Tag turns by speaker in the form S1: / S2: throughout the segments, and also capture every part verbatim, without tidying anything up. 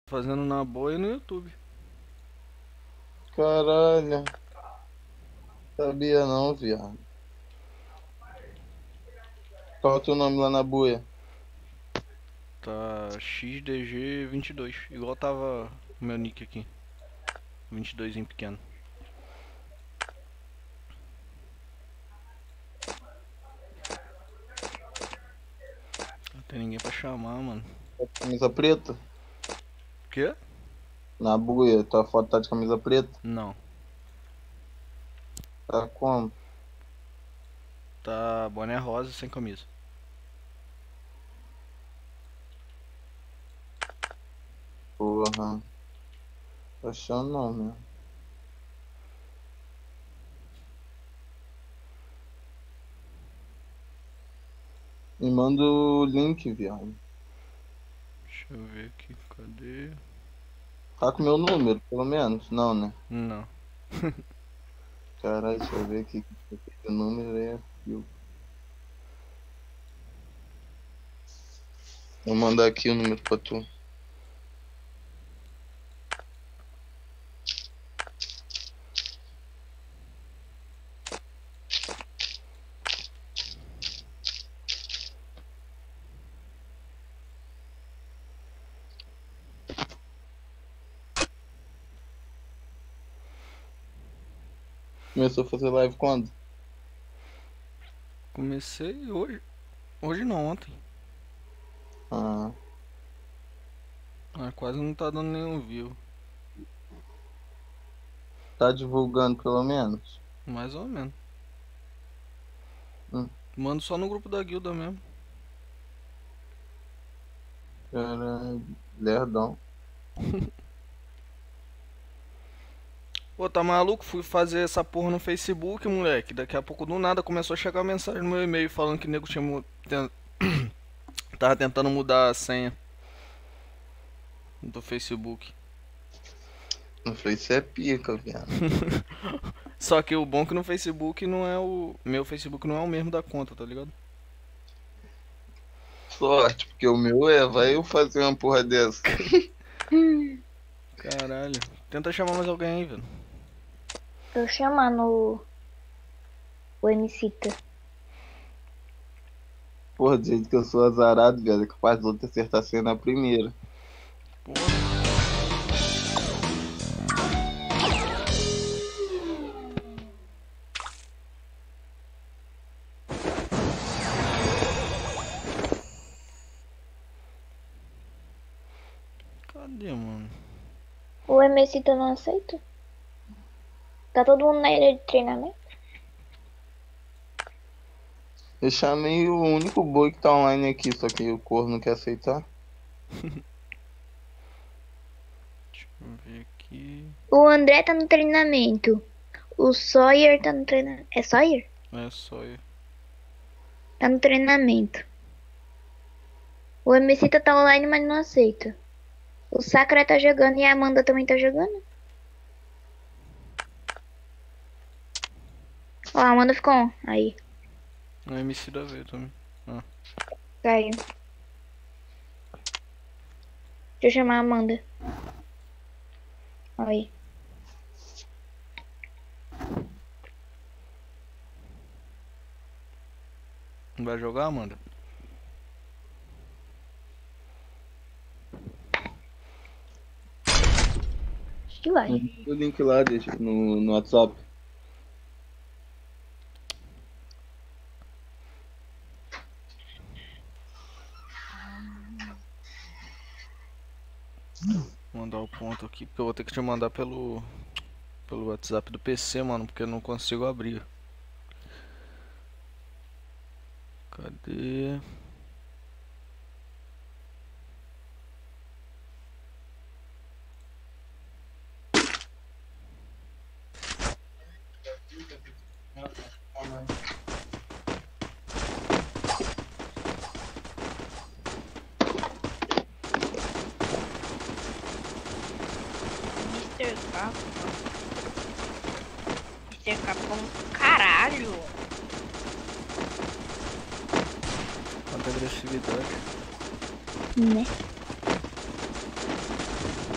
S1: Fazendo na boa e no YouTube.
S2: Caralho, sabia não, viado. Qual é o teu nome lá na buia?
S1: Tá X D G vinte e dois. Igual tava o meu nick aqui. vinte e dois em pequeno. Não tem ninguém pra chamar, mano.
S2: Camisa preta?
S1: O quê?
S2: Na buia, tua foto tá de camisa preta?
S1: Não.
S2: Tá como?
S1: Tá boné rosa sem camisa.
S2: Porra, tô achando não, né? Me manda o link, viado.
S1: Deixa eu ver aqui, cadê?
S2: Tá com meu número, pelo menos? Não, né?
S1: Não.
S2: Caralho, deixa eu ver aqui. O número é fio. Vou mandar aqui o número pra tu. Começou a fazer live quando?
S1: Comecei hoje. Hoje não, ontem.
S2: Ah,
S1: Ah, quase não tá dando nenhum view.
S2: tá divulgando pelo menos?
S1: Mais ou menos.
S2: Hum,
S1: Mando só no grupo da guilda mesmo.
S2: caralho, lerdão.
S1: Pô, tá maluco? Fui fazer essa porra no Facebook, moleque. Daqui a pouco do nada começou a chegar mensagem no meu e-mail falando que o nego tinha mu- ten- tava tentando mudar a senha do Facebook.
S2: Não foi isso é pica, viado.
S1: Só que o bom é que no Facebook não é o. Meu Facebook não é o mesmo da conta, tá ligado?
S2: Sorte, porque o meu é, vai eu fazer uma porra dessa.
S3: Hum,
S1: Caralho. Tenta chamar mais alguém aí, velho.
S3: tô chamando o Emicida.
S2: Porra, do jeito que eu sou azarado, velho, é capaz do outro acertar a cena na primeira.
S1: Porra. Cadê, mano?
S3: O Emicida não aceita? Tá todo mundo na ilha de treinamento?
S2: Eu chamei o único boi que tá online aqui, só que o corno não quer aceitar.
S1: Deixa eu ver aqui.
S3: O André tá no treinamento. O Sawyer tá no treinamento. É Sawyer?
S1: É só eu.
S3: Tá no treinamento. O Emicida tá online, mas não aceita. O Sakura tá jogando e a Amanda também tá jogando. Ó, a Amanda ficou on. Aí,
S1: O M C da V também. Ah.
S3: caiu. Deixa eu chamar a Amanda. Aí.
S1: Não vai jogar, Amanda?
S3: Acho que vai.
S2: O link lá, deixa no, no WhatsApp.
S1: Vou mandar o ponto aqui, porque eu vou ter que te mandar pelo. Pelo WhatsApp do P C, mano, porque eu não consigo abrir. Cadê?
S4: mister Capcom. mister Capcom, caralho.
S1: Quanta agressividade.
S3: Né?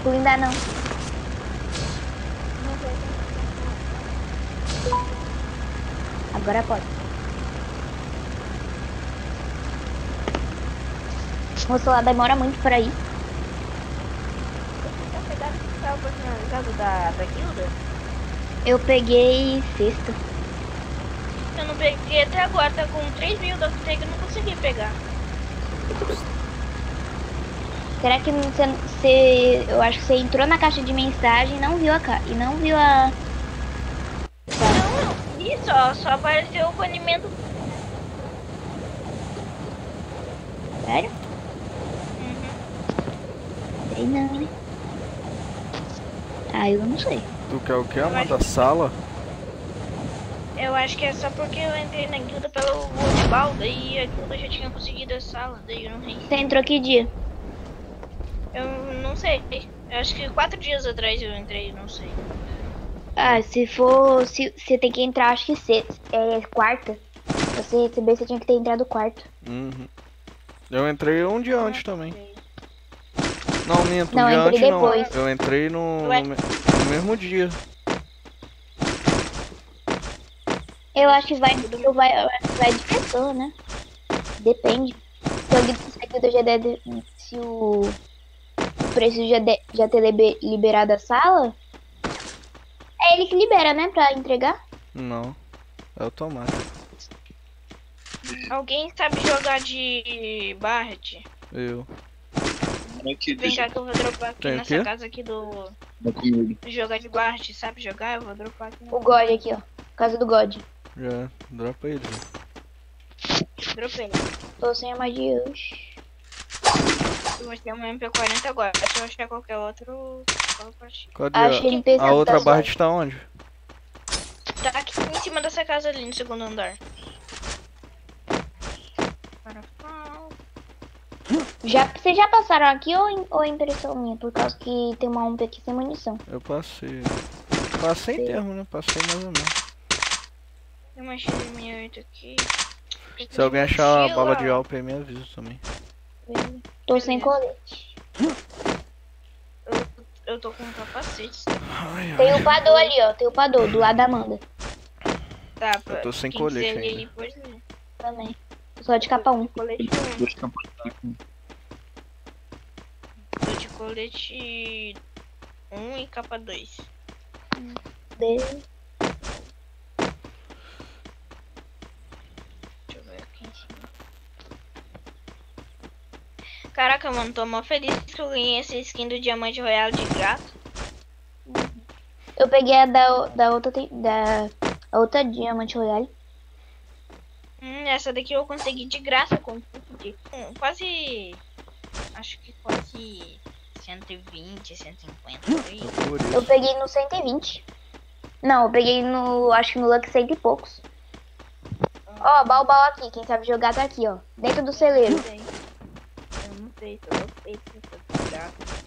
S3: Pula ainda não. Agora pode. Moço, lá demora muito pra ir.
S4: Tá pegando o personalizado da, da guilda?
S3: Eu peguei sexta.
S4: Eu não peguei até agora, tá com três mil da que eu não consegui pegar.
S3: Será que você, você... Eu acho que você entrou na caixa de mensagem e não viu a ca... e não viu a...
S4: Não, eu vi, só, só apareceu o banimento.
S3: Sério?
S4: Uhum.
S3: Sei não, né? Ah, eu não sei.
S1: Tu quer o que,
S4: Eu
S1: Amanda?
S4: acho-
S1: Sala?
S4: Eu acho que é só porque eu entrei na guilda pelo futebol, daí a guilda já tinha conseguido a sala, daí eu não rei.
S3: Você entrou que dia?
S4: Eu não sei. Eu acho que quatro dias atrás eu entrei, não sei.
S3: Ah, se for... Se, você tem que entrar, acho que se, é quarta. Pra você receber, você tinha que ter entrado quarto.
S1: Uhum. Eu entrei um dia antes também. Não, minto, um
S3: Não,
S1: dia
S3: eu entrei
S1: antes
S3: depois.
S1: não. Eu entrei no,
S4: Ué?
S1: no, me- no mesmo dia.
S3: Eu acho que vai, eu vai, eu acho que vai de pessoa, né? Depende. Se alguém se a guilda já der, se o, o preço já, de, já ter libe- liberado a sala, é ele que libera, né? Pra entregar.
S1: Não. É automático.
S4: Alguém sabe jogar de Barret?
S1: Eu.
S2: Aqui,
S4: Vem
S2: deixa
S4: cá que eu vou dropar aqui
S1: Tem o
S4: nessa
S1: quê?
S4: casa aqui do...
S2: eu comigo.
S4: Jogar de Barret, sabe jogar? Eu vou dropar aqui.
S3: O God aqui, ó. Casa do God.
S1: Já. Dropa ele. já.
S4: Dropei.
S3: Tô sem a magia hoje.
S4: Eu mostrei uma M P quarenta agora. Se eu achar qualquer outro, eu falo pra ti.
S1: Cadê
S3: Achei
S1: a,
S3: no P C
S1: a outra
S3: da
S1: barra
S3: Zóia.
S1: está onde?
S4: Tá aqui em cima dessa casa ali, no segundo andar. Parafal.
S3: Já, vocês já passaram aqui ou, im- ou é impressão minha? Por causa que tem uma U M P aqui sem munição.
S1: Eu passei. Passei em termo, né? Passei mais ou menos.
S4: Tem uma X sessenta e oito aqui.
S1: Se alguém achar a
S4: Mochila.
S1: bala de álcool aí, me avisa também.
S3: Tô sem
S4: Beleza.
S3: colete.
S4: Eu, eu tô com um capacete.
S1: Ai,
S3: Tem
S1: ai.
S3: o Pador ali, ó. Tem o Pador, do lado da Amanda.
S4: Tá, pra
S1: tô sem
S4: quem
S1: colete
S4: quiser ler
S1: ainda.
S4: aí, pode ler.
S3: Também. Só de capa um.
S4: Colete um.
S2: Dois campanhas.
S4: Tô de colete um e capa dois.
S3: Dele.
S4: Deixa eu ver aqui em cima. Caraca, mano, tô mó feliz que eu ganhei essa skin do Diamante Royal de gato.
S3: Eu peguei a da, da outra te- da a outra Diamante Royale.
S4: Hum, essa daqui eu consegui de graça com de hum, quase. Acho que quase cento e vinte, cento e cinquenta. por aí.
S1: É por
S3: Eu
S1: isso.
S3: peguei no cento e vinte. Não, eu peguei no. Acho que no Lux cento e poucos. Ó, baú-baú aqui. Quem sabe jogar tá aqui, ó. Dentro do celeiro.
S4: Não sei. Eu não sei se eu gostei dessa de gato.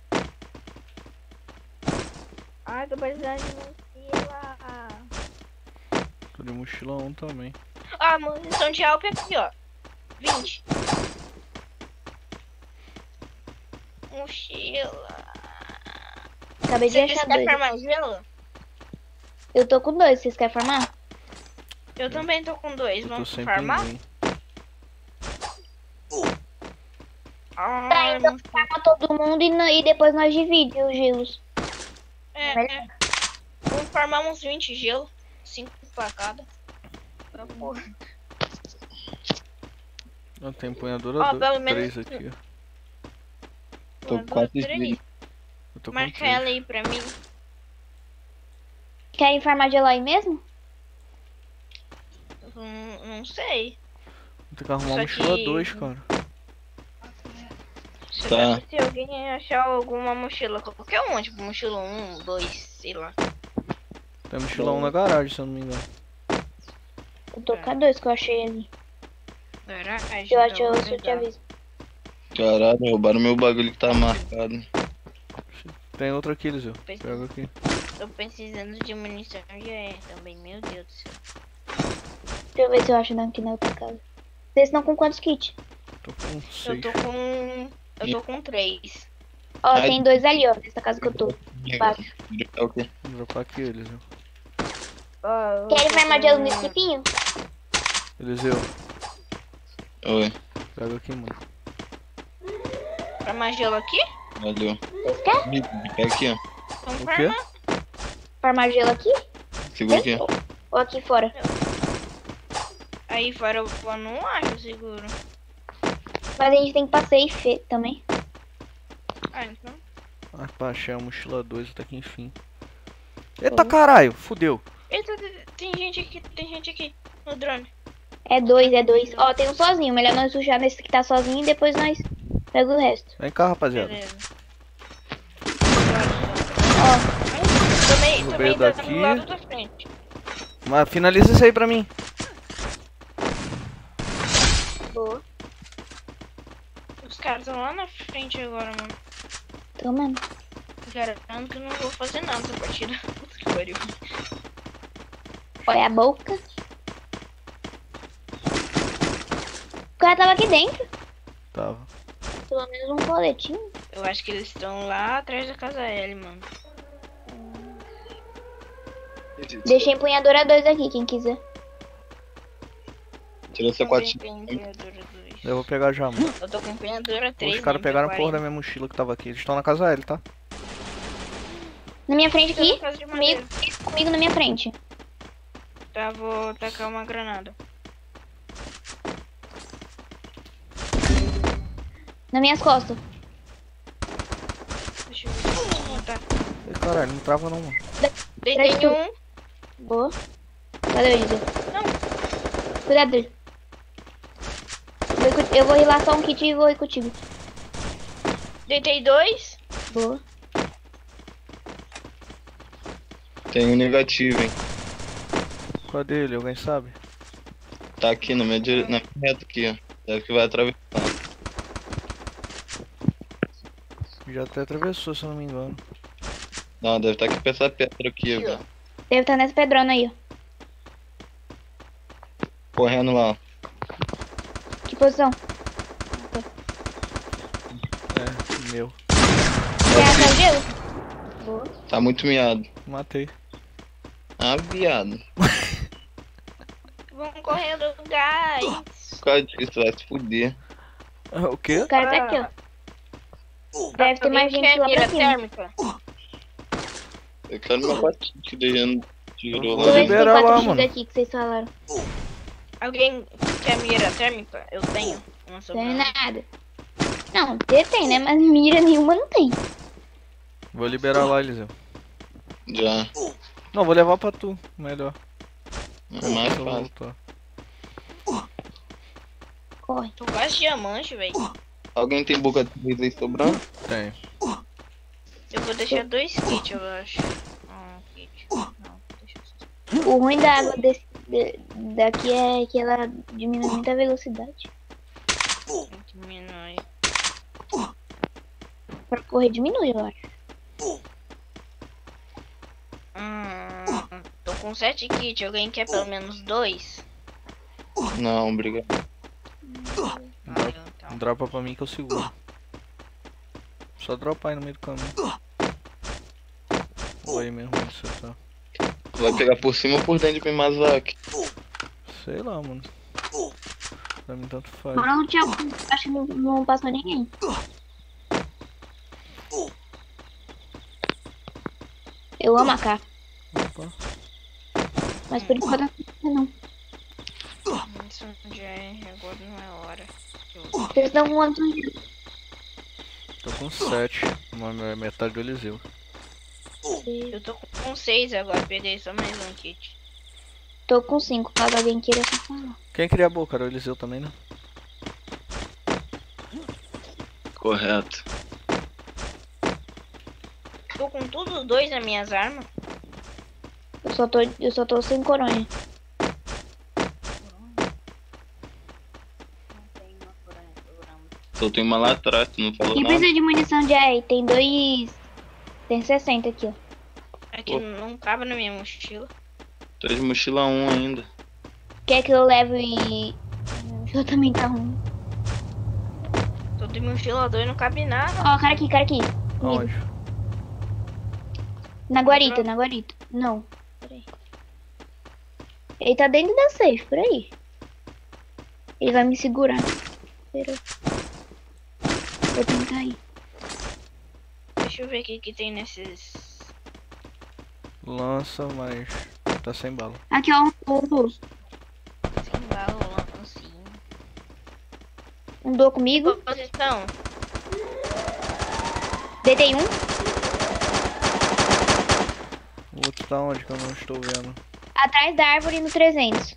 S4: Ai, tô precisando de mochila.
S1: Tô de mochila um também.
S4: Ah, munição de Alp aqui, ó. vinte. Mochila.
S3: Acabei de
S4: Você
S3: achar
S4: quer
S3: dois.
S4: farmar gelo?
S3: Eu tô com dois. Vocês querem farmar?
S4: Eu também tô com dois.
S1: Eu tô
S4: Vamos
S1: sem
S4: farmar?
S1: pinguim.
S4: Ai,
S3: Tá, então
S4: mochila.
S3: farma todo mundo e, na- e depois nós dividimos os gelos.
S4: É, é. Vamos farmar uns vinte gelo. cinco pra cada. Ah, porra.
S1: Eu tenho empunhadora
S4: Ó,
S1: do-
S4: pelo menos-
S1: três aqui, ó.
S2: Tô
S4: Uma,
S2: com
S4: duas,
S2: quatro
S4: três.
S2: gigas.
S1: Eu tô com
S4: Marca
S1: três.
S4: ela aí pra mim.
S3: Querem farmar gelo aí mesmo?
S4: Hum, não sei.
S1: Vou ter que arrumar
S4: Só
S1: mochila
S4: que-
S1: dois, cara.
S4: Se,
S2: Tá.
S4: se alguém achar alguma mochila, qualquer uma, tipo mochila um, dois, sei lá.
S1: Tem mochila um na garagem, se eu não me engano.
S3: Eu tô com a dois que eu achei ali.
S4: Garagem,
S3: Se eu acho,
S4: então,
S3: eu,
S4: vou
S3: se eu te
S4: pegar.
S3: aviso.
S2: Caralho, roubaram meu bagulho que tá marcado.
S1: Tem outra aqui, Liseu.
S4: Pois
S1: Pega aqui.
S4: Tô precisando de munição já é também, meu Deus do céu.
S3: Deixa eu ver se eu acho aqui na outra casa. Vocês estão com quantos kits?
S1: Tô com
S4: Eu
S1: seis.
S4: tô com. Eu tô com três.
S3: Ó,
S2: Ai.
S3: tem dois ali, ó, nessa casa que eu tô. Embaixo.
S2: É o quê?
S1: Vou dropar aqui, Eliseu.
S3: Querem farmar gelo no skipinho?
S1: Eliseu,
S2: Oi,
S1: pega aqui, mano.
S4: Farmar gelo aqui?
S2: valeu.
S3: Vocês querem
S2: Pega aqui, ó.
S4: Vamos
S1: O quê?
S4: farmar.
S3: farmar gelo aqui?
S2: Segura aqui.
S3: Ou aqui fora?
S4: Aí fora eu eu não acho seguro.
S3: Mas a gente tem que ir pra safe também.
S4: Ah, então.
S1: Ah, pá, achei a mochila dois até que enfim. Eita caralho, fudeu.
S4: Eita, tem- tem gente aqui, tem gente aqui no drone.
S3: É dois, é dois. Ó, tem um sozinho. Melhor nós rushar nesse que tá sozinho e depois nós pega o resto.
S1: Vem cá, rapaziada.
S4: Beleza.
S3: Ó,
S4: Tomei,
S1: No
S4: tomei
S1: meio
S4: da-
S1: daqui.
S4: do lado da frente.
S1: Mas finaliza isso aí pra mim.
S3: boa.
S4: Os caras estão lá na frente agora, mano.
S3: Então, mano.
S4: Garanto que eu não vou fazer nada nessa partida. Puta que pariu.
S3: Olha a boca. O cara tava aqui dentro.
S1: Tava.
S3: Pelo menos um coletinho.
S4: Eu acho que eles estão lá atrás da casa L, mano.
S3: Deixei empunhadora dois aqui, quem quiser.
S2: Tira essa
S4: Também
S2: quatro.
S4: tem empunhadora dois.
S1: Eu vou pegar já, mano.
S4: Eu tô com empunhadora três.
S1: Os caras
S4: né,
S1: pegaram a
S4: pra
S1: porra da
S4: quarenta.
S1: minha mochila que tava aqui. Eles estão na casa L, tá?
S3: Na minha frente
S4: Tô na
S3: aqui.
S4: casa de
S3: Comigo,
S4: madeira.
S3: comigo na minha frente.
S4: Tá, vou tacar uma granada.
S3: Nas minhas costas.
S4: Deixa eu ver se eu vou matar.
S1: Ei, caralho, não trava não, mano.
S4: Deitei
S3: Traz tu.
S4: um.
S3: Boa. Cadê o Isa?
S4: Não.
S3: Cuidado dele. Vou ir co- Eu vou rilar só um kit e vou ir contigo.
S4: Deitei dois.
S3: Boa.
S2: Tem um negativo, hein.
S1: Cadê ele? Alguém sabe?
S2: Tá aqui na minha dire... na minha reta aqui, ó. Deve que vai atravessar.
S1: Já até atravessou, se eu não me engano.
S2: Não, deve estar aqui pra essa pedra aqui,
S4: Aqui, ó.
S2: velho.
S3: Deve estar nessa pedrona aí, ó.
S2: Correndo lá, ó.
S3: Que posição?
S1: É, meu.
S3: Quer achar o gelo? Boa.
S2: Tá muito miado.
S1: Matei.
S2: Ah, viado.
S4: Vamos correndo, guys.
S2: Por causa disso, vai se fuder.
S1: Ah, o quê?
S3: O cara tá aqui, ó. Deve ter mais
S4: Alguém
S3: gente
S4: quer
S3: lá
S4: mira
S3: pra cima.
S4: térmica?
S2: Eu quero meu botinho que deixando tirou
S1: Vou
S3: Deixa eu ver
S2: lá.
S3: se tem
S1: liberar lá,
S3: quatro X
S1: mano.
S3: aqui que vocês falaram.
S4: Alguém quer mira térmica? Eu tenho. Uma
S3: Tem
S4: sobrando.
S3: nada. Não, tem, tem, né? Mas mira nenhuma não tem.
S1: Vou liberar lá, Eliseu.
S2: Já.
S1: Não, vou levar pra tu. Melhor.
S2: É mais
S1: Se eu
S2: fácil.
S1: voltar.
S3: Corre.
S4: Tô quase diamante, velho.
S2: Alguém tem boca de três aí sobrando?
S1: Tem.
S4: Eu vou deixar dois kits, eu acho. Ah, um kit. Não, deixa só.
S3: O ruim da água desse, de- daqui é que ela diminui muito a velocidade.
S4: Diminui.
S3: Pra correr diminui, eu acho.
S4: Hum, tô com sete kits. Alguém quer pelo menos dois?
S2: Não, obrigado.
S4: Ah, eu, então.
S1: Dropa pra mim que eu seguro. Só dropar aí no meio do caminho. Vou aí mesmo, onde você tá.
S2: Vai pegar por cima ou por dentro de Mimazaki?
S1: Sei lá, mano. Pra mim tanto faz.
S3: Bora lutear. Acho que não, não passou ninguém. Eu amo a K.
S1: Opa.
S3: Mas por enquanto não.
S4: Isso já é, agora não é hora. Eu-
S3: Vocês estão com quantos?
S1: Tô com sete. Uma me- metade do Eliseu.
S4: Eu tô com seis agora, peguei só mais um kit.
S3: Tô com cinco, caso alguém queira só falar.
S1: Quem queria a boca? Era o Eliseu também, né?
S2: Correto.
S4: Tô com tudo dois nas minhas armas.
S3: Eu só tô, eu só tô sem coronha.
S2: Só tem uma lá atrás, tu não falou
S3: Quem
S2: nada?
S3: precisa de munição de A R? Tem dois. Tem sessenta aqui, ó.
S4: É que
S2: Pô.
S4: não cabe na minha mochila.
S2: Tô de mochila um ainda.
S3: Quer que eu leve e. Eu também tá ruim.
S4: Tô de mochila dois, não cabe nada.
S3: Ó, cara aqui, cara aqui. Comigo.
S1: Aonde?
S3: Na guarita, na guarita. Não. Peraí. Ele tá dentro da safe, por aí. Ele vai me segurar. Pera. Vou tentar ir.
S4: Deixa eu ver o que que tem nesses...
S1: Lança, mas tá sem bala.
S3: Aqui, ó, um duo.
S4: Sem bala, lancinho.
S3: Um duo comigo.
S4: Posição.
S3: Deitei um.
S1: O outro tá onde que eu não estou vendo?
S3: Atrás da árvore no trezentos.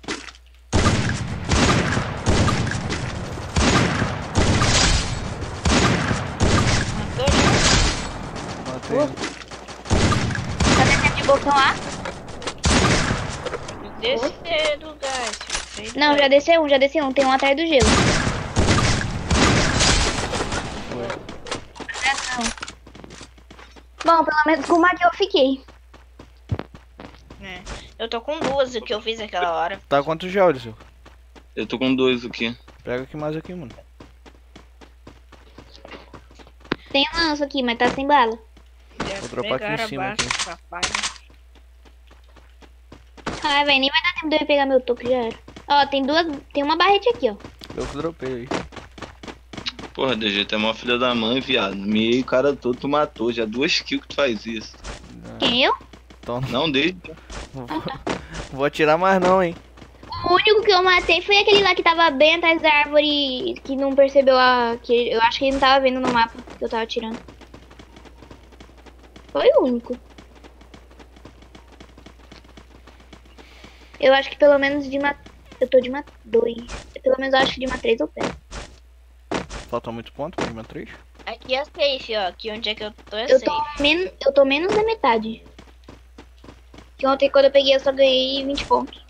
S4: Matou já.
S1: Matei.
S3: Uh. Tá descendo de bocão lá?
S4: Descer do gás. filho.
S3: Não, já desceu um, já desceu um. Tem um atrás do gelo.
S1: Foi.
S3: Não. Bom, pelo menos com uma que eu fiquei.
S4: É. Eu tô com duas, o que eu fiz aquela hora.
S1: Tá quantos gel, seu?
S2: Eu tô com dois aqui.
S1: Pega aqui mais aqui, mano.
S3: Tem um lanço aqui, mas tá sem bala.
S4: Já
S1: Vou dropar aqui em
S4: pegaram
S1: cima,
S4: abaixo,
S1: aqui.
S4: papai.
S3: Ai, velho, nem vai dar tempo de eu pegar meu toque, já era. Ó, tem duas, tem uma barrete aqui, ó.
S1: Eu que dropei aí.
S2: Porra, D G, tu é mó filha da mãe, viado. Meio o cara todo tu matou. Já duas kills que tu faz isso.
S3: Quem, eu?
S1: Então
S2: Não, desde.
S1: não vou, vou atirar mais não, hein.
S3: O único que eu matei foi aquele lá que tava bem atrás da árvore, que não percebeu a... que eu acho que ele não tava vendo no mapa que eu tava atirando. Foi o único. Eu acho que pelo menos de uma... Eu tô de uma dois. Pelo menos eu acho que de uma três eu pego.
S1: Falta muito ponto pra cima três.
S4: Aqui é safe, ó. Aqui onde é que eu tô é
S3: Eu
S4: safe.
S3: tô, men eu tô menos da metade. Que ontem quando eu peguei eu só ganhei vinte pontos.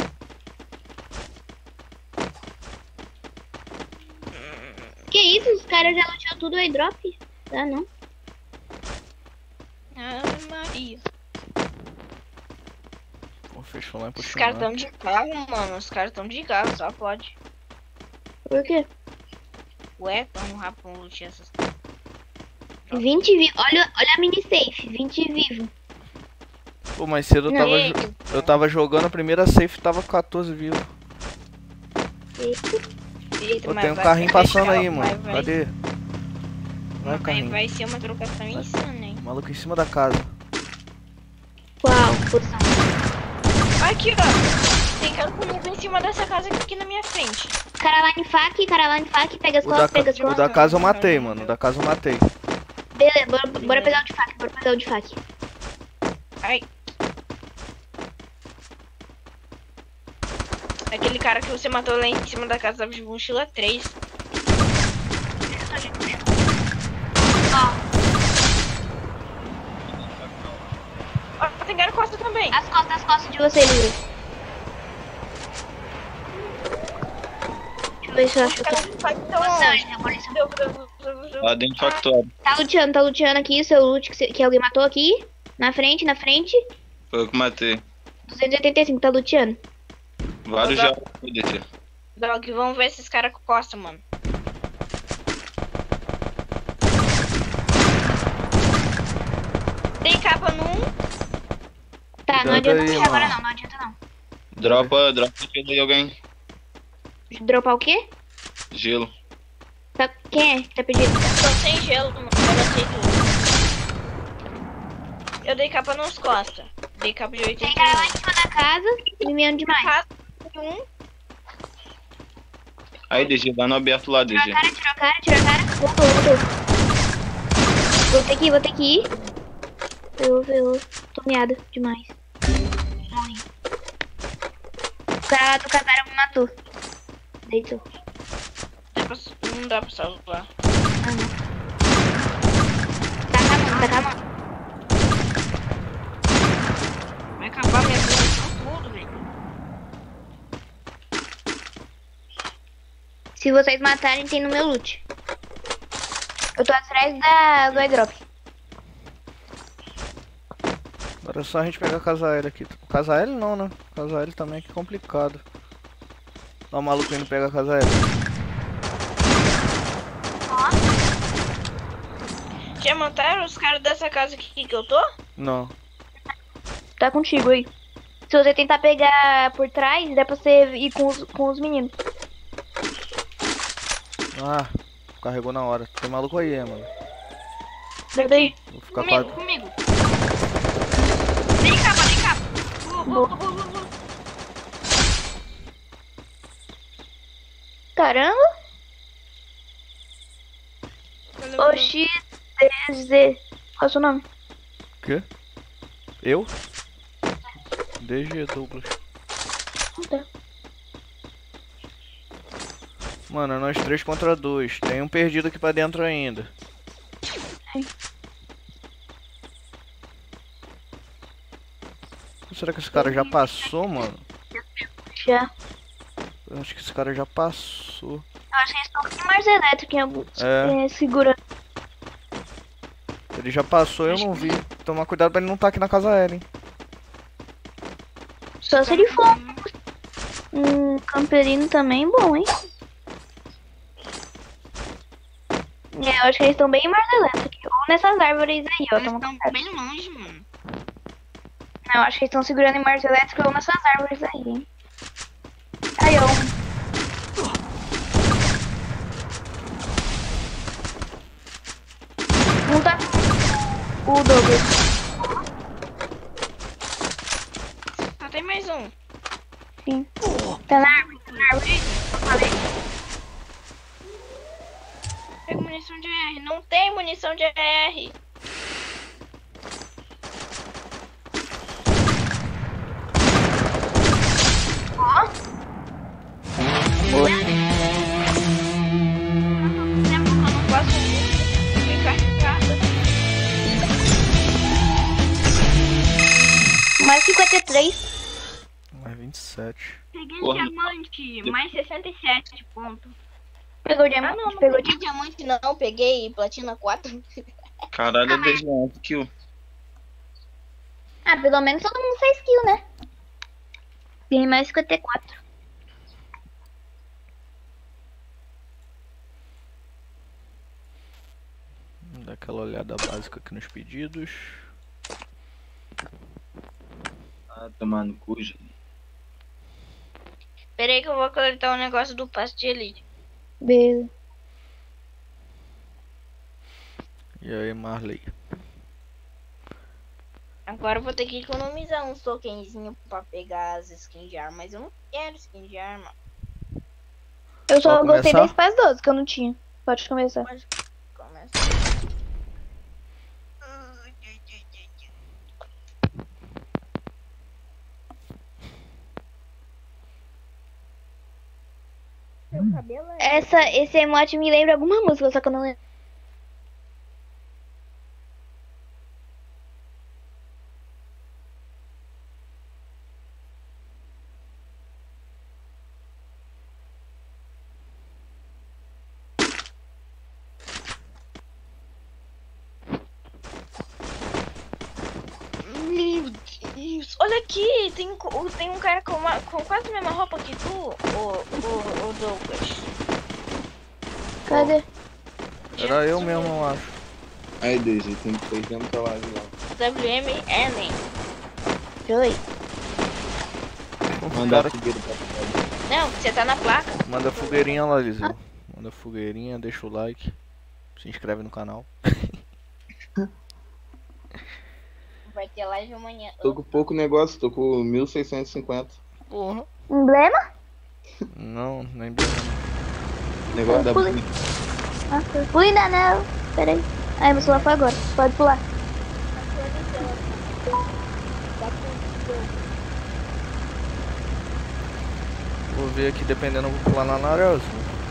S3: Que isso? Os caras já luteou tudo aí, drop? Ah, não.
S4: Ah, Maria.
S1: Pô, fechou lá e
S4: Os
S1: puxou.
S4: caras tão de carro, mano. Os caras tão de carro, só pode.
S3: Por quê?
S4: Ué, vamos rápido um loot essas.
S3: vinte vivos. Olha, olha a mini safe. vinte vivos.
S1: Pô, mais cedo eu
S3: Não,
S1: tava,
S4: ei,
S1: jo- eu tava jogando, a primeira safe tava com quatorze vivos.
S4: Eita,
S1: Pô,
S4: mas
S1: tem um
S4: vai
S1: carrinho
S4: ser
S1: passando
S4: legal,
S1: aí,
S4: mas
S1: mano.
S4: vai-
S1: Cadê? Vai,
S4: Vai,
S1: carrinho.
S4: vai ser uma trocação insana, hein?
S1: Maluco em cima da casa.
S3: Qual posição?
S4: Aqui, ó. Tem cara comigo em cima dessa casa aqui na minha frente.
S3: Caraline fac, Caraline fac, pega as
S1: O da,
S3: costas, pega
S1: ca-
S3: as
S1: o
S3: costas.
S1: da casa eu matei, mano. O da casa eu matei.
S3: Beleza, bora, bora pegar o de fac, bora pegar o de fac.
S4: Ai. Aquele cara que você matou lá em cima da casa tava de mochila três. Ó, tem cara costa também.
S3: As costas, as costas de você, Lívia. Deixa eu ver se eu acho que eu tô... Posição, posição.
S4: Deu, deu, deu, deu, deu.
S2: Lá dentro do factório.
S3: Tá luteando, tá luteando aqui, seu loot que, cê- que alguém matou aqui. Na frente, na frente.
S2: Foi eu que matei.
S3: duzentos e oitenta e cinco, tá luteando.
S2: Vários
S4: Dog.
S2: já. D G.
S4: Dog, vamos ver esses caras costa, mano. Tem capa num.
S3: Tá, não
S1: Cuidado
S3: adianta
S1: aí,
S3: puxar agora
S1: mano.
S3: não, não adianta não.
S2: Dropa, dropa gelo aí alguém.
S3: Dropar o quê?
S2: Gelo.
S3: Tá, quem é que tá pedindo?
S4: Tô sem gelo, mano. Eu gastei tudo. Eu dei capa nos costas. Dei capa de
S3: Tem
S4: oitenta
S3: cara lá em cima da casa, me demais.
S4: Casa de um.
S2: Aí, D G, dá no aberto lá, D G.
S3: Tirou a cara, tirou a cara, tirou a cara. Voltou, voltou. Vou ter que ir, vou ter que ir. Ferrou, ferrou. Tô meada demais. Morri. O cara lá do casário me matou. Deitou.
S4: Dá pra- Não dá pra salvar.
S3: Ah, não. Tá com a mão, tá com a mão.
S4: Vai acabar minha munição tudo, velho.
S3: Se vocês matarem, tem no meu loot. Eu tô atrás da, do airdrop.
S1: Agora é só a gente pegar a casa L aqui. Casa L não, né? Casa L também é que complicado. Ó o maluco indo pegar a casa L.
S4: Já mataram os caras dessa casa aqui que eu tô?
S1: Não.
S3: Tá contigo aí. Se você tentar pegar por trás, dá pra você ir com os, com os meninos.
S1: Ah, carregou na hora. Tem maluco aí, mano.
S3: Sai daí.
S1: Vou ficar
S4: Comigo,
S1: quase.
S4: comigo. Vem cá, vem cá. Vou, vou, vou, vou, vou.
S3: Caramba.
S4: Valeu,
S3: O X D Z. Qual é o seu nome?
S1: Quê? Eu? D G Douglas.
S3: Tá.
S1: Mano, é nós três contra dois. Tem um perdido aqui pra dentro ainda. Será que esse cara já passou, mano?
S3: Já.
S1: Eu acho que esse cara já passou.
S3: Eu acho que eles estão com mais elétrico em algum.
S1: É.
S3: É, segura.
S1: Ele já passou, eu não vi. Tomar cuidado pra ele não estar aqui na casa aérea, hein?
S3: Só se ele for um camperino também bom, hein? É, eu acho que eles estão bem mais elétricos. Ou nessas árvores aí, ó.
S4: Eles
S3: Toma
S4: estão
S3: cuidado.
S4: bem longe, mano.
S3: Não, acho que eles estão segurando em Mars elétrico ou nessas árvores aí, hein? Aí, ó. Um tá com o Douglas.
S4: Só tem mais um.
S3: Sim. Tá na árvore, tá na árvore. Falei.
S4: Pega munição de A R. Não tem munição de A R.
S3: Ó.
S4: Tempo que eu não posso ficar em casa.
S3: Mais cinquenta e três.
S1: Mais vinte e sete.
S4: Peguei
S2: Porra.
S4: diamante, mais sessenta e sete pontos.
S3: Pegou
S4: Ah,
S3: diamante?
S4: não, não
S3: Pegou
S4: peguei diamante não, peguei platina quatro.
S2: Caralho, eu dei um kill.
S3: Ah, pelo menos todo mundo fez kill, né? Tem mais cinquenta e quatro.
S1: Vamos dar aquela olhada básica aqui nos pedidos.
S2: Ah, tomar no cu, gente.
S4: Pera aí que eu vou coletar o negócio do passe de elite.
S3: Beleza.
S1: E aí, Marley?
S4: Agora eu vou ter que economizar uns tokenzinhos pra pegar as skins de arma, mas eu não quero skin de arma.
S3: Eu só
S1: Pode
S3: gostei
S1: começar?
S3: da Spaz doze, que eu não tinha. Pode começar.
S4: Pode começar. Seu cabelo é...
S3: Essa, esse emote me lembra alguma música, só que eu não lembro.
S4: Meu Deus, olha aqui, tem, co- tem um cara com, uma, com quase a mesma roupa que tu, o, o, o Douglas.
S3: Cadê?
S1: Era eu mesmo, eu acho.
S2: Aí, D G, tem que ir dentro da live lá.
S4: W M Ellen.
S3: Oi.
S2: Mandar
S1: Cara,
S2: fogueira pra fora.
S4: Não, você tá na placa.
S1: manda fogueirinha lá, Liseu. Manda fogueirinha, deixa o like. Se inscreve no canal.
S4: Vai ter live amanhã.
S2: Tô com pouco negócio, tô com mil seiscentos e cinquenta.
S1: Porra.
S3: Emblema?
S1: Não, nem bem.
S2: Negócio da
S3: Pulei. Ah, foi. Pula ainda não. Pera aí. Aí, meu celular foi agora. Pode pular.
S1: Vou ver aqui, dependendo, eu vou pular na área azul.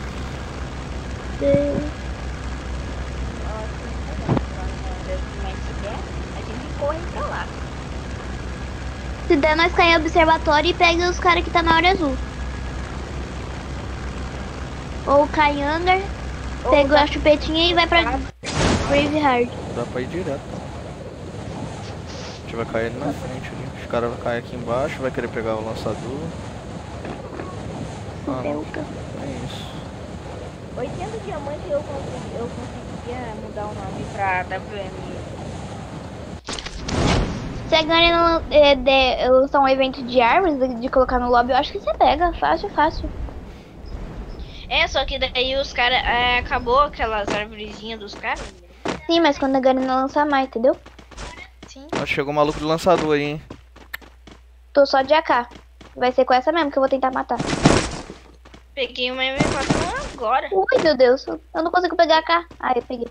S4: Mas se der, a gente corre pra lá.
S3: Se der, nós caímos no observatório e pega os caras que tá na área azul. Ou cai em hangar,
S4: Ou
S3: pega
S4: dá-
S3: a chupetinha e vai pra Braveheart.
S1: Dá pra ir direto. A gente vai cair ali na frente ali. Os caras vão cair aqui embaixo, vai querer pegar o lançador. Ah, não.
S3: Pelca.
S1: É isso.
S4: oitenta diamantes eu consegui, eu consegui Ia mudar o nome pra W M.
S3: Se a Garen é, de, lançar um evento de árvores, de, de colocar no lobby, eu acho que você pega. Fácil, fácil.
S4: É, só que daí os caras. É, acabou aquelas arvorezinhas dos caras.
S3: Sim, mas quando a Garen não lançar mais, entendeu?
S4: Sim.
S1: Ó, chegou o maluco do lançador aí, hein?
S3: Tô só de A K. Vai ser com essa mesmo que eu vou tentar matar.
S4: Peguei uma M quatro agora.
S3: Ui, meu Deus. Eu não consigo pegar a K. Ah, eu peguei.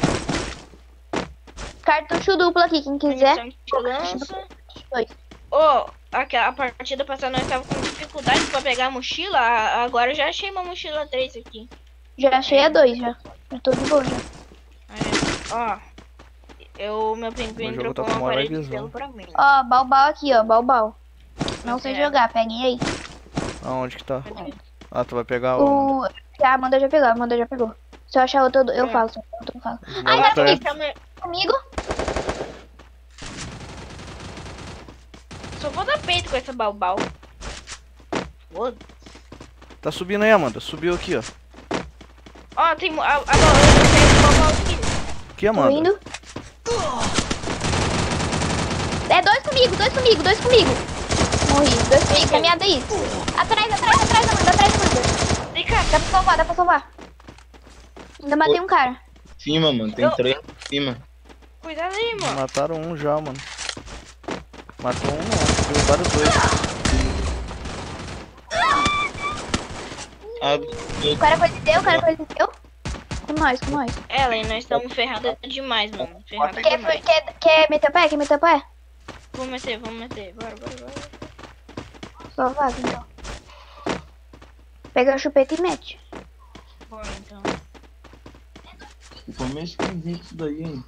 S3: Cartucho duplo aqui, quem quiser.
S4: Munição de lança.
S3: Dois.
S4: Ô, aquela a partida passada nós tava com dificuldade pra pegar a mochila. a- Agora eu já achei uma mochila três aqui.
S3: Já achei a dois, já. Eu tô de boa, já.
S4: Aí, ó. Eu, meu pinguim
S1: O jogo
S4: trocou
S1: tá com
S4: uma
S1: maior
S4: parede de
S1: visão.
S4: pelo pra mim.
S3: Ó, balbal aqui, ó. Balbal. Não sei
S4: pego.
S3: jogar, peguem aí.
S1: Aonde que tá? Ah, tu vai pegar o...
S3: O... A Amanda já pegou, a Amanda já pegou. Se eu achar outro, eu
S4: É.
S3: falo. Se eu achar outro, eu falo.
S1: Os
S3: Ai,
S1: malucos
S3: vai
S1: tá-
S3: comigo. Comigo?
S4: Só vou dar peito com essa balbal. Foda.
S1: Tá subindo aí, Amanda. Subiu aqui, ó.
S4: Ó, tem. mo- A, a, a, eu tenho balbal aqui.
S1: Aqui,
S3: Tô
S1: Amanda.
S3: indo. É, dois comigo, dois comigo, dois comigo. Morri, dois comigo, caminhada aí. Atrás, atrás, atrás, Amanda, atrás, Amanda.
S4: Vem cá.
S3: Dá pra salvar, dá pra salvar. Ainda matei um cara.
S2: Em cima, mano. Tem
S4: Eu-
S2: três em cima.
S4: Cuidado aí, mano.
S1: Mataram um já, mano. Matou um não, derrubaram os dois.
S2: Ah, eu...
S3: O cara foi de teu, o cara foi de teu. Com nós, com nós.
S4: Ellen, nós estamos ferrados demais, mano. Ferrada
S3: Quer,
S4: demais.
S3: quer, quer meter o pé? Quer meter o pé?
S4: Vamos meter, vamos meter. Bora, bora, bora.
S3: Só vaza, então. Pega a chupeta e mete.
S4: Bora, então.
S2: Ficou meio esquisito isso daí, hein?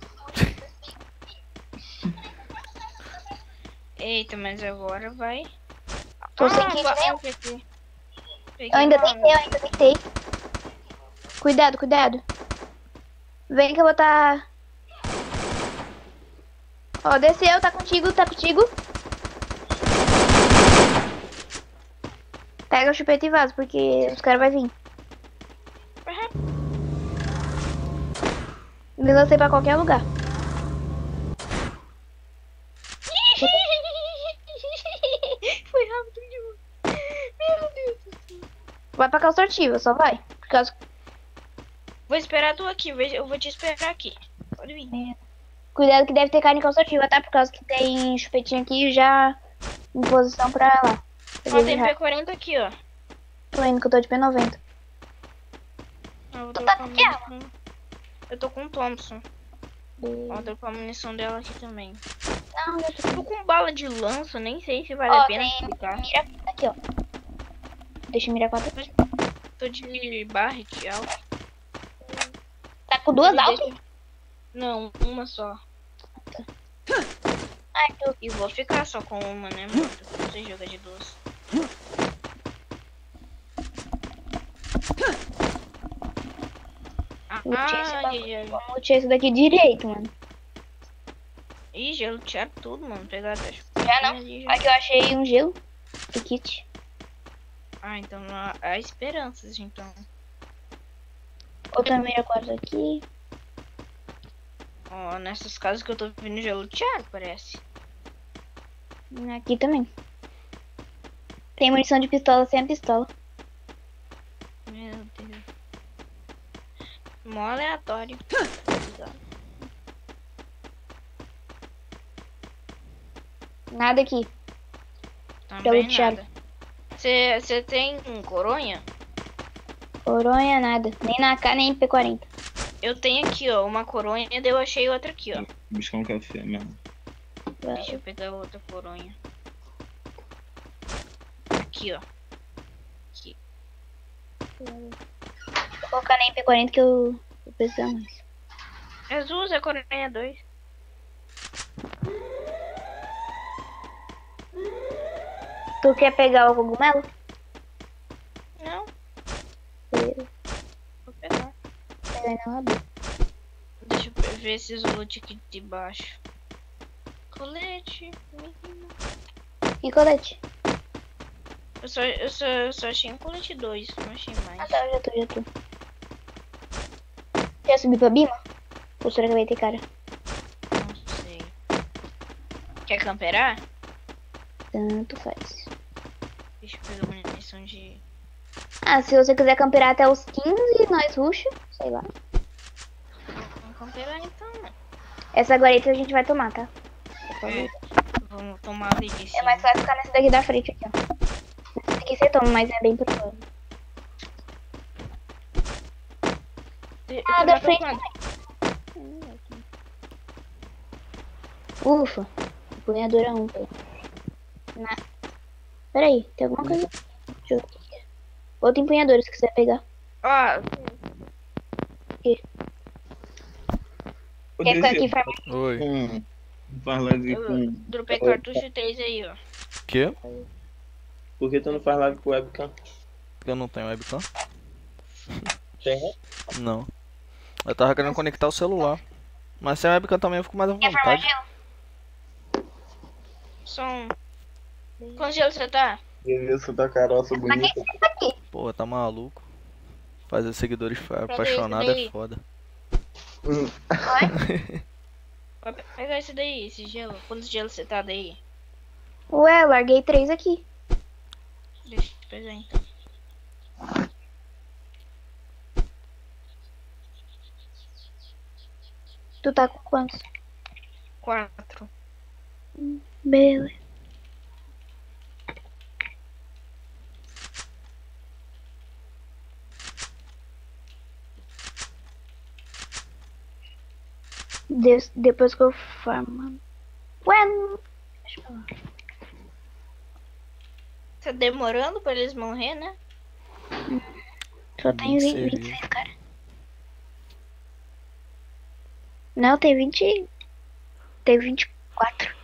S4: Eita, mas agora vai.
S3: Tô sem
S4: Ah,
S3: kit
S4: va-
S3: nenhum.
S4: eu peguei. Peguei
S3: Eu ainda
S4: uma-
S3: tentei, eu ainda tentei. Cuidado, cuidado. Vem que eu vou tá... Ó, desceu, tá contigo, tá contigo. Pega a chupeta e vaza, porque os caras vão vir. Me lancei pra qualquer lugar.
S4: Foi rápido demais. Meu Deus do céu.
S3: Vai pra calça ativa, só vai. Por causa...
S4: Vou esperar tu aqui, ve- eu vou te esperar aqui. Pode vir.
S3: Cuidado que deve ter carne calça ativa, tá? Por causa que tem chupetinha aqui já em posição pra lá.
S4: Ó, tem P quarenta aqui, ó.
S3: Tô indo que eu tô de P noventa.
S4: Eu, vou
S3: Tu
S4: trocar
S3: tá
S4: a
S3: com que
S4: munição. Eu tô com o Thompson. Ó, deu com a munição dela aqui também.
S3: Não, eu tô...
S4: Tô com bala de lança, nem sei se vale
S3: Ó,
S4: a pena
S3: tem
S4: ficar.
S3: mira aqui, ó. Deixa eu mirar quatro.
S4: Tô de barret alto.
S3: Tá com duas
S4: Ele
S3: altas?
S4: deixa- Não, uma só.
S3: Ai, tô...
S4: E vou ficar só com uma, né, mano? Eu não sei jogar de duas. Ah,
S3: Lutei esse
S4: ah,
S3: bagulho.
S4: gelo.
S3: Vamos lutear isso daqui direito, mano.
S4: Ih, gelo, tiraram tudo, mano. Pegaram até
S3: Já não.
S4: ali, já.
S3: Aqui eu achei um gelo. Do kit.
S4: Ah, então há, há esperanças, então.
S3: Outra mira quatro aqui.
S4: Ó, nessas casas que eu tô vendo gelo, tiraram, parece.
S3: Aqui também. Tem munição de pistola sem a pistola.
S4: Meu Deus. Mó aleatório.
S3: Nada aqui.
S4: Também
S3: lutearam.
S4: nada. Você tem um coronha?
S3: Coronha, nada. Nem na A K, nem P quarenta.
S4: Eu tenho aqui, ó, uma coronha, daí eu achei outra aqui, ó.
S2: Buscar um café mesmo.
S4: Deixa eu pegar outra coronha. Aqui, ó. Aqui.
S3: Vou colocar nem P quarenta que eu vou precisar mais.
S4: Jesus, é coronha dois.
S3: Tu quer pegar o cogumelo?
S4: Não,
S3: Beleza.
S4: vou pegar.
S3: Pegar não abrir.
S4: Deixa eu ver esses loot aqui de baixo. Colete. menina.
S3: E colete?
S4: Eu só, eu só, eu só achei um colete dois, não achei
S3: Ah
S4: mais.
S3: tá, eu já tô, já tô. Quer subir pra Bima? Ou será que vai ter cara?
S4: Não sei. Quer camperar?
S3: Tanto faz.
S4: Deixa eu pegar uma munição de...
S3: Ah, se você quiser camperar até os quinze, nós ruxa, sei lá.
S4: Vamos camperar então, né?
S3: Essa guarita a gente vai tomar, tá?
S4: É. Vamos tomar ali de
S3: É
S4: cima.
S3: mais fácil ficar nesse daqui da frente aqui, ó. Esse daqui você toma, mas é bem provável.
S4: Você
S3: Ah,
S4: você
S3: da
S4: matou
S3: frente
S4: quanto?
S3: Ufa. Empunhadora um, pô. Na... Pera aí, tem alguma coisa? Deixa eu ver o que é. Outro empunhador, se quiser pegar.
S4: Ó,
S2: Ô,
S3: Quer ficar aqui,
S2: D G,
S3: farm?
S1: Oi.
S2: com... Faz live
S4: eu
S2: com...
S4: dropei cartucho três aí, ó.
S1: Quê?
S2: Por que tu não faz live com webcam?
S1: Porque eu não tenho webcam?
S2: Tem?
S1: Não. Eu tava querendo conectar o celular. Mas sem webcam também eu fico mais à
S3: Quer farmar
S1: vontade.
S3: gelo?
S4: Só um. Quantos gelo você tá?
S2: Isso da caroça bonita.
S1: Porra, tá maluco. Fazer seguidores fa-
S4: Pega
S1: apaixonados
S4: esse daí.
S1: é foda.
S2: Hum.
S4: Vai pe- pegar esse daí, esse gelo. Quantos gelos você tá daí?
S3: Ué, eu larguei três aqui.
S4: Deixa eu pegar então.
S3: Tu tá com quantos?
S4: Quatro.
S3: Beleza. Des- depois que eu farmo. Ué, não... Deixa eu falar.
S4: Tá demorando pra eles morrer, né?
S3: Só tem
S1: vinte e
S3: vinte,
S1: seis.
S3: vinte e seis, cara. Não, tem vinte. Tem vinte e quatro.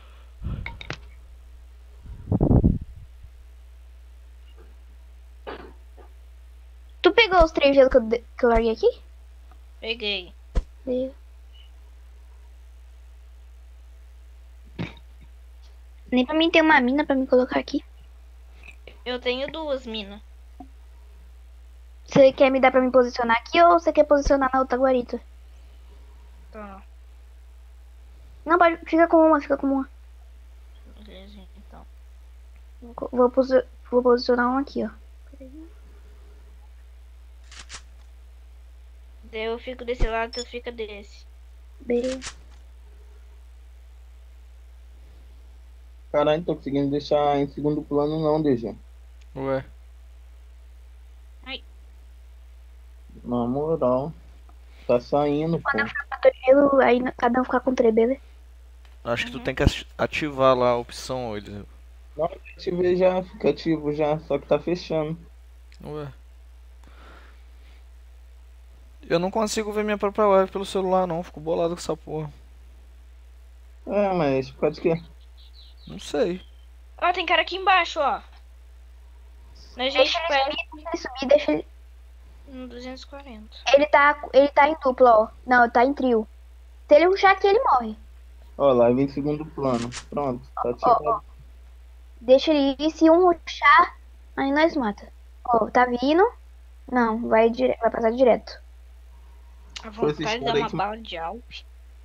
S3: Tu pegou os três gelos que eu, de- que eu larguei aqui?
S4: Peguei.
S3: Deu. Nem pra mim ter uma mina pra me colocar aqui.
S4: Eu tenho duas minas.
S3: Você quer me dar pra me posicionar aqui ou você quer posicionar na outra guarita?
S4: Tá.
S3: Não, pode. Fica com uma, fica com uma.
S4: Beleza, então.
S3: Vou, vou posi- vou posicionar um aqui, ó.
S4: Daí eu fico desse lado, tu fica desse.
S3: Beleza.
S2: Caralho, não tô conseguindo deixar em segundo plano não, D G.
S1: Ué.
S2: Na moral. Tá saindo, pô.
S3: Quando eu ficar com gelo, aí n- cada um ficar com três, beleza?
S1: Acho que tu
S4: Uhum.
S1: tem que ati- ativar lá a opção, ele.
S2: Não, ativei já, fica ativo já, só que tá fechando.
S1: Ué. Eu não consigo ver minha própria live pelo celular não, fico bolado com essa porra.
S2: É, mas pode que.
S1: Não sei.
S4: Ó, tem cara aqui embaixo, ó. Na gente
S3: Deixa ele
S4: pega
S3: subir, deixa ele subir, deixa ele.
S4: no duzentos e quarenta.
S3: Ele tá, ele tá em dupla, ó. Não, ele tá em trio. Se ele ruxar aqui, ele morre.
S2: Ó, live em segundo plano. Pronto, tá ativado.
S3: Deixa ele ir. Se um ruxar, aí nós mata. Ó, tá vindo. Não, vai, dire... vai passar direto.
S4: A
S2: Foi esses
S4: vontade de dar
S2: caras
S4: uma
S2: aí que-
S4: bala de alpe.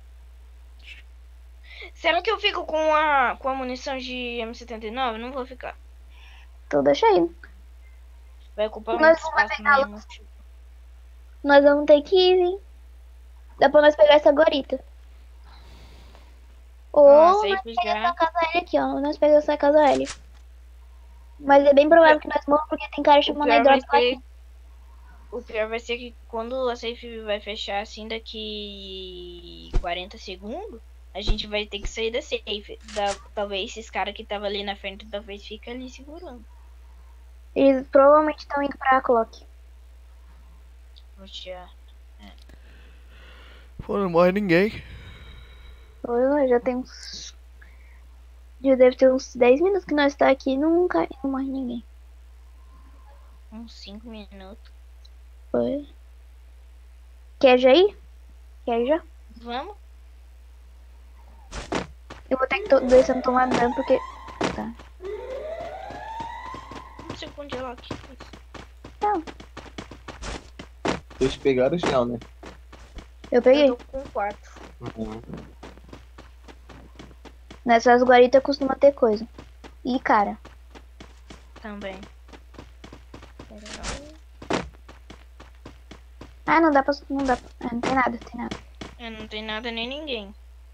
S4: Será que eu fico com a, com a munição de M setenta e nove? Não vou ficar.
S3: Então deixa aí.
S4: Vai ocupar
S3: Nós
S4: muito
S3: vamos
S4: espaço
S3: pegar
S4: na minha mochila.
S3: Nós vamos ter que ir, hein? Dá pra nós pegar essa guarita. Ou
S4: Nossa, aí
S3: nós
S4: foi
S3: pegamos
S4: já.
S3: essa casa L aqui, ó. Ou nós pegamos essa casa L. Mas é bem provável que nós morramos porque tem cara
S4: O
S3: chamando a
S4: pior, vai
S3: hidróxido
S4: ser,
S3: aqui.
S4: o pior vai ser que quando a safe vai fechar assim daqui quarenta segundos, a gente vai ter que sair da safe. Da, talvez esses caras que tava ali na frente talvez fiquem ali segurando.
S3: Eles provavelmente estão indo pra clock.
S4: Vou tirar.
S1: Pô, não morre ninguém.
S3: Oi, já tem uns. Já deve ter uns dez minutos que nós tá aqui e não, cai, não morre ninguém.
S4: Uns cinco minutos.
S3: Foi. Quer já ir? Quer ir já?
S4: Vamos?
S3: Eu vou ter que to- ver se eu não tomar dano porque. Tá.
S4: Não sei onde ela aqui.
S3: Não.
S2: Vocês pegaram já, né?
S3: Eu peguei.
S4: Eu tô com quatro.
S2: Uhum.
S3: Nessas guaritas costuma ter coisa. E cara.
S4: Também.
S3: Ah, não dá pra. Não dá pra. Ah, não tem nada, tem nada.
S4: É, não tem nada nem ninguém.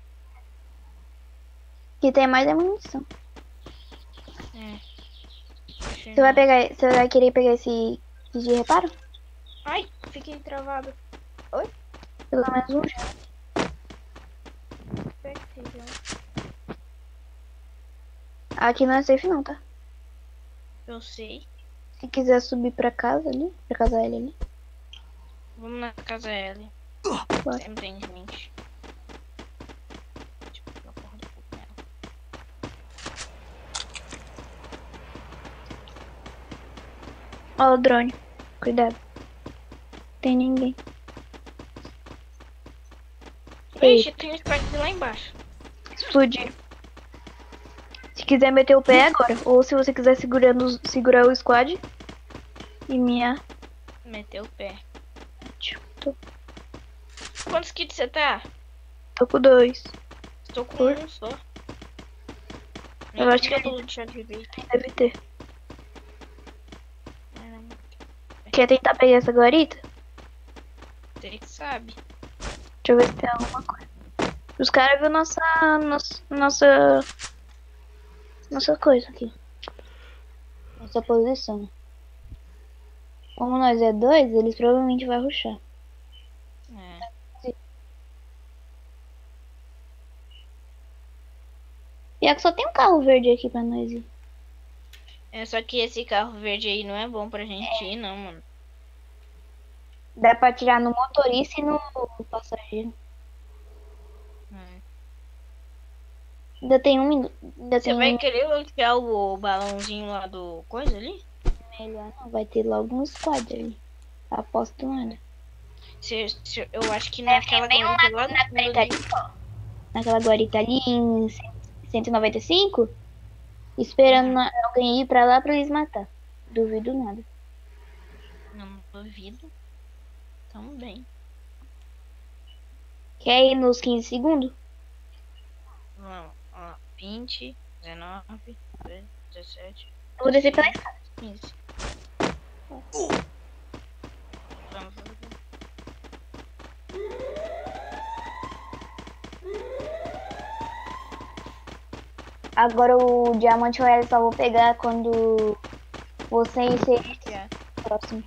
S3: O que tem mais é munição.
S4: É.
S3: Você vai pegar. Você vai querer pegar esse kit de reparo?
S4: Ai, fiquei travado.
S3: Pelo menos um já. Aqui não é safe não, tá?
S4: Eu sei.
S3: Se quiser subir pra casa ali, pra casa L ali.
S4: Vamos na casa L.
S3: Bora.
S4: Sempre tem gente. Deixa eu pegar a porra do fogo nela.
S3: Ó o drone. Cuidado. Tem ninguém.
S4: Ixi, tem um squad lá embaixo.
S3: Explodir. Se quiser meter o pé agora. Ou se você quiser segurando, segurar o squad. E minha.
S4: Meteu o pé.
S3: Tô,
S4: Quantos kits você tá?
S3: tô com dois.
S4: Estou com
S3: Por?
S4: um só.
S3: Eu acho que
S4: todo de chá de leite.
S3: deve ter. Quer tentar pegar essa guarita?
S4: Você que sabe.
S3: Deixa eu ver se tem alguma coisa. Os caras viram nossa, nossa. Nossa. Nossa coisa aqui. Nossa posição. Como nós é dois, eles provavelmente vão rushar.
S4: É.
S3: E que só tem um carro verde aqui pra nós ir.
S4: É, só que esse carro verde aí não é bom pra gente ir, não, mano.
S3: Dá pra atirar no motorista e no passageiro.
S4: É.
S3: Ainda tem um minuto. Ainda
S4: Você
S3: tem
S4: vai
S3: um
S4: querer lançar o balãozinho lá do coisa ali?
S3: melhor, não. Vai ter logo um squad ali. Aposto nada.
S4: Se, se, eu acho que naquela guarita lá no
S3: Na
S4: fundo
S3: guarita
S4: ali.
S3: ali, ó. Naquela guarita ali em cento e noventa e cinco. Esperando
S4: Uhum.
S3: na- alguém ir pra lá pra eles matar. Duvido nada.
S4: Não duvido. Tamo bem.
S3: Quer ir nos quinze segundos?
S4: Vamos, ó. vinte, dezenove, dezessete,
S3: Eu vou descer pela escada.
S4: quinze. Vamos, vamos.
S3: Agora o diamante royale só vou pegar quando vocês serem
S4: É.
S3: próximos.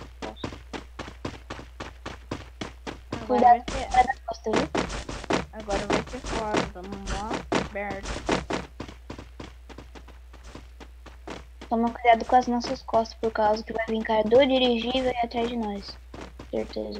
S4: Agora
S3: Cuidado
S4: vai ser,
S3: com a costa, viu?
S4: agora vai ser foda. Vamos lá, aberto.
S3: Toma cuidado com as nossas costas, por causa que vai vir cara do dirigível e atrás de nós. Certeza.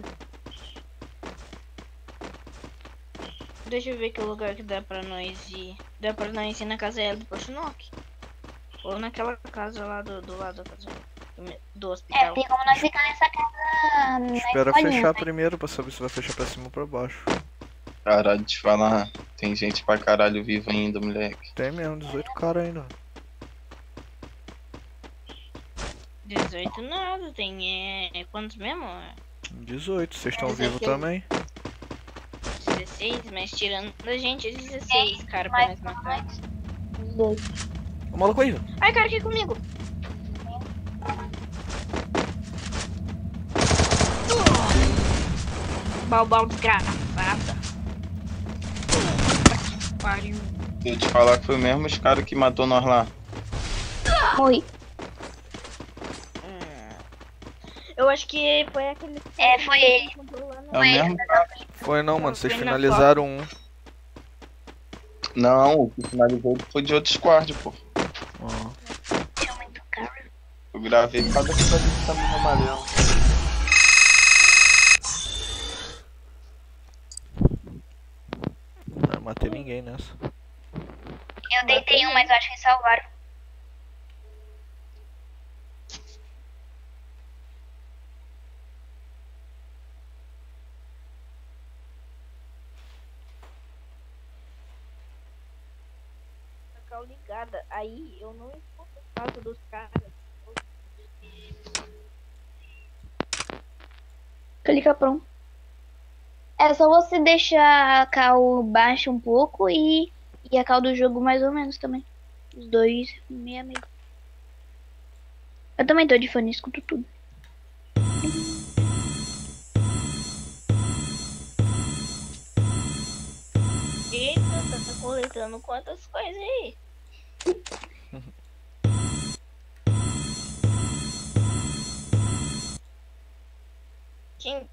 S4: Deixa eu ver que lugar que dá pra nós ir. Dá pra nós ir na casa L do Portinock. Ou naquela casa lá do, do lado da casa do, do
S3: É,
S4: hospital.
S3: tem como nós ficar nessa casa na
S1: Espera
S3: escolinha,
S1: fechar
S3: né?
S1: primeiro pra saber se vai fechar pra cima ou pra baixo.
S2: Caralho, te falar. Tem gente pra caralho viva ainda, moleque.
S1: Tem mesmo, dezoito caras ainda.
S4: dezoito nada, tem é, quantos mesmo?
S1: dezoito, vocês estão
S3: É,
S1: vivos
S3: dezesseis.
S1: também?
S4: dezesseis, mas tirando da gente, dezesseis, cara, pra nós
S3: Mas
S4: matar.
S3: os dois.
S1: Ô maluco aí,
S4: Ai, cara, aqui comigo. Balbal desgraçada. Pariu.
S2: Se eu te falar que foi mesmo os caras que matou nós lá.
S3: Morri.
S4: Eu acho que foi aquele.
S3: É, foi ele.
S2: É o mesmo cara.
S1: Foi não, mano, vocês
S4: Foi na
S1: finalizaram um.
S2: Não, o que finalizou foi de outro squad, pô.
S1: Ó.
S3: É muito caro.
S2: Eu gravei cada coisa que tá no amarelo.
S1: Não matei ninguém nessa.
S3: Eu deitei um, mas eu acho que salvaram.
S4: Ficar ligada. Aí eu não escuto o caso dos caras.
S3: Clica pronto. É, É só você deixar a cal baixa um pouco e, e a cal do jogo mais ou menos também. Os dois, meia meia. Eu também tô de fone, escuto tudo.
S4: Eita, tá coletando quantas coisas aí? Quem...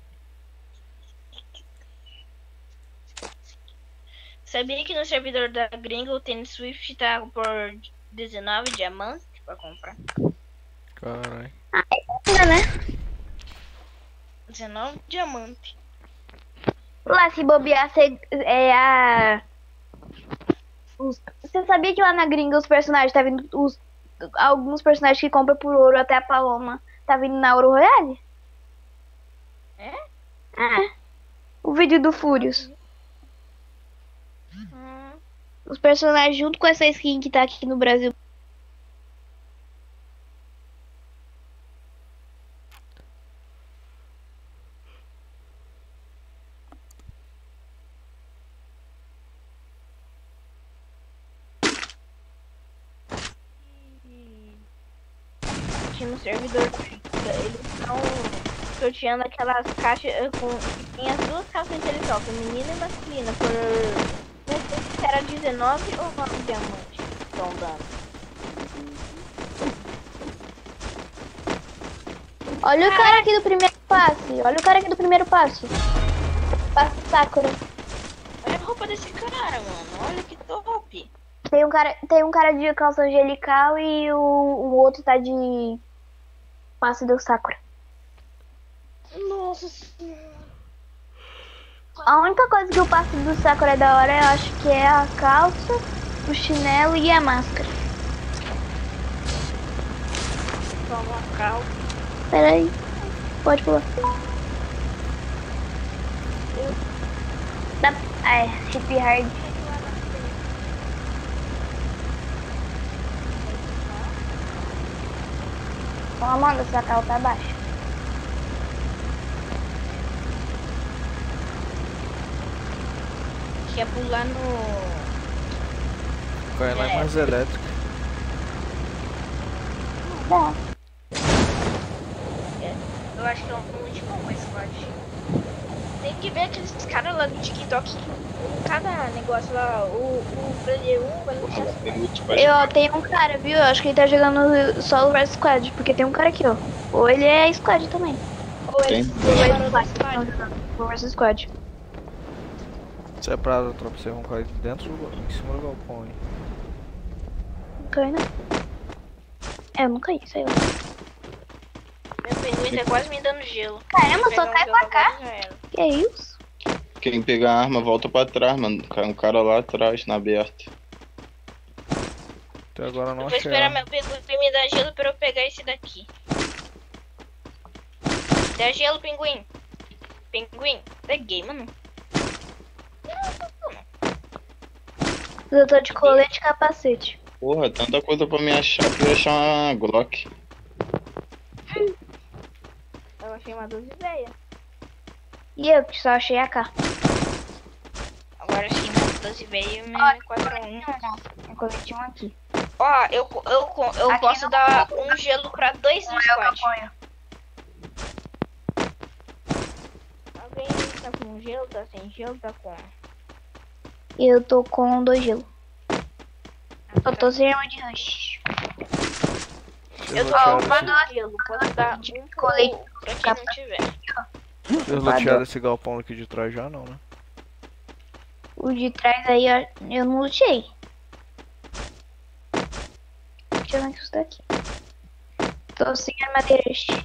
S4: Sabia que no servidor da Gringo o Tênis Swift tá por dezenove diamantes pra comprar?
S1: Caralho.
S3: Ainda, né?
S4: dezenove diamantes.
S3: Lá, se bobear, cê, é a... os- Você sabia que lá na gringa os personagens tá vindo... Os, alguns personagens que compram por ouro, até a Paloma, tá vindo na Ouro Royale?
S4: É?
S3: É. O vídeo do Furious.
S4: Hum,
S3: Os personagens junto com essa skin que tá aqui no Brasil.
S4: aqui no servidor eles estão sorteando aquelas caixas eh, com. Tem as duas caixas intelectual, feminina e masculina, por. Não sei se era dezenove ou nove diamantes estão dando.
S3: Olha o cara aqui do primeiro passe. Olha o cara aqui do primeiro passe. Passe Sakura.
S4: Olha a roupa desse cara, mano. Olha que top.
S3: Tem um cara, tem um cara de calça angelical e o, o outro tá de passe do Sakura.
S4: Nossa senhora.
S3: A única coisa que o passe do Sakura é da hora, eu acho que é a calça, o chinelo e a máscara.
S4: Toma a calça.
S3: Pera aí. Pode pular. Dá, ah, é, chip hard. Ó, Amanda, sua cal tá baixa.
S4: Quer pular no.
S1: Cai lá em mais elétrica.
S3: Dá.
S4: Eu acho que é um último com esse squad. Tem que ver aqueles caras lá do TikTok que cada negócio lá, o, o Player um vai lutar.
S3: Eu tenho um cara, viu? Eu acho que ele tá jogando solo versus squad, porque tem um cara aqui, ó. Ou ele é squad também.
S4: Ou
S2: Tem?
S4: eles
S3: Ou ele é
S4: falaram
S3: squad.
S4: do
S3: Não,
S4: squad.
S3: Solo versus squad.
S1: Se é pra tropa, vocês vão cair dentro do, em cima do galpão aí.
S3: Não cai, né? É, eu não caí, sei lá.
S4: Meu pinguim tá quase me dando gelo.
S3: Caramba, só
S4: Pegar um
S3: cai
S4: gelo
S3: pra cá.
S4: agora já era.
S3: Que é isso?
S2: Quem pegar a arma volta pra trás, mano. Cai um cara lá atrás, na aberta.
S1: Até agora eu não
S4: Eu vou
S1: achei.
S4: esperar
S1: arma.
S4: meu pinguim me dar gelo pra eu pegar esse daqui. Dá gelo, pinguim. Pinguim. Peguei, mano.
S3: Eu tô de colete e capacete.
S2: Porra, tanta coisa pra me achar que eu ia achar uma Glock.
S4: Eu achei uma doze ideia.
S3: E eu que só achei a K.
S4: Agora achei uma doze veio e minha quatro um.
S3: Um coletinho aqui.
S4: Ó, eu, eu, eu
S3: Aqui
S4: posso
S3: não
S4: dar um gelo pra dois no
S3: Não é o
S4: squad.
S3: apoio.
S4: Alguém tá com gelo, tá sem gelo, tá com.
S3: Eu tô com dois gelo. Eu tô sem arma de rush.
S4: Eu tô
S1: Desbloquearam
S4: arrumando
S1: esse-
S4: gelo, posso dar um pro,
S3: colete.
S4: pra quem não tiver.
S1: Desbloquearam esse galpão aqui de trás já não, né?
S3: O de trás aí, ó, eu não lutei. Deixa eu ver que isso daqui. Tô sem armadilha.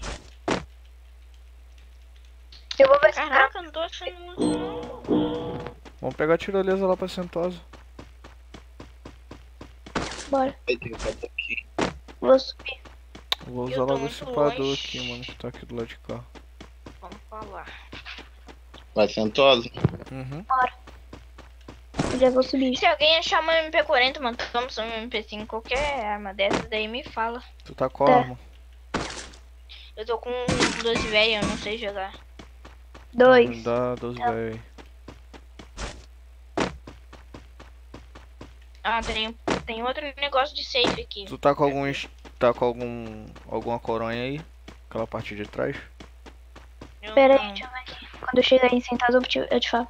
S3: Eu vou ver se
S4: Caraca, eu não tô achando muito não.
S1: Vamos pegar a tirolesa lá pra Sentosa.
S3: bora.
S2: Aí tem cara aqui.
S3: Vou subir.
S1: Vou
S4: Eu
S1: usar
S4: tô
S1: logo
S4: muito
S1: esse pador
S4: longe.
S1: aqui, mano, que tá aqui do lado de cá.
S4: Vamos falar.
S2: Vai sentosa?
S1: Uhum.
S3: Eu já vou subir.
S4: Se alguém achar uma M P quarenta, uma Thompson, uma M P cinco, qualquer arma dessas, daí me fala.
S1: Tu tá com a
S3: Tá.
S1: arma?
S4: Eu tô com doze velho, eu não sei jogar.
S3: Dois.
S1: Me dá doze
S3: Tá.
S1: velho aí.
S4: Ah, tem, tem outro negócio de safe aqui.
S1: Tu tá com algum. es- Tá com algum. Alguma coronha aí? Aquela parte de trás?
S4: Eu
S3: Pera aí,
S4: não.
S3: deixa eu ver aqui. Quando eu chegar em Centauros eu te, eu te falo.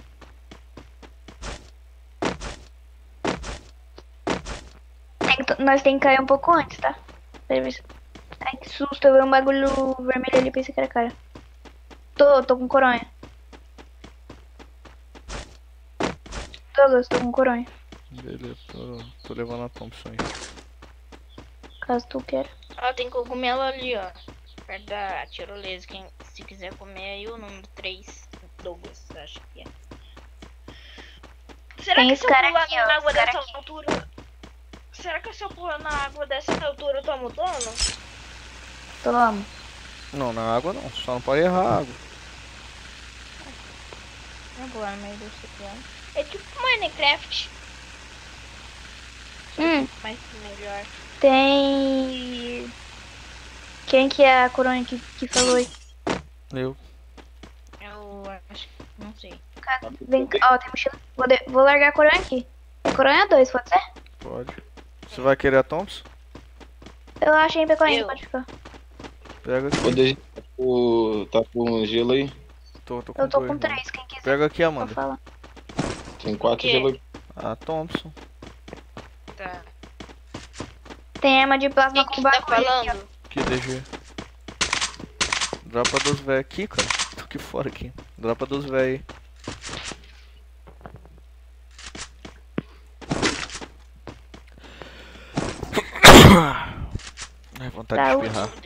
S3: Tem que- nós tem que cair um pouco antes, tá? Pera aí. Ai, que susto, eu vi um bagulho vermelho ali, pensei que era cara. Tô, tô com coronha. Douglas, tô com coronha.
S1: Beleza, tô, tô levando a Thompson aí.
S3: Caso tu queira.
S4: Ó, tem cogumelo ali, ó. Perto da tirolesa. Quem se quiser comer aí o número três. Douglas, acho que é. Será
S3: Tem
S4: que
S3: esse
S4: se eu
S3: cara
S4: pular
S3: aqui,
S4: na
S3: ó,
S4: água
S3: esse cara
S4: dessa
S3: aqui.
S4: altura. Será que se eu pular na água dessa altura eu tomo dano?
S3: Toma.
S1: Não, na água não, só não pode errar a água.
S4: Não vou lá no meio do oceano. É tipo Minecraft,
S3: Hum,
S4: mas melhor.
S3: tem... Quem que é a coronha que, que falou aí?
S1: Eu.
S4: Eu acho que não sei.
S3: Vem cá, ó, tem mochila. Vou, de- vou largar a coronha aqui. É coronha dois, pode ser?
S1: Pode. Você vai querer a Thompson?
S3: Eu achei em pecorinha,
S4: Eu.
S3: pode ficar.
S1: Pega
S2: Ô,
S1: aqui.
S2: D G, tá com, tá com gelo aí?
S1: Tô, tô com
S3: Eu tô
S1: dois,
S3: com
S1: mano.
S3: três, quem quiser.
S1: Pega aqui,
S3: Só
S1: Amanda.
S3: fala.
S2: Tem quatro
S4: quê?
S2: gelo aí.
S1: A Thompson.
S4: Tá.
S3: Tem arma de plasma
S4: O que
S3: com
S4: que tá
S3: bagulho aqui, ó.
S4: falando?
S1: Aqui, D G. Dropa dos véi aqui, cara. Tô aqui fora aqui. Dropa dos véi aí. Ai, vontade de
S3: Saúde.
S1: espirrar.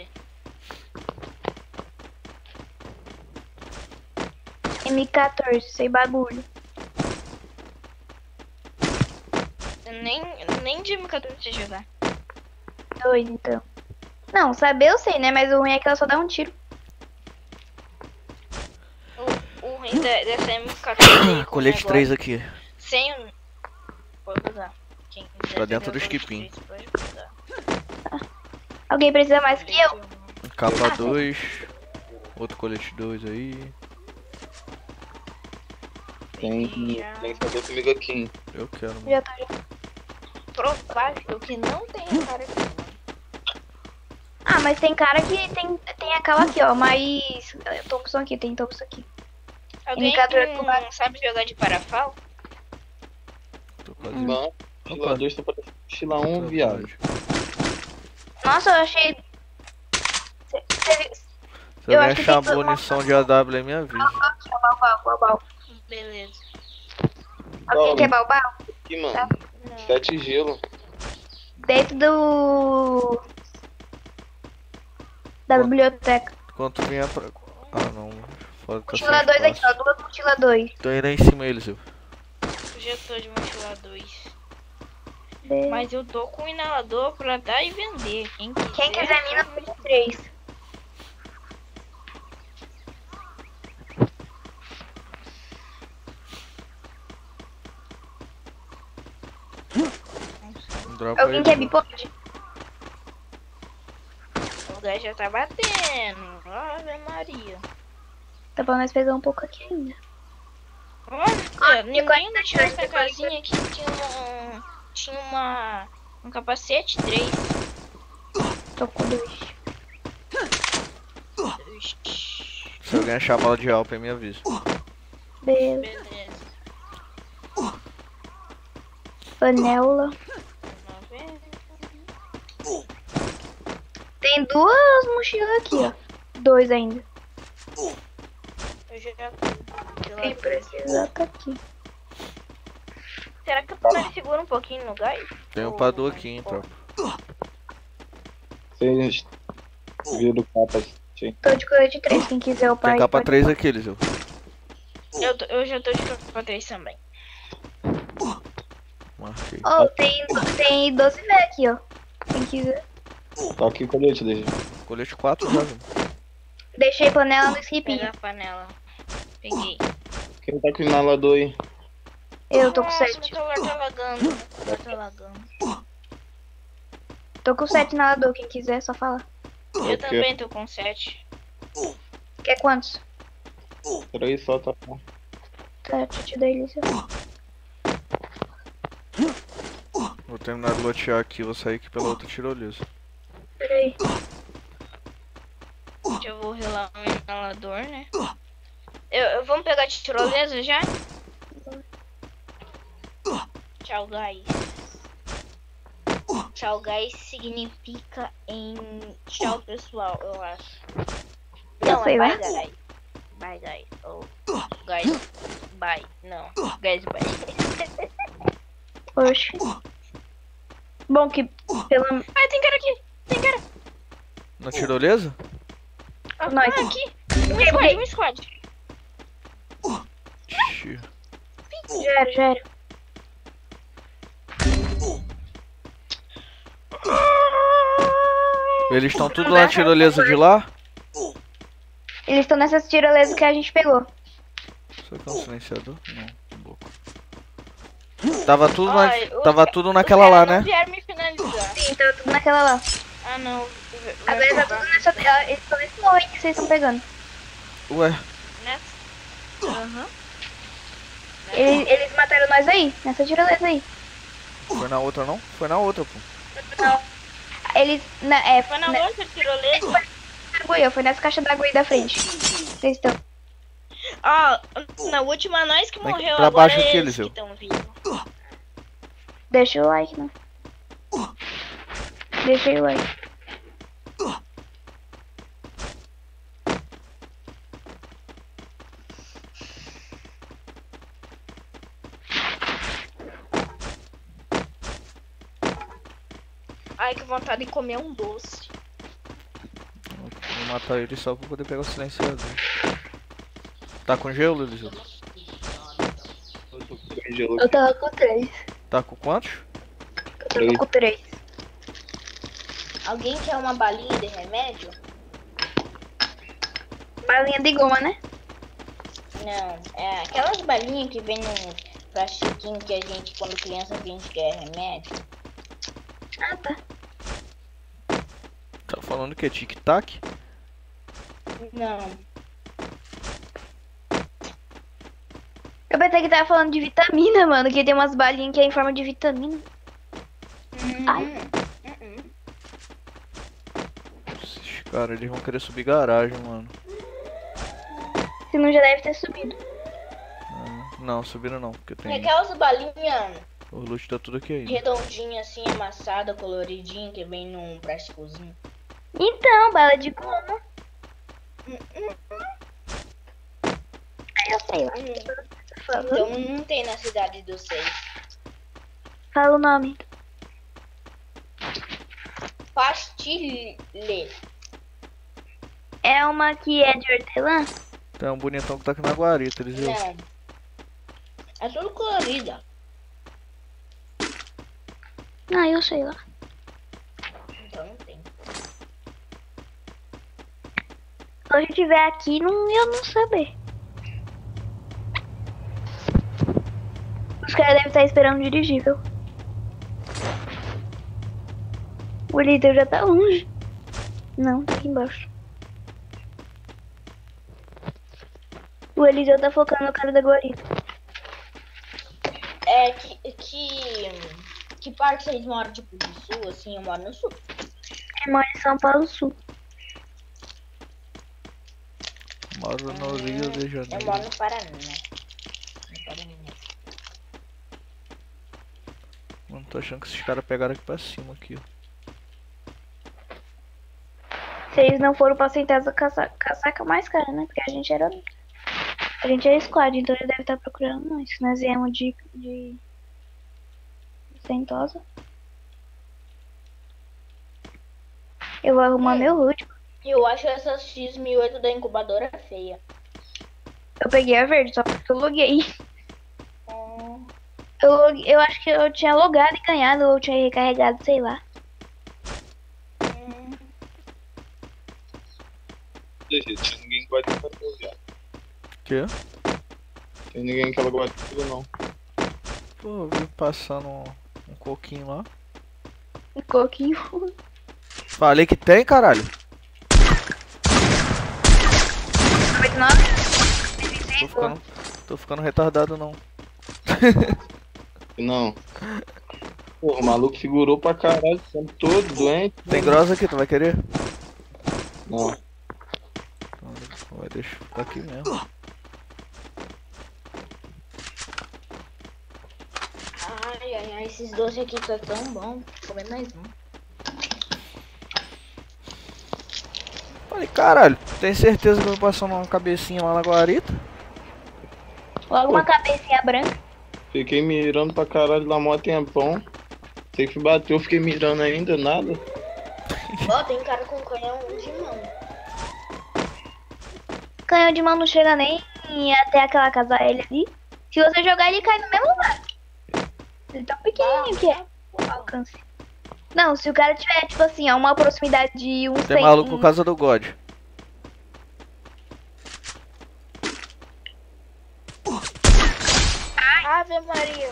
S3: M quatorze, sem bagulho.
S4: Eu Nem, nem de M quatorze sei jogar.
S3: Dois, então. Não, saber eu sei, né? Mas o ruim é que ela só dá um tiro.
S4: O, o ruim da, dessa M quatorze aí com o
S1: Colete três
S4: negócio,
S1: aqui.
S4: sem o... Pode usar. Quem quiser
S1: Pra dentro
S4: pegar
S1: do
S4: o colete
S1: skipinho.
S4: três, pode usar.
S3: Alguém precisa mais que eu?
S1: Capa dois. Outro colete dois aí.
S2: Tem,
S4: Já.
S2: tem que fazer comigo aqui, hein?
S1: Eu quero, mano.
S3: Já tô, já.
S4: Provável que não tenha cara aqui.
S3: Ah, mas tem cara que tem, tem a cal aqui, ó. Mas. Thompson aqui, tem Thompson aqui.
S4: Alguém
S3: M quatorze
S4: que
S3: com
S4: não sabe jogar de parafal?
S1: Tô quase.
S2: Não, mochila dois tá parecendo mochila um,
S1: Tô
S2: viado.
S1: quase.
S3: Nossa, eu achei. Cê- cê-
S1: Se
S3: Eu
S1: alguém
S3: acho que
S1: achar
S3: tem uma-
S1: munição de A W, me avisa.
S3: Aqui, ó, balbal, balbal.
S4: Beleza.
S3: Alguém
S2: Ó,
S3: quer balbal?
S2: aqui, mano.
S3: Tá.
S4: Não.
S2: Sete gelo.
S3: Dentro do. Da
S1: Ó.
S3: biblioteca.
S1: Quando vier pra. Ah, não. Fora tá
S3: Mochila
S1: sem
S3: dois aqui, ó.
S1: espaço.
S3: Duas mochila dois.
S1: Tô indo aí em cima eles, eu.
S4: Eu já tô de mochila dois.
S3: Be-
S4: Mas eu tô com um inalador pra dar e vender. Quem quiser,
S3: Quem quiser mina, tem três.
S1: Dropa
S3: Alguém
S1: aí.
S3: quer
S1: dropa.
S3: bipode?
S4: O lugar já tá batendo. Ave Maria.
S3: Tá bom, nós pegar um pouco aqui ainda.
S4: Olha, ninguém
S3: quarenta
S4: deixou
S3: e
S4: essa
S3: oito,
S4: casinha aqui. Tinha uma. Tinha uma. Um capacete três.
S3: Tô com dois.
S1: Se alguém achar bala de alpa, me avisa.
S3: Beleza.
S4: Beleza.
S3: Panela.
S4: Vamos ver.
S3: Tem duas mochilas aqui, ó. Dois ainda.
S4: Eu já.
S3: Quem precisa tá aqui.
S4: Será que o primeiro segura um pouquinho no gás?
S1: Tem um
S4: Ou-
S1: pador aqui, hein, tropa.
S2: Vocês viram capa. Sim.
S3: Tô de colete três, quem quiser o pai.
S1: Tem capa
S3: pode-
S1: três aqui, eles, eu.
S4: Eu, tô- eu já tô de capa três também.
S1: Marquei.
S3: Ó, tem, tem doze V aqui, ó. Quem quiser.
S2: Tá aqui o colete, D G.
S1: Colete quatro já, viu?
S3: Deixei panela no skipinho.
S4: Pega a panela. Peguei.
S2: Quem tá com o inalador aí?
S3: Eu tô com
S4: Nossa,
S3: sete.
S4: meu celular tá lagando. Meu celular tá lagando.
S3: Tô com sete na dor, quem quiser, só falar.
S4: Eu
S2: Ok.
S4: também tô com sete.
S3: Quer quantos?
S2: Três só, tá bom.
S3: Tá, deixa eu te dar eles.
S1: terminar de lotear aqui, vou sair aqui pela outra tirolesa.
S3: Peraí.
S4: Eu vou relar um inalador, né? Eu, eu, vamos pegar a tirolesa já? Tchau, guys. Tchau, guys significa em tchau, pessoal, eu acho. Não,
S3: sei
S4: é
S3: lá.
S4: bye, guys. Bye, guys. Ou guys, bye. Não, guys, bye.
S3: Oxe. Bom que pela...
S4: Ai, tem cara aqui. Tem cara.
S1: Na tirolesa?
S4: Ah,
S3: Nós.
S4: ah, aqui. Um squad, um squad.
S1: Ixi.
S3: Já era, já era.
S1: Eles estão tudo na tirolesa de lá?
S3: Eles estão nessas tirolesas que a gente pegou.
S1: Isso aqui é um silenciador? Não, boca. Tava tudo, na,
S4: Ai, os
S1: tava
S4: ca-
S1: tudo
S4: os
S1: naquela
S4: caras
S1: lá,
S4: não
S1: né?
S4: vieram me finalizar.
S3: Sim, tá tudo naquela lá.
S4: Ah, não.
S3: Agora tá tudo nessa... Eles estão nesse morro aí que vocês estão pegando.
S1: Ué,
S4: Nessa? Aham.
S3: Eles, eles mataram nós aí, nessa tirolesa aí.
S1: foi na outra não? Foi na outra, pô.
S3: Não. Eles... Na, é,
S4: Foi na
S3: na,
S4: outra tirolesa?
S3: Foi eu, foi nessa caixa d'água aí da frente. Vocês estão...
S4: Ah, na última nós que
S1: Vem
S4: morreu,
S1: pra
S4: agora
S1: baixo aqui,
S4: é eles
S1: Eliseu.
S4: que estão vivos.
S3: Deixa o like, né? Deixa o like.
S4: Ai, que vontade de comer um doce.
S1: Vou matar ele só pra poder pegar o silenciador. Tá com gelo, Eliseu?
S2: Eu tô com gelo.
S3: Eu tava com três.
S1: Tá com quantos?
S3: Eu tava com três.
S4: Alguém quer uma balinha de remédio?
S3: Balinha de goma, né?
S4: Não, é aquelas balinhas que vem num plastiquinho que a gente, quando criança, a gente quer remédio.
S3: Ah, tá.
S1: Tá falando que é tic-tac?
S4: Não.
S3: Eu pensei que tava falando de vitamina, mano. Que tem umas balinhas que é em forma de vitamina. Ai.
S4: Uhum.
S1: Esses caras, eles vão querer subir garagem, mano.
S3: Se não já deve ter subido.
S1: Ah, não, subiram não, porque
S4: E
S1: tem...
S4: aquelas balinhas
S1: O loot tá tudo aqui ainda.
S4: redondinhas assim, amassada, coloridinha, que vem num plásticozinho.
S3: Então, bala de goma. Aí eu sei lá. Fala,
S4: Então não tem na cidade dos seis.
S3: fala o nome.
S4: Pastilhe.
S3: É uma que é de hortelã?
S1: Tem um bonitão que tá aqui na guarita, eles viram.
S4: Não. É tudo colorida.
S3: Ah, eu sei lá.
S4: Então não tem.
S3: Se a gente tiver aqui, não, eu não saber. Os caras devem estar esperando o dirigível. O Eliseu já tá longe. Não, tá aqui embaixo. O Eliseu tá focando no cara da guarita.
S4: É que. Que, que parte vocês moram, tipo, do sul, assim? Eu moro no sul.
S3: Eu moro em São Paulo Sul.
S1: Moro no Rio de
S4: Eu
S1: Janeiro.
S4: moro no Paraná. No Paraná.
S1: Mano, tô achando que esses caras pegaram aqui pra cima aqui, ó.
S3: Se eles não foram pra sentar essa casaca, casaca mais cara, né? Porque a gente era. A gente era squad, então eles devem estar procurando nós. Se nós viemos de. de. Sentosa. Eu vou arrumar meu loot.
S4: Eu acho essa X mil e oito da incubadora feia.
S3: Eu peguei a verde, só porque eu loguei.
S4: Hum,
S3: Eu, log- eu acho que eu tinha logado e ganhado, ou tinha recarregado, sei lá.
S4: hum.
S2: Gente, ninguém gosta de fazer já.
S1: Quê?
S2: Tem ninguém que ela gosta de tudo, não.
S1: Pô, eu vi passando um, um coquinho lá.
S3: Um coquinho.
S1: Falei que tem, caralho.
S3: noventa e nove?
S1: Tô ficando, tô ficando retardado não.
S2: Não. Porra, o maluco figurou pra caralho, sempre todo doente.
S1: Tem grossa aqui, tu vai querer?
S2: Não.
S1: Então, vai deixar ficar aqui mesmo.
S4: Ai, ai, ai, esses doces aqui tá tão bom. Vou comer mais um.
S1: Falei, caralho, tem certeza que eu vou passar uma cabecinha lá na guarita?
S3: Logo uma cabecinha branca.
S2: Fiquei mirando pra caralho lá mó tempão. Sei que bateu, fiquei mirando ainda, nada.
S4: Ó, tem cara com canhão de mão.
S3: Canhão de mão não chega nem até aquela casa L ali. Se você jogar, ele cai no mesmo lugar. Ele tão pequenininho que é o alcance. Não, se o cara tiver, tipo assim, a uma proximidade de um
S1: Tem
S3: cem...
S1: maluco
S3: um-
S1: por causa do God.
S4: Ave Maria.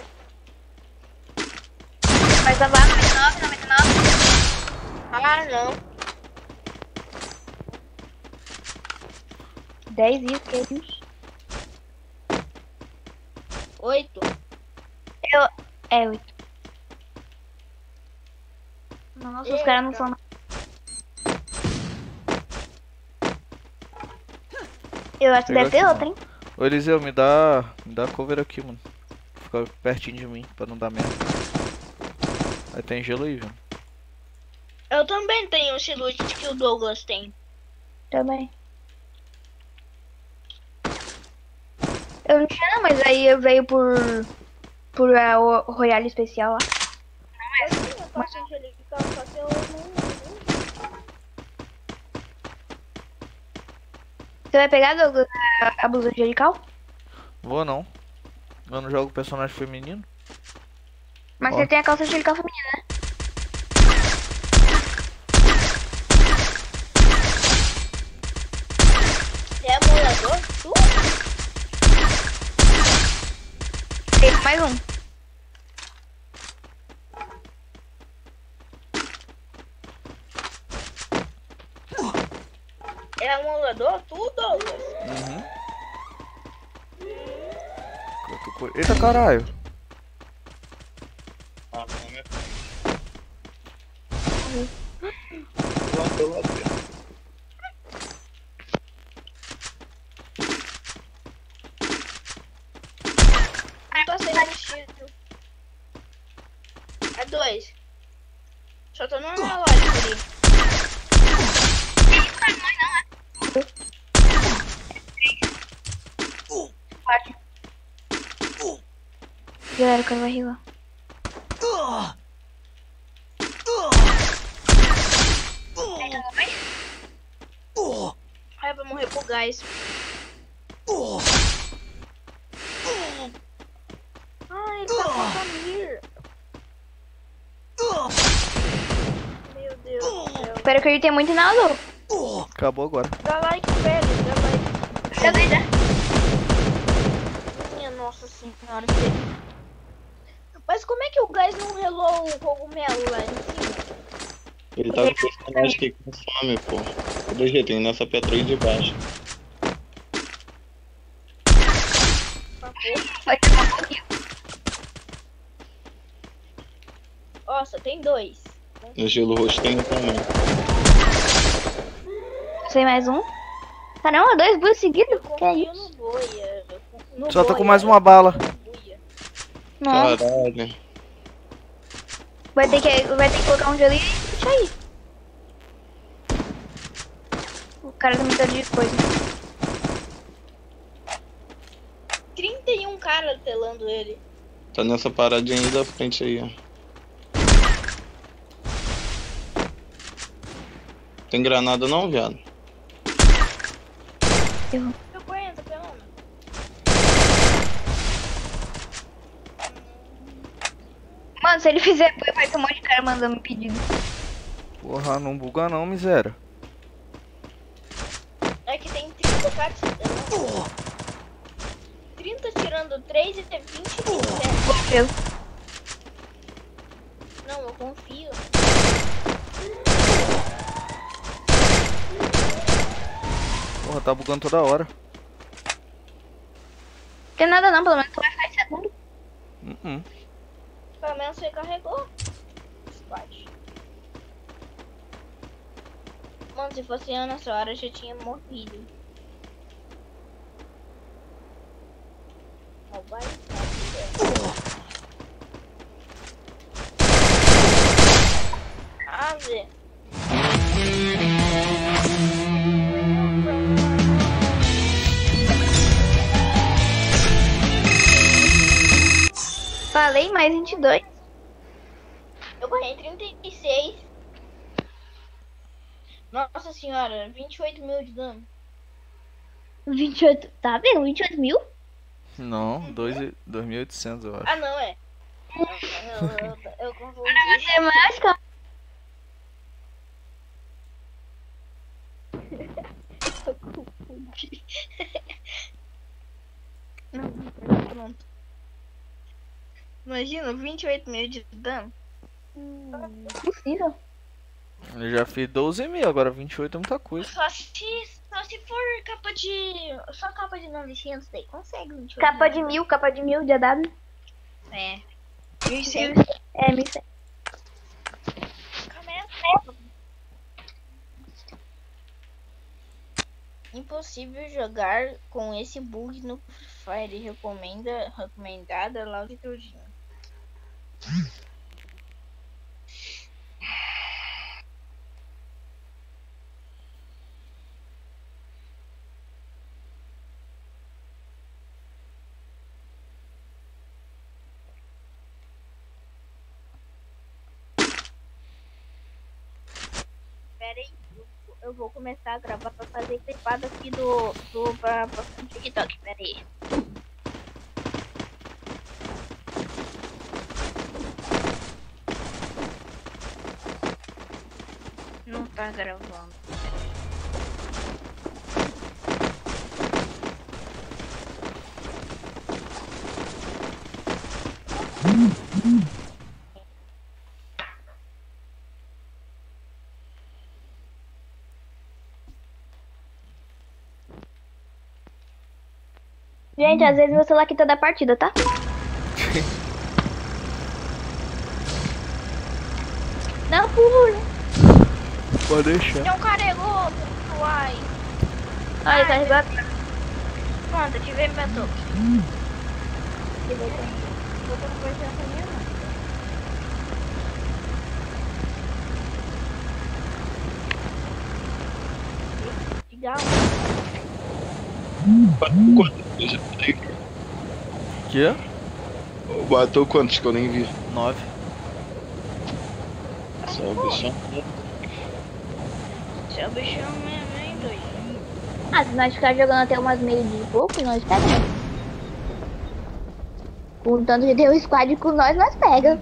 S3: Vai salvar noventa e nove, noventa e nove.
S4: Ah, não.
S3: dez isqueiros.
S4: Oito.
S3: Eu... É, oito. Nossa, os caras não são... Eu acho que
S1: Pegou
S3: deve ter
S1: aqui,
S3: outra, hein?
S1: Ô Eliseu, me dá. Me dá cover aqui, mano. Fica pertinho de mim, pra não dar merda. Aí tem gelo aí, viu?
S4: Eu também tenho o silute que o Douglas tem.
S3: Também. Eu não tinha, não, mas aí eu veio por... Por a o Royale especial lá.
S4: Eu tinha parte angelical, só que eu não...
S3: Você vai pegar, Douglas, a, a blusa angelical?
S1: Vou não. Eu não jogo personagem feminino.
S3: Mas
S1: Ó.
S3: você tem a calça angelical feminina, né?
S4: Você é morador? Tu?
S3: Tem mais um.
S4: É amolador? Tu, Douglas?
S1: Uhum. Eu tô com- Eita caralho.
S2: Ah, não é. Lá pela terra.
S4: Não tá sem vestido. É dois. Só tô no analógico ali.
S3: Quatro. Galera, o cara vai rilar.
S4: Ai, vai morrer pro gás. Ai, ele tá com a Samir. Meu Deus do céu.
S3: Espero que ele tenha muito inador.
S1: Acabou agora.
S4: Dá like, velho. Dá like.
S3: Cadê, né?
S4: Minha nossa senhora. Você... Mas como é que o gás não relou o cogumelo lá em cima?
S2: Ele tá com personagem que consome, pô. D G, tem nessa petrolha de baixo.
S3: Vai ter um pouquinho.
S4: Nossa, tem dois.
S2: No gelo roxo tem um também.
S3: Sei mais um. Caramba, dois buios seguidos?
S4: Eu
S3: Que é
S4: confio
S3: isso?
S4: no boia. No
S1: Só tô
S4: boia,
S1: com mais
S4: eu
S1: uma bala.
S4: confio no boia.
S3: Nossa,
S2: Caralho.
S3: vai ter que, vai ter que colocar um gelo e deixa aí. O cara também tá de coisa.
S4: trinta e um caras telando ele.
S2: Tá nessa paradinha aí da frente aí, ó. Tem granada não, viado?
S3: Eu...
S4: cinquenta, pelo menos.
S3: Mano, se ele fizer buio, vai ter um monte de cara mandando pedido.
S1: Porra, não buga não, miséria.
S4: É que tem trinta caras telando. trinta tirando três e tem vinte e sete.
S3: Eu...
S4: Não, eu confio.
S1: Porra, tá bugando toda hora.
S3: Tem nada não, pelo menos tu vai ficar em segundo.
S1: Uh -uh.
S4: Pelo menos você carregou. Squad. Mano, se fosse eu nessa hora, eu já tinha morrido. Ó, vai. Ah, Zé.
S3: Falei mais vinte e dois.
S4: Eu ganhei trinta e seis. Nossa senhora, vinte e oito mil de dano.
S3: vinte e oito. Tá vendo? vinte e oito mil?
S1: Não, dois mil e oitocentos eu acho.
S4: Ah, não, é. Eu, eu, eu, eu confundi.
S3: Matemática.
S4: Eu confundi. Não, pronto. Imagina, vinte e oito mil de dano.
S3: Possível.
S1: Eu já fiz doze mil, agora vinte e oito é muita coisa.
S4: Só se, só se for capa de... Só capa de novecentos, daí consegue vinte e oito
S3: Capa
S4: mil.
S3: de mil, capa de mil de A W.
S4: É. mil e cem.
S3: É, mil e cem.
S4: Impossível jogar com esse bug no Free Fire. Recomenda, recomendada logo e tudinho. Pera aí, eu- eu vou começar a gravar pra fazer clipado aqui do, do pra, pra TikTok. Pera aí. Não tá gravando.
S3: Gente, às vezes meu celular quita da partida, tá? Não pula.
S1: Pode deixar.
S4: Não carregou, uai.
S3: Olha, carregou a...
S4: Pronto, tive meu toque. Vou ter que conversar com a minha mãe. Legal.
S2: Bateu quantos? Eu já falei.
S1: Que?
S2: Bateu quantos que eu nem vi?
S1: nove.
S2: Só o bichão.
S4: Seu bichão é bem doido.
S3: Ah, se nós ficar jogando até umas meio de pouco, nós pegamos. Com o tanto de Deus squad com nós, nós pega.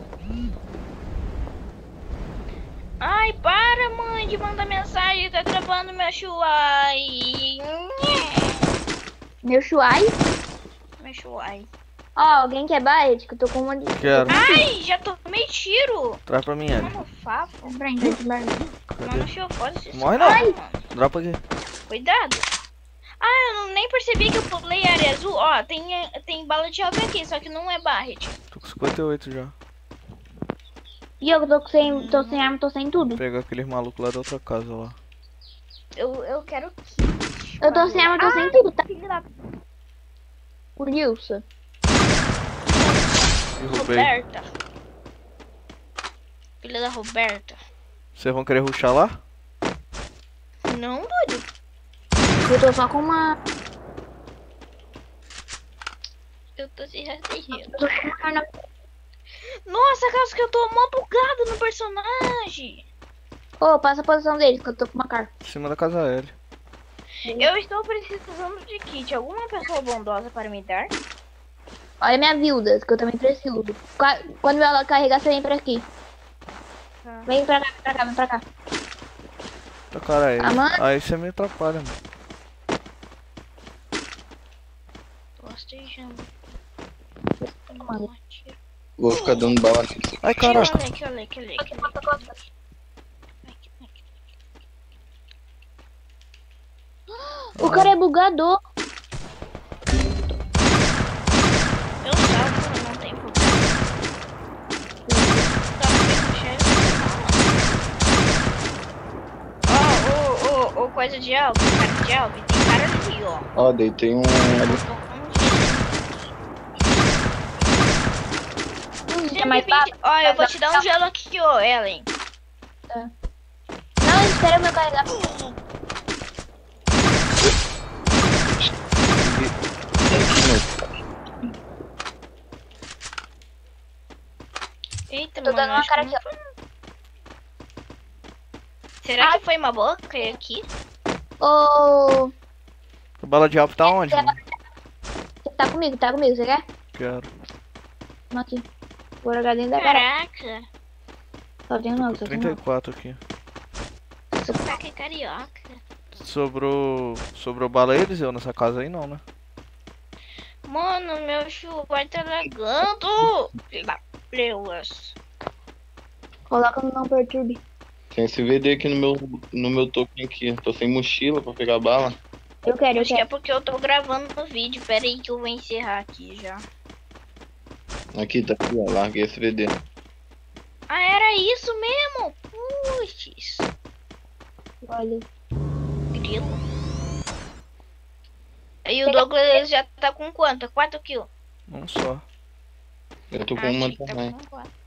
S4: Ai, para, mãe, de mandar mensagem. Tá travando meu chuai.
S3: Meu chuai.
S4: Meu chuai.
S3: Ó, alguém quer barret? Que eu tô com uma de...
S1: Quero.
S4: Ai, já tomei tiro.
S1: Traz pra mim, Ellie.
S4: Mano, fafo.
S3: Brand, barret.
S4: Mano,
S1: Cadê?
S4: deixa eu foda esse
S1: Morre
S4: cara,
S1: não.
S4: mano.
S1: Dropa aqui.
S4: Cuidado. Ah, eu não, nem percebi que eu pulei a área azul. Ó, tem, tem bala de alvo aqui, só que não é barret.
S1: Tô com cinquenta e oito já.
S3: E eu tô sem, tô sem arma, tô sem tudo.
S1: Vou pegar aqueles malucos lá da outra casa lá.
S4: Eu, eu quero kit.
S3: Eu tô sem arma, tô sem tudo, tá?
S4: Filho da
S3: O Nilson.
S1: Derrubei.
S4: Roberta. Filha da Roberta.
S1: Vocês vão querer rushar lá?
S4: Não, doido.
S3: Eu tô só com uma...
S4: Eu tô se rastreando.
S3: Eu tô com uma arma.
S4: Nossa, caso que eu tô mó bugado no personagem.
S3: Ô, passa a posição deles, que eu tô com uma cara.
S1: Em cima da casa L.
S4: Eu estou precisando de kit. Alguma pessoa bondosa para me dar?
S3: Olha minha Vildas, que eu também preciso. Qua- Quando ela carregar, você vem pra aqui.
S4: Tá.
S3: Vem pra cá, vem pra cá, vem pra cá.
S1: Tá cara aí.
S3: Ah, mano.
S1: Aí você me atrapalha, mano.
S4: Tô rastejando.
S3: Mano.
S2: Vou ficar dando bala nele.
S1: Ai,
S4: Aqui,
S1: caraca.
S4: olha aqui, olha aqui, olha aqui. Olha aqui, olha aqui.
S3: O cara é bugador.
S4: Eu salvo, não tem problema. coisa de alvo, cara de alvo. Tem cara ali, ó.
S2: Ó, deitei um.
S3: É mais rápido.
S4: Ó, eu vou te dar um gelo aqui, ó, Ellen.
S3: Tá. Não, espera eu meu carregar.
S4: Eita,
S3: Tô
S4: mano.
S3: dando uma
S4: acho
S3: cara
S4: que
S3: aqui,
S4: não- Será que foi uma boca aqui?
S3: ó. Ô.
S1: A bala de alvo tá onde, mano?
S3: Você tá comigo, tá comigo, você quer?
S1: Quero.
S3: Vamos aqui. Vou jogar dentro da garagem.
S4: Caraca.
S3: Só tenho nove, só tenho
S1: trinta e
S3: nove.
S1: quatro aqui.
S4: Sotaque carioca.
S1: Sobrou. Sobrou bala Eliseu nessa casa aí não, né?
S4: Mano, meu chuva tá lagando. Pela Deus.
S3: Coloca no não perturbe.
S2: Tem esse V D aqui no meu, no meu token aqui. Tô sem mochila pra pegar bala.
S3: Eu quero, eu
S4: Acho que é
S3: quero.
S4: porque eu tô gravando no vídeo. Pera aí que eu vou encerrar aqui já.
S2: Aqui, tá aqui, ó. Larguei esse V D.
S4: Ah, era isso mesmo? Puxa.
S3: Olha.
S4: Grilo. E o Douglas já tá com quanto? quatro kills.
S1: Um só.
S2: Eu tô com
S4: Ah,
S2: uma
S4: achei que tava
S2: também.
S4: com quatro.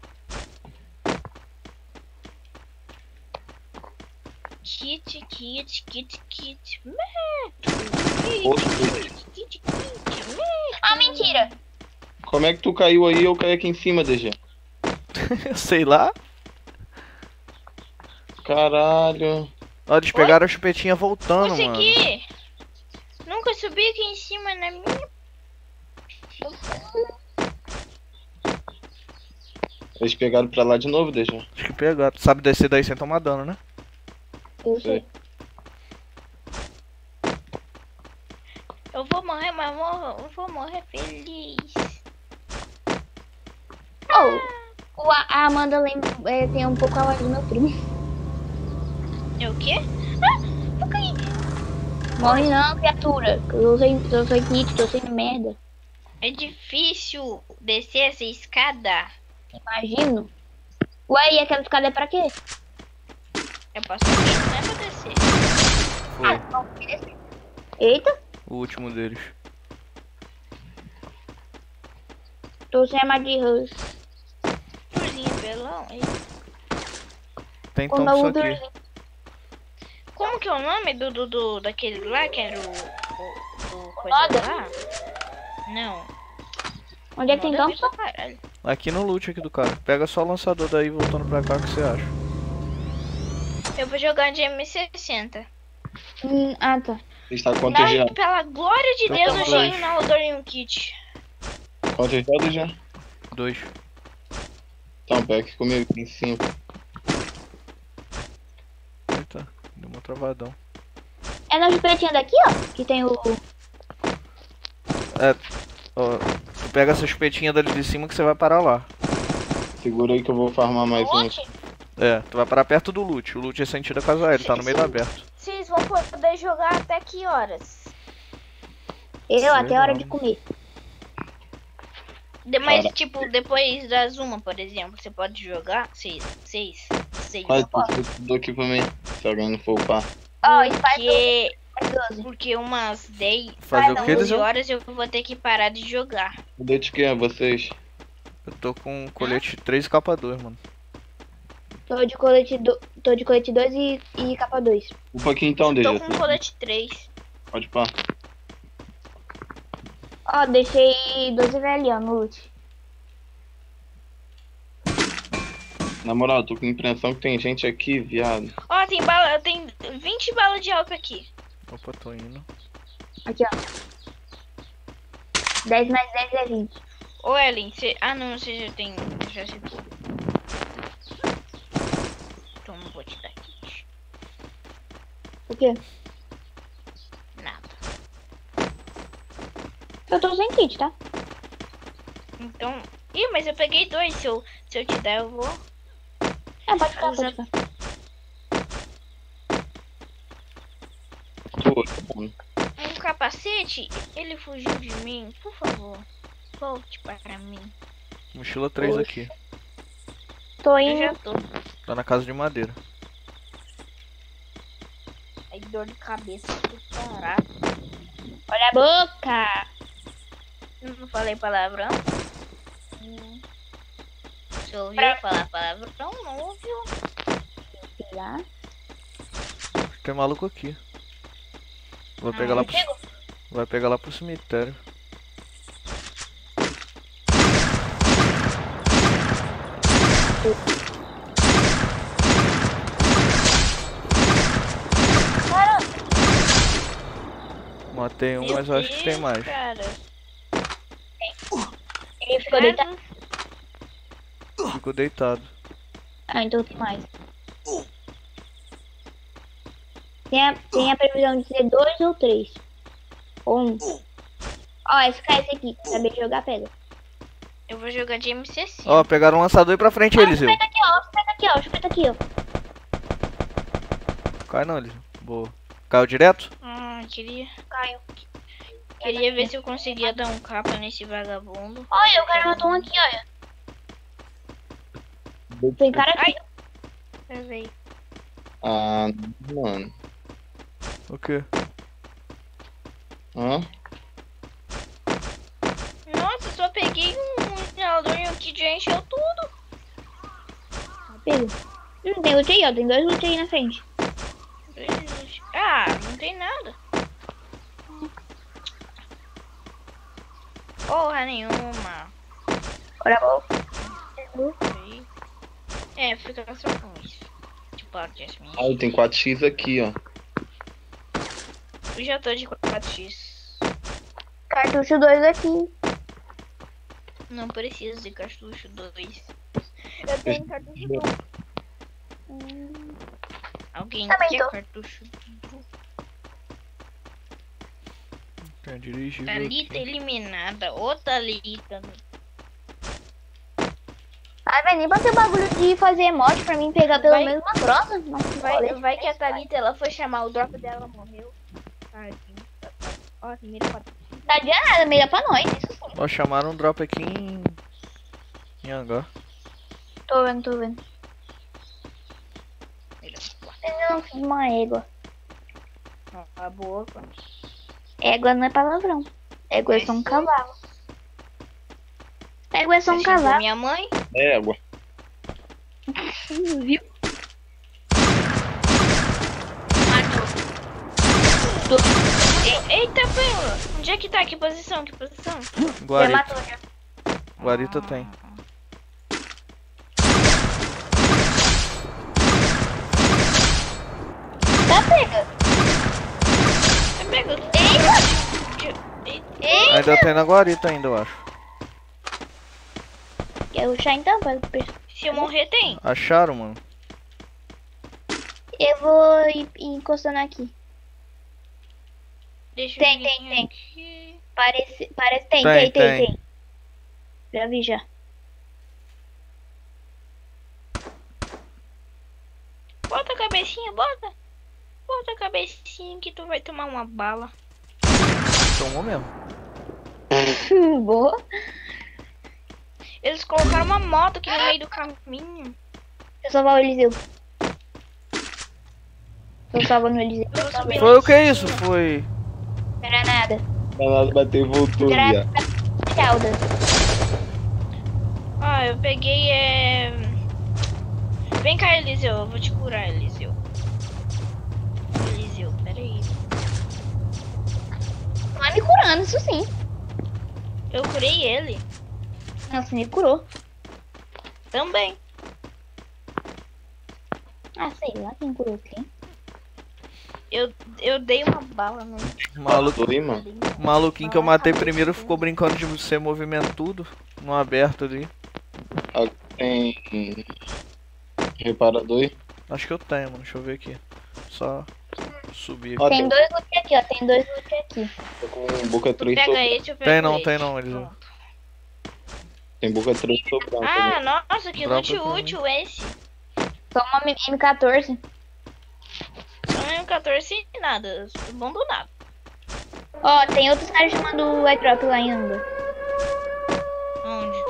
S4: Kit, kit, kit, kit.
S2: Poxa,
S4: Kit, kit, kit.
S3: Ah, mentira!
S2: como é que tu caiu aí e eu caí aqui em cima, D G?
S1: Sei lá.
S2: Caralho.
S1: Ó, eles pegaram a chupetinha voltando, mano.
S4: Consegui! Nunca subi aqui em cima na minha.
S2: Eles pegaram pra lá de novo, D G?
S1: Acho que pegaram. Tu sabe descer daí sem tomar dano, né?
S3: Eu sei.
S4: Eu vou morrer, mas morro, eu vou morrer feliz.
S3: Oh, o, a a Amanda lembra, é, tem um pouco a voz do meu primo.
S4: É o quê? Ah, vou cair.
S3: Morre não, criatura. Eu sou, eu sou kit, tô sendo merda.
S4: É difícil descer essa escada.
S3: Imagino. Ué, e aquela escada é pra quê?
S4: Eu posso subir, não é pra descer.
S1: Foi.
S3: Eita,
S1: O último deles.
S3: tô sem a Madihus.
S4: Turzinho pelão. Ei.
S1: Tem
S3: Como
S1: Thompson
S3: eu uso
S1: aqui.
S4: Como que é o nome do, do, do daquele lá que era o, o, o coisa
S3: Noda?
S4: lá? Não.
S3: Onde é que tem
S4: Noda
S3: Thompson?
S4: pra caralho.
S1: Aqui no loot aqui do cara. Pega só o lançador daí voltando pra cá, o que você acha?
S4: Eu vou jogar de M sessenta.
S3: Hum, ah, tá.
S2: Está quanto
S4: Não,
S2: já?
S4: pela glória de
S1: Tô
S4: Deus,
S1: com
S4: eu cheguei
S1: dois.
S4: na rodor em um kit.
S2: Quanto já, D G?
S1: Dois.
S2: Então, pega aqui comigo, tem cinco.
S1: Eita, deu uma travadão.
S3: É na chupetinha daqui, ó, que tem o...
S1: É, ó, tu pega essa chupetinha dali de cima que você vai parar lá.
S2: Segura aí que eu vou farmar mais um.
S3: Oxe,
S1: É, tu vai parar perto do loot. O loot é sentido a casa ele tá no meio do aberto.
S4: Vocês vão poder jogar até que horas?
S3: eu
S1: Sei
S3: até a hora
S1: não.
S3: de comer.
S4: De, mas,
S2: Cara.
S4: tipo, depois das uma, por exemplo, você pode jogar? Seis. Seis. Seis.
S2: Faz tudo aqui pra mim, se alguém não for upar.
S3: Ó, isso faz
S4: Porque,
S3: doze.
S4: porque umas dez,
S1: Fazer o que,
S4: onze
S1: Eliseu?
S4: horas eu vou ter que parar de jogar.
S2: Cadê de que é vocês?
S1: Eu tô com colete três e capa dois, mano.
S3: Tô de colete do... tô de colete dois e, e capa dois.
S2: Upa aqui então, D
S4: Tô
S2: G.
S4: com colete três.
S2: Pode upar.
S3: Ó, deixei doze V L ó, no loot.
S2: Na moral, tô com a impressão que tem gente aqui, viado.
S4: Ó, tem bala, tem vinte balas de álcool aqui.
S1: Opa, tô indo.
S3: Aqui, ó. dez mais dez é vinte.
S4: Ô, Ellen, você... Ah, não, você já tem... Já se... Então não vou te dar kit.
S3: O quê?
S4: Nada.
S3: Eu tô sem kit, tá?
S4: Então... Ih, mas eu peguei dois. Se eu, se eu te der, eu vou...
S3: É, pode ficar,
S4: Usa-
S3: pode ficar.
S2: Tô, mano.
S4: Um capacete? Ele fugiu de mim. Por favor, volte para mim.
S1: Mochila três
S3: Oxe.
S1: aqui.
S3: Tô
S4: Eu
S3: indo.
S4: já tô.
S1: Tá na casa de madeira.
S4: Aí dor de cabeça do caralho.
S3: Olha a boca!
S4: Eu não falei palavrão?
S3: Hum,
S4: Você ouviu
S3: Pra-
S4: falar palavrão? Não ouviu.
S3: sei lá.
S1: Tem maluco aqui. Vou
S4: Ah,
S1: pegar lá
S4: eu
S1: pro... Vai pegar lá pro cemitério. Matei um,
S4: Meu
S1: mas eu acho que tem
S4: Deus,
S1: mais.
S4: Cara.
S3: Ele ficou deitado.
S1: Ficou deitado.
S3: Ah, então tem mais. Tem a, tem a previsão de ser dois ou três. Ou um. Ó, esse cara, esse aqui. Saber jogar, pega.
S4: Eu vou jogar de M C C.
S1: Ó, pegaram um lançador e pra frente,
S3: Ó,
S1: Eliseu.
S3: chupeta aqui, ó. Chupeta aqui, ó. Chupeta aqui, ó.
S1: Cai não, Eliseu. Boa. Caiu direto?
S4: Ah, queria,
S3: Caiu.
S4: queria ver se eu conseguia dar um capa nesse vagabundo.
S3: Olha, o cara matou um aqui, olha. Tem cara aqui.
S4: Peraí.
S2: Ah, mano.
S1: O quê?
S2: Hã?
S4: Nossa, só peguei um inalador e um kit já encheu tudo.
S3: Pega. Não tem loot aí, ó. Tem dois loot aí na frente.
S4: Ah, não tem nada. Porra nenhuma.
S3: Olha a boca.
S4: É, fica só com isso. Tipo, Jasmine.
S2: Ah, tem quatro x aqui, ó.
S4: Eu já tô de quatro x.
S3: Cartucho dois aqui.
S4: Não preciso de cartucho dois. Eu tenho cartucho dois.
S3: Hum,
S4: Alguém
S3: Também
S4: quer
S3: tô.
S4: cartucho?
S1: Tem dirigível
S4: Thalita
S1: aqui.
S4: eliminada. Ô, Thalita.
S3: Ah, velho, nem pra ter bagulho de fazer emote pra mim pegar pelo
S4: Vai-
S3: menos uma grossa. Nossa, que
S4: Vai,
S3: rolê.
S4: vai que a Thalita, ela foi chamar o drop dela, morreu. Tadinho. Ó, primeiro quatro.
S3: Tá de nada, melhor pra nós, isso sim.
S1: Ó, chamaram um drop aqui em... Em hangar.
S3: Tô vendo, tô vendo. Eu não fiz uma égua.
S4: A boca.
S3: Égua não é palavrão. Égua é só um cavalo. Égua é só um
S4: Você xingou
S3: cavalo.
S4: minha mãe?
S2: Égua.
S3: Viu?
S4: Matou. E- Eita, pela. Onde é que tá? Que posição? Que posição?
S3: Já
S1: Guarita.
S3: matou, já.
S1: Guarita tem.
S3: Tá, pega.
S4: Você pega.
S3: Eita! Eita!
S1: Ainda tem na guarita ainda, eu acho.
S3: Quer ruxar então? Pra...
S4: Se eu morrer, tem.
S1: Acharam, mano?
S3: Eu vou ir, ir encostando aqui.
S4: Deixa
S3: Tem,
S4: eu
S3: tem,
S4: vir
S3: tem.
S4: aqui.
S3: Parece, parece, tem,
S1: Tem,
S3: tem, tem,
S1: tem.
S3: tem. Já vi, já.
S4: Bota a cabecinha, bota. Bota a cabecinha que tu vai tomar uma bala.
S1: Tomou mesmo.
S3: Boa.
S4: Eles colocaram uma moto aqui no meio do caminho.
S3: Eu salvar o Eliseu. Tô salvando o Eliseu.
S4: Eu vou subir
S1: Foi
S4: lá
S1: o que
S4: em
S1: isso?
S4: cima.
S1: Foi...
S3: Granada.
S2: Ela bateu e voltou, viado.
S3: Granada. Calda.
S4: Ah, eu peguei, é... Vem cá, Eliseu. Eu vou te curar, Eliseu. Eliseu, peraí.
S3: Vai me curando, isso sim.
S4: Eu curei ele.
S3: Nossa, me curou.
S4: Também.
S3: Ah, sei lá quem curou quem.
S4: Eu, eu dei uma bala no...
S1: Maluco...
S2: Matou aí, mano.
S1: O maluquinho que eu matei primeiro ficou brincando de ser movimento tudo. No aberto ali.
S2: Tem reparador aí.
S1: Acho que eu tenho, mano. Deixa eu ver aqui. Só subir
S2: Ó,
S1: aqui.
S3: Tem
S2: tem,
S3: dois loot aqui, ó. Tem dois loot aqui.
S2: tô com boca
S4: Tu
S2: três
S4: pega
S2: sobrando.
S4: esse, eu pego
S1: Tem não,
S4: esse.
S1: tem não, Eliseu.
S4: Pronto.
S2: Tem boca três sobrando.
S4: Ah,
S2: também.
S4: nossa, que
S1: Dropa
S4: loot
S1: também.
S4: útil esse.
S3: Só uma M quatorze.
S4: Só M quatorze e nada. Bom do nada.
S3: Ó, tem outros caras chamando o airdrop lá em Anga.
S4: Onde?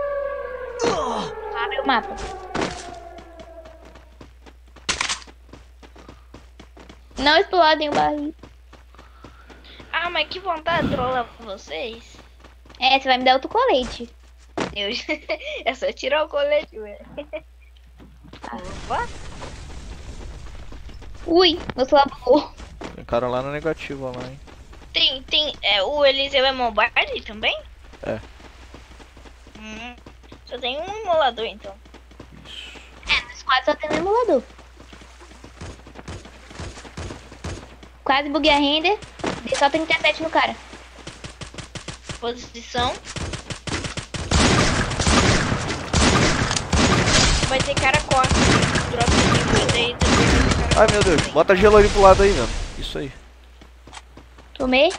S3: Abre o mapa. Não explodem o barril.
S4: Ah, mas que vontade de trollar com vocês.
S3: É, você vai me dar outro colete.
S4: Eu... é só tirar o colete, velho. Opa.
S3: Ui, meu celular bugou.
S1: Tem cara lá no negativo, ó, lá, hein?
S4: Tem, tem... É, o Eliseu é mobile também?
S1: É.
S4: Hum, só tem um emulador, então.
S1: Isso.
S3: É, no squad só tem um emulador. Quase buguei a render. Dei só trinta e sete no cara.
S4: Posição. Vai ter cara costa. Drop de daí depois vai ter cara.
S1: Ai, meu Deus. Bota gelo ali pro lado aí, mano. Isso aí.
S3: Tomei.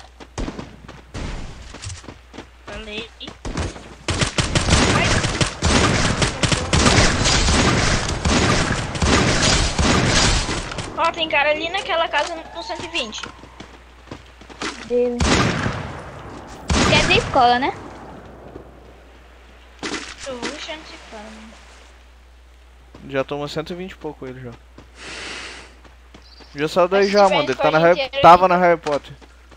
S4: Falei. Ó, tem cara ali naquela casa no cento e vinte.
S3: Deus. Quer dizer escola, né?
S4: Eu vou deixar nesse cara, mano.
S1: Já toma cento e vinte e pouco ele já. Já saiu daí
S4: Mas se
S1: já,
S4: tiver
S1: mano. Ele tá na
S4: squad
S1: Harry...
S4: inteiro,
S1: Tava
S4: ele-
S1: na Harry Potter.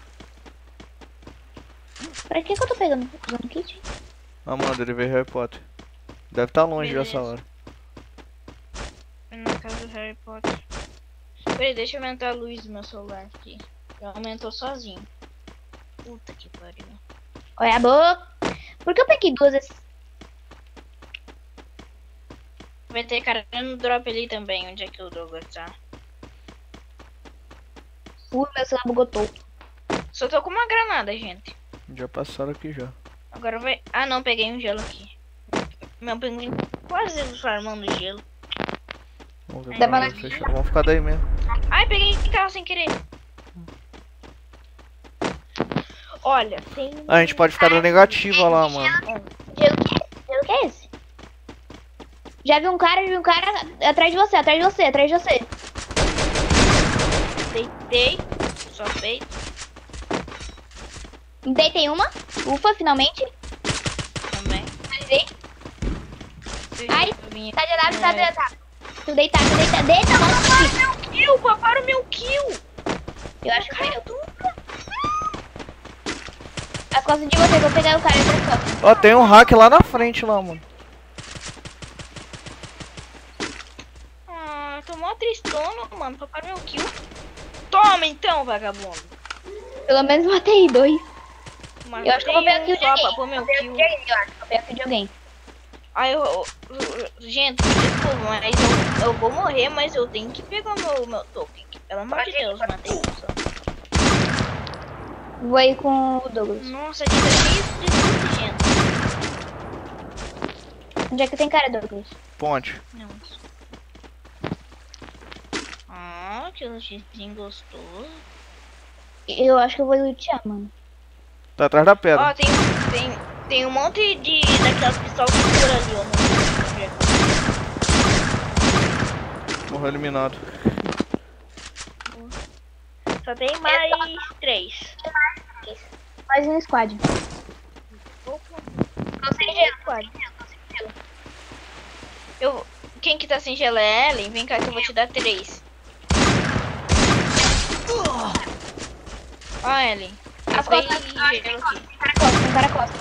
S3: Pra que que eu tô pegando usando kit?
S1: Ah, mano, ele veio Harry Potter. Deve estar longe
S4: Beleza.
S1: dessa hora.
S4: Na casa do Harry Potter. Peraí, deixa eu aumentar a luz do meu celular aqui. Já aumentou sozinho. Puta que pariu.
S3: Olha a boca. Por que eu peguei duas vezes?
S4: Vai ter cara no drop ali também, onde é que o Douglas tá.
S3: Ui, meu celular bugou todo.
S4: Só tô com uma granada, gente.
S1: Já passaram aqui já.
S4: Agora vai... Ah não, peguei um gelo aqui. Meu pinguim quase farmando gelo.
S1: Vamos ver
S3: Dá
S1: pra
S3: pra
S1: onde fecha- Vamos ficar daí mesmo.
S4: Ai, peguei carro sem querer. Olha, tem...
S1: Ah, a gente pode ficar da negativa lá, mano.
S3: Gelo que Gelo que é esse? Já vi um cara, já vi um cara atrás de você, atrás de você, atrás de você.
S4: Deitei. Só feito.
S3: Deitei uma. Ufa, finalmente.
S4: Também.
S3: Finalizei. Ai,
S4: Eu vim
S3: Tá de lado,
S4: aqui,
S3: tá
S4: né?
S3: de lado. Tu deita, tu deita, deita logo.
S4: Kill, paparam meu kill.
S3: Eu acho que foi eu. As costas de você, vou pegar o cara das costas.
S1: Ó, tem um hack lá na frente lá, mano.
S4: Ah, tô mó tristona, mano. Paparam meu kill. Toma então, vagabundo.
S3: Pelo menos matei dois.
S4: Mas
S3: Eu acho que eu vou pegar
S4: um
S3: kill de
S4: só
S3: alguém.
S4: pra pôr meu
S3: Vou pegar
S4: kill.
S3: kill de alguém, eu acho. Vou pegar kill de alguém.
S4: Aí eu, eu- eu- gente, desculpa, mas eu, eu vou morrer, mas eu tenho que pegar meu, meu token. Pelo amor de
S3: Pode ir,
S4: Deus,
S3: pode
S4: matei um só.
S3: Vou aí com o Douglas.
S4: Nossa, aqui tá cheio de loot, gente.
S3: Onde é que tem cara, Douglas?
S1: Ponte.
S4: Não. Ah, que lutezinho gostoso.
S3: Eu acho que eu vou lutear, mano.
S1: Tá atrás da
S4: Ó,
S1: pedra.
S4: tem, tem, tem um monte de daquelas pistolas que por ali, ó. no-
S1: Morreu eliminado.
S4: Só tem mais três.
S3: Mais um squad.
S4: Opa.
S3: Tô sem gelo.
S4: Eu, quem que tá sem gelo é Ellen? Vem cá que eu vou te dar três. Ó, Ellen.
S3: As
S4: Tem
S3: costas.
S4: gelo aqui.
S3: Tem cara costa, tem cara costa.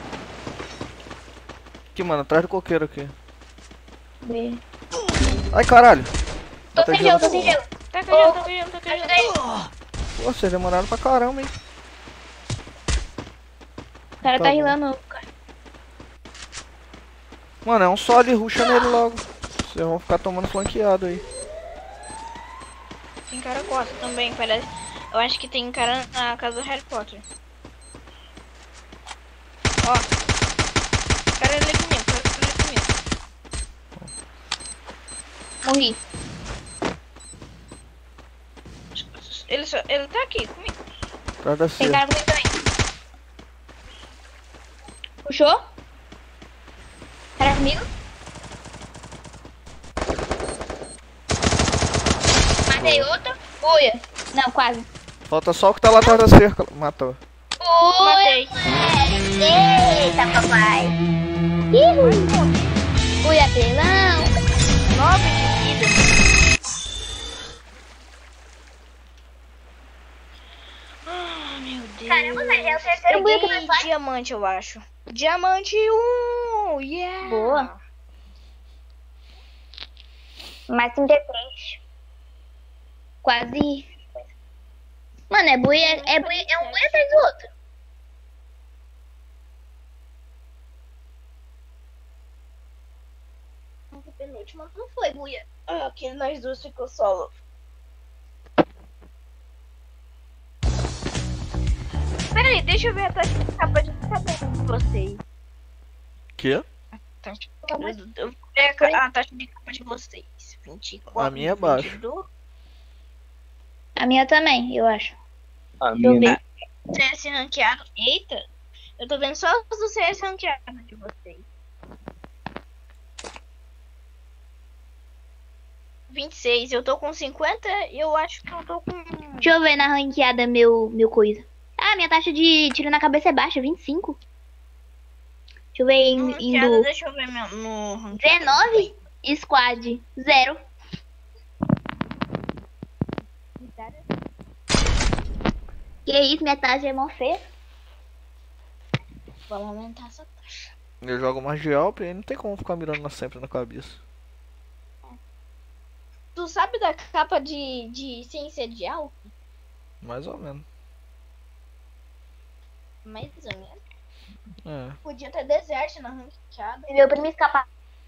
S1: Aqui, mano, atrás do coqueiro aqui.
S3: B.
S1: Ai, caralho.
S3: Tô
S1: Bota
S3: sem gelo, tô sem gelo.
S4: Tá com gelo, tá com gelo, tá com
S3: Ajuda
S4: gelo.
S3: aí.
S1: Pô, vocês demoraram pra caramba, hein.
S3: O cara
S1: Tá
S3: tá
S1: bom.
S3: rilando. Cara.
S1: Mano, é um só ali, ruxa nele logo. Vocês vão ficar tomando flanqueado aí.
S4: Tem cara costa também, parece. Eu acho que tem cara na casa do Harry Potter. Ó. Cara ali comigo, cara ali comigo.
S3: Morri.
S4: Ele, só, ele tá aqui comigo.
S1: Atrás da
S3: Tem
S1: cerca.
S3: cara comigo também. Puxou? Cara comigo? Matei outro. Uia. Não, quase.
S1: Falta só o que tá lá atrás da cerca. Matou.
S3: Ui,
S4: Matei.
S3: eita, papai. Ihu. Ui, apelão.
S4: Nove de vida. diamante, eu acho. Diamante um! Yeah!
S3: Boa. Mais trinta e três. Quase. Mano, é boi, é, é, boi, é um boi atrás do outro.
S4: O penúltimo não foi, buia. Ah, aquele nós dois ficou solo. Peraí, deixa eu ver a taxa de capa de cabelo de vocês.
S1: Que?
S4: Taxa de capa de- Eu vou ver a, ca- a taxa de capa de vocês. vinte e quatro,
S1: A minha é baixa.
S4: vinte e dois.
S3: A minha também, eu acho.
S2: A
S3: Deixa eu
S2: minha
S3: ver.
S4: C S ranqueado. Eita! Eu tô vendo só os do C S ranqueado de vocês. vinte e seis, eu tô com cinquenta e eu acho que eu tô com.
S3: Deixa eu ver na ranqueada meu, meu coisa. Ah, minha taxa de tiro na cabeça é baixa, vinte e cinco. Deixa eu ver
S4: No
S3: in-
S4: ranqueado,
S3: indo.
S4: deixa eu ver meu, no ranqueado.
S3: dezenove, squad, zero. Que isso, minha taxa é mó feia.
S4: Vamos aumentar essa taxa.
S1: Eu jogo mais de Alp e aí não tem como ficar mirando na- sempre na cabeça.
S4: Tu sabe da capa de, de ciência de algo?
S1: Mais ou menos.
S4: Mais ou menos.
S1: É.
S4: Podia ter deserto na ranqueada.
S3: Meu primo escapar.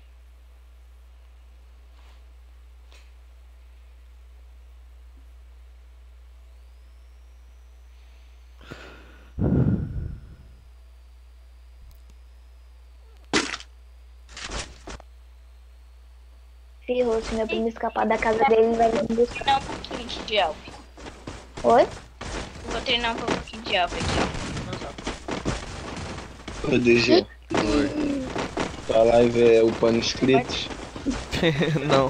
S3: Ferrou, se meu primo escapar da casa dele, ele vai me buscar.
S4: Treinar um pouquinho de Alp.
S3: Oi?
S4: Vou treinar um pouquinho de Alp aqui, ó. nos Alp.
S2: Ô, D G. Tua live é upando inscritos.
S1: Não.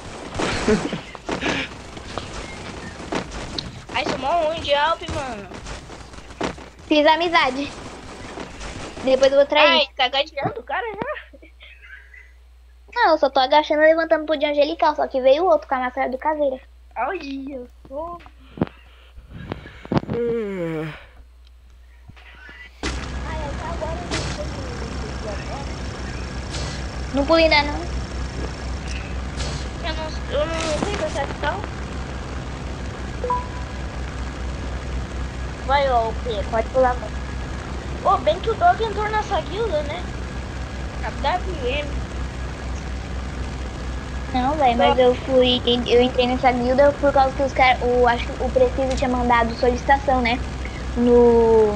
S4: Ai, sumou um de Alp, mano.
S3: Fiz amizade. Depois eu vou trair.
S4: Ai, tá gateando o cara já.
S3: Não, eu só tô agachando e levantando pro de angelical, só que veio o outro com a máscara do caveira.
S4: Ai, eu sou.
S3: Não pula ainda não.
S4: Eu não, eu não sei da secção. Vai, ó, o Pedro.
S3: Pode pular, mano.
S4: Ô, bem que o Dog entrou nessa guilda, né? A W M.
S3: Não, velho, mas eu fui. Eu entrei nessa guilda por causa que os caras. O, acho que o Preciso tinha mandado solicitação, né? No.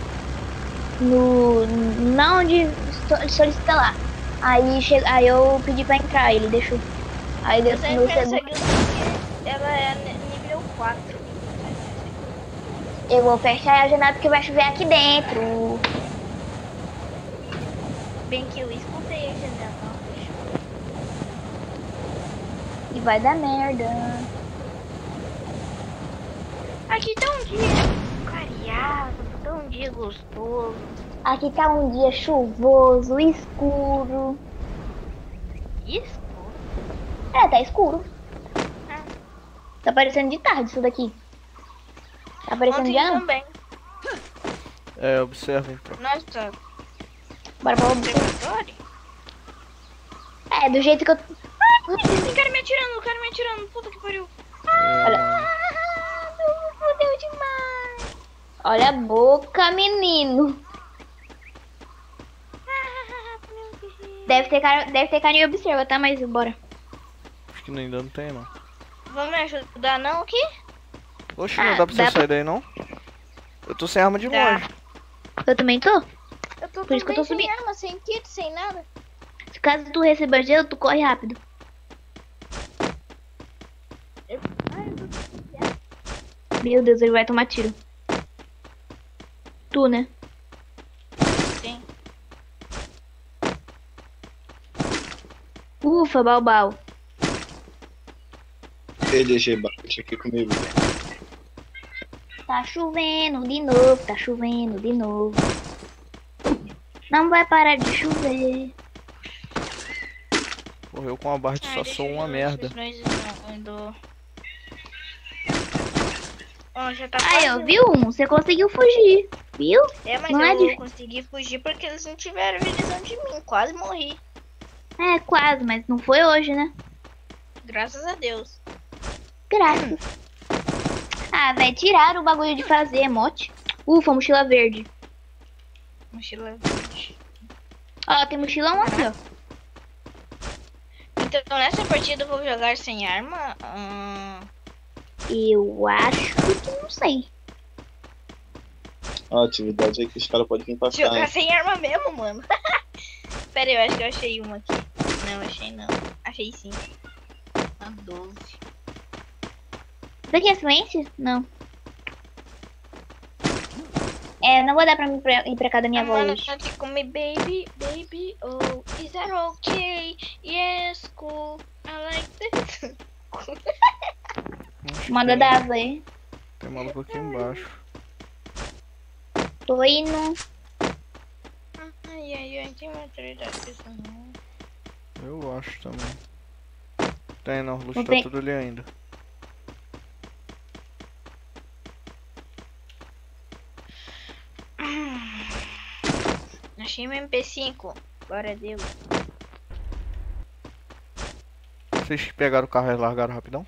S3: No. Na onde so- solicita lá. Aí, che, aí eu pedi pra entrar, ele deixou. Aí
S4: Eu
S3: deu
S4: sempre
S3: no
S4: nessa
S3: segundo.
S4: guilda porque ela é ni- nível quatro.
S3: Eu vou fechar a janela porque vai chover aqui dentro.
S4: Bem que eu escutei a janela.
S3: E vai dar merda.
S4: Aqui tá um dia clareado, tá um dia gostoso.
S3: Aqui tá um dia chuvoso, escuro.
S4: Isso?
S3: É, tá escuro.
S4: Ah.
S3: Tá parecendo de tarde isso daqui. Tá parecendo
S4: Ontem
S3: dia não.
S4: também.
S1: É, observa então.
S4: Nossa,
S3: Bora pra
S4: observatório?
S3: É, do jeito que eu.
S4: Tem cara me atirando, o cara me atirando, puta que pariu.
S3: Olha.
S4: Ah, não, fudeu demais.
S3: Olha a boca, menino.
S4: Ah, meu Deus.
S3: Deve ter cara, deve ter cara em observa, tá? Mas bora.
S1: Acho que ainda não tem não.
S4: Vamos me ajudar não aqui?
S1: Oxe,
S3: Ah,
S1: não dá pra
S3: dá
S1: você
S3: pra-
S1: sair daí não? Eu tô sem arma de
S4: Dá.
S1: longe.
S3: Eu também tô.
S4: Eu tô
S3: Por isso que eu tô
S4: também sem
S3: subindo.
S4: arma, sem kit, sem nada.
S3: Se caso tu receber gelo, tu corre rápido.
S4: Eu... Ai, eu tô...
S3: Meu Deus, ele vai tomar tiro. Tu, né?
S4: Sim.
S3: Ufa, Balbal.
S2: Ei, D G, bate aqui comigo.
S3: Tá chovendo de novo, tá chovendo de novo. Não vai parar de chover.
S1: Morreu com uma barra de
S4: Ai,
S1: só
S4: deixa
S1: sou
S4: eu
S1: uma
S4: ver
S1: merda.
S4: se nós não andou. Ó, já tá
S3: Aí,
S4: quase-
S3: ó, viu um? Você conseguiu fugir. viu?
S4: É, mas
S3: Não
S4: eu
S3: é difícil.
S4: consegui fugir porque eles não tiveram visão de mim. Quase morri.
S3: É, quase, mas não foi hoje, né?
S4: Graças a Deus.
S3: Graças. Ah, velho, tiraram o bagulho de fazer emote. Ufa, mochila verde.
S4: Mochila verde.
S3: Ó, tem mochilão aqui, ó.
S4: Então nessa partida eu vou jogar sem arma. Hum...
S3: Eu acho que não sei.
S2: A atividade é que os caras podem vir pra cá.
S4: Jogar
S2: hein?
S4: sem arma mesmo, mano. Pera aí, eu acho que eu achei uma aqui. Não, achei não. Achei sim. Uma doze.
S3: Isso aqui é silêncio? Não. É, não vou dar pra mim pra- ir pra casa da minha avó
S4: Mano,
S3: hoje.
S4: tá aqui com me baby, baby, oh, is that okay? Yes, cool, I like this.
S1: Acho que
S3: Manda
S1: tem-
S3: Dava aí.
S1: Tem maluco aqui embaixo.
S3: Tô indo.
S4: Ai, ai, ai, tem maturidade disso não.
S1: Eu acho também. Tem não, o Luz
S3: Não
S1: tá
S3: tem.
S1: tudo ali ainda.
S4: Achei meu M P cinco. Glória a Deus.
S1: Vocês pegaram o carro e largaram rapidão?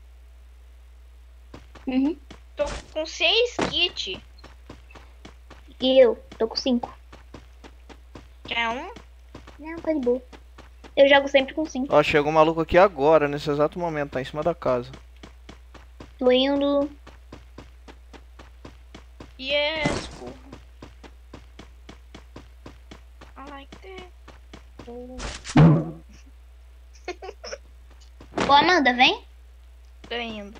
S3: Uhum.
S4: Tô com seis kits.
S3: E eu? Tô com cinco.
S4: Quer um?
S3: Não, tá de boa. Eu jogo sempre com cinco.
S1: Ó, chegou um maluco aqui agora, nesse exato momento, tá em cima da casa.
S3: Tô indo.
S4: Yes, cool. I like that.
S3: Ô, Amanda, vem.
S4: Tô indo.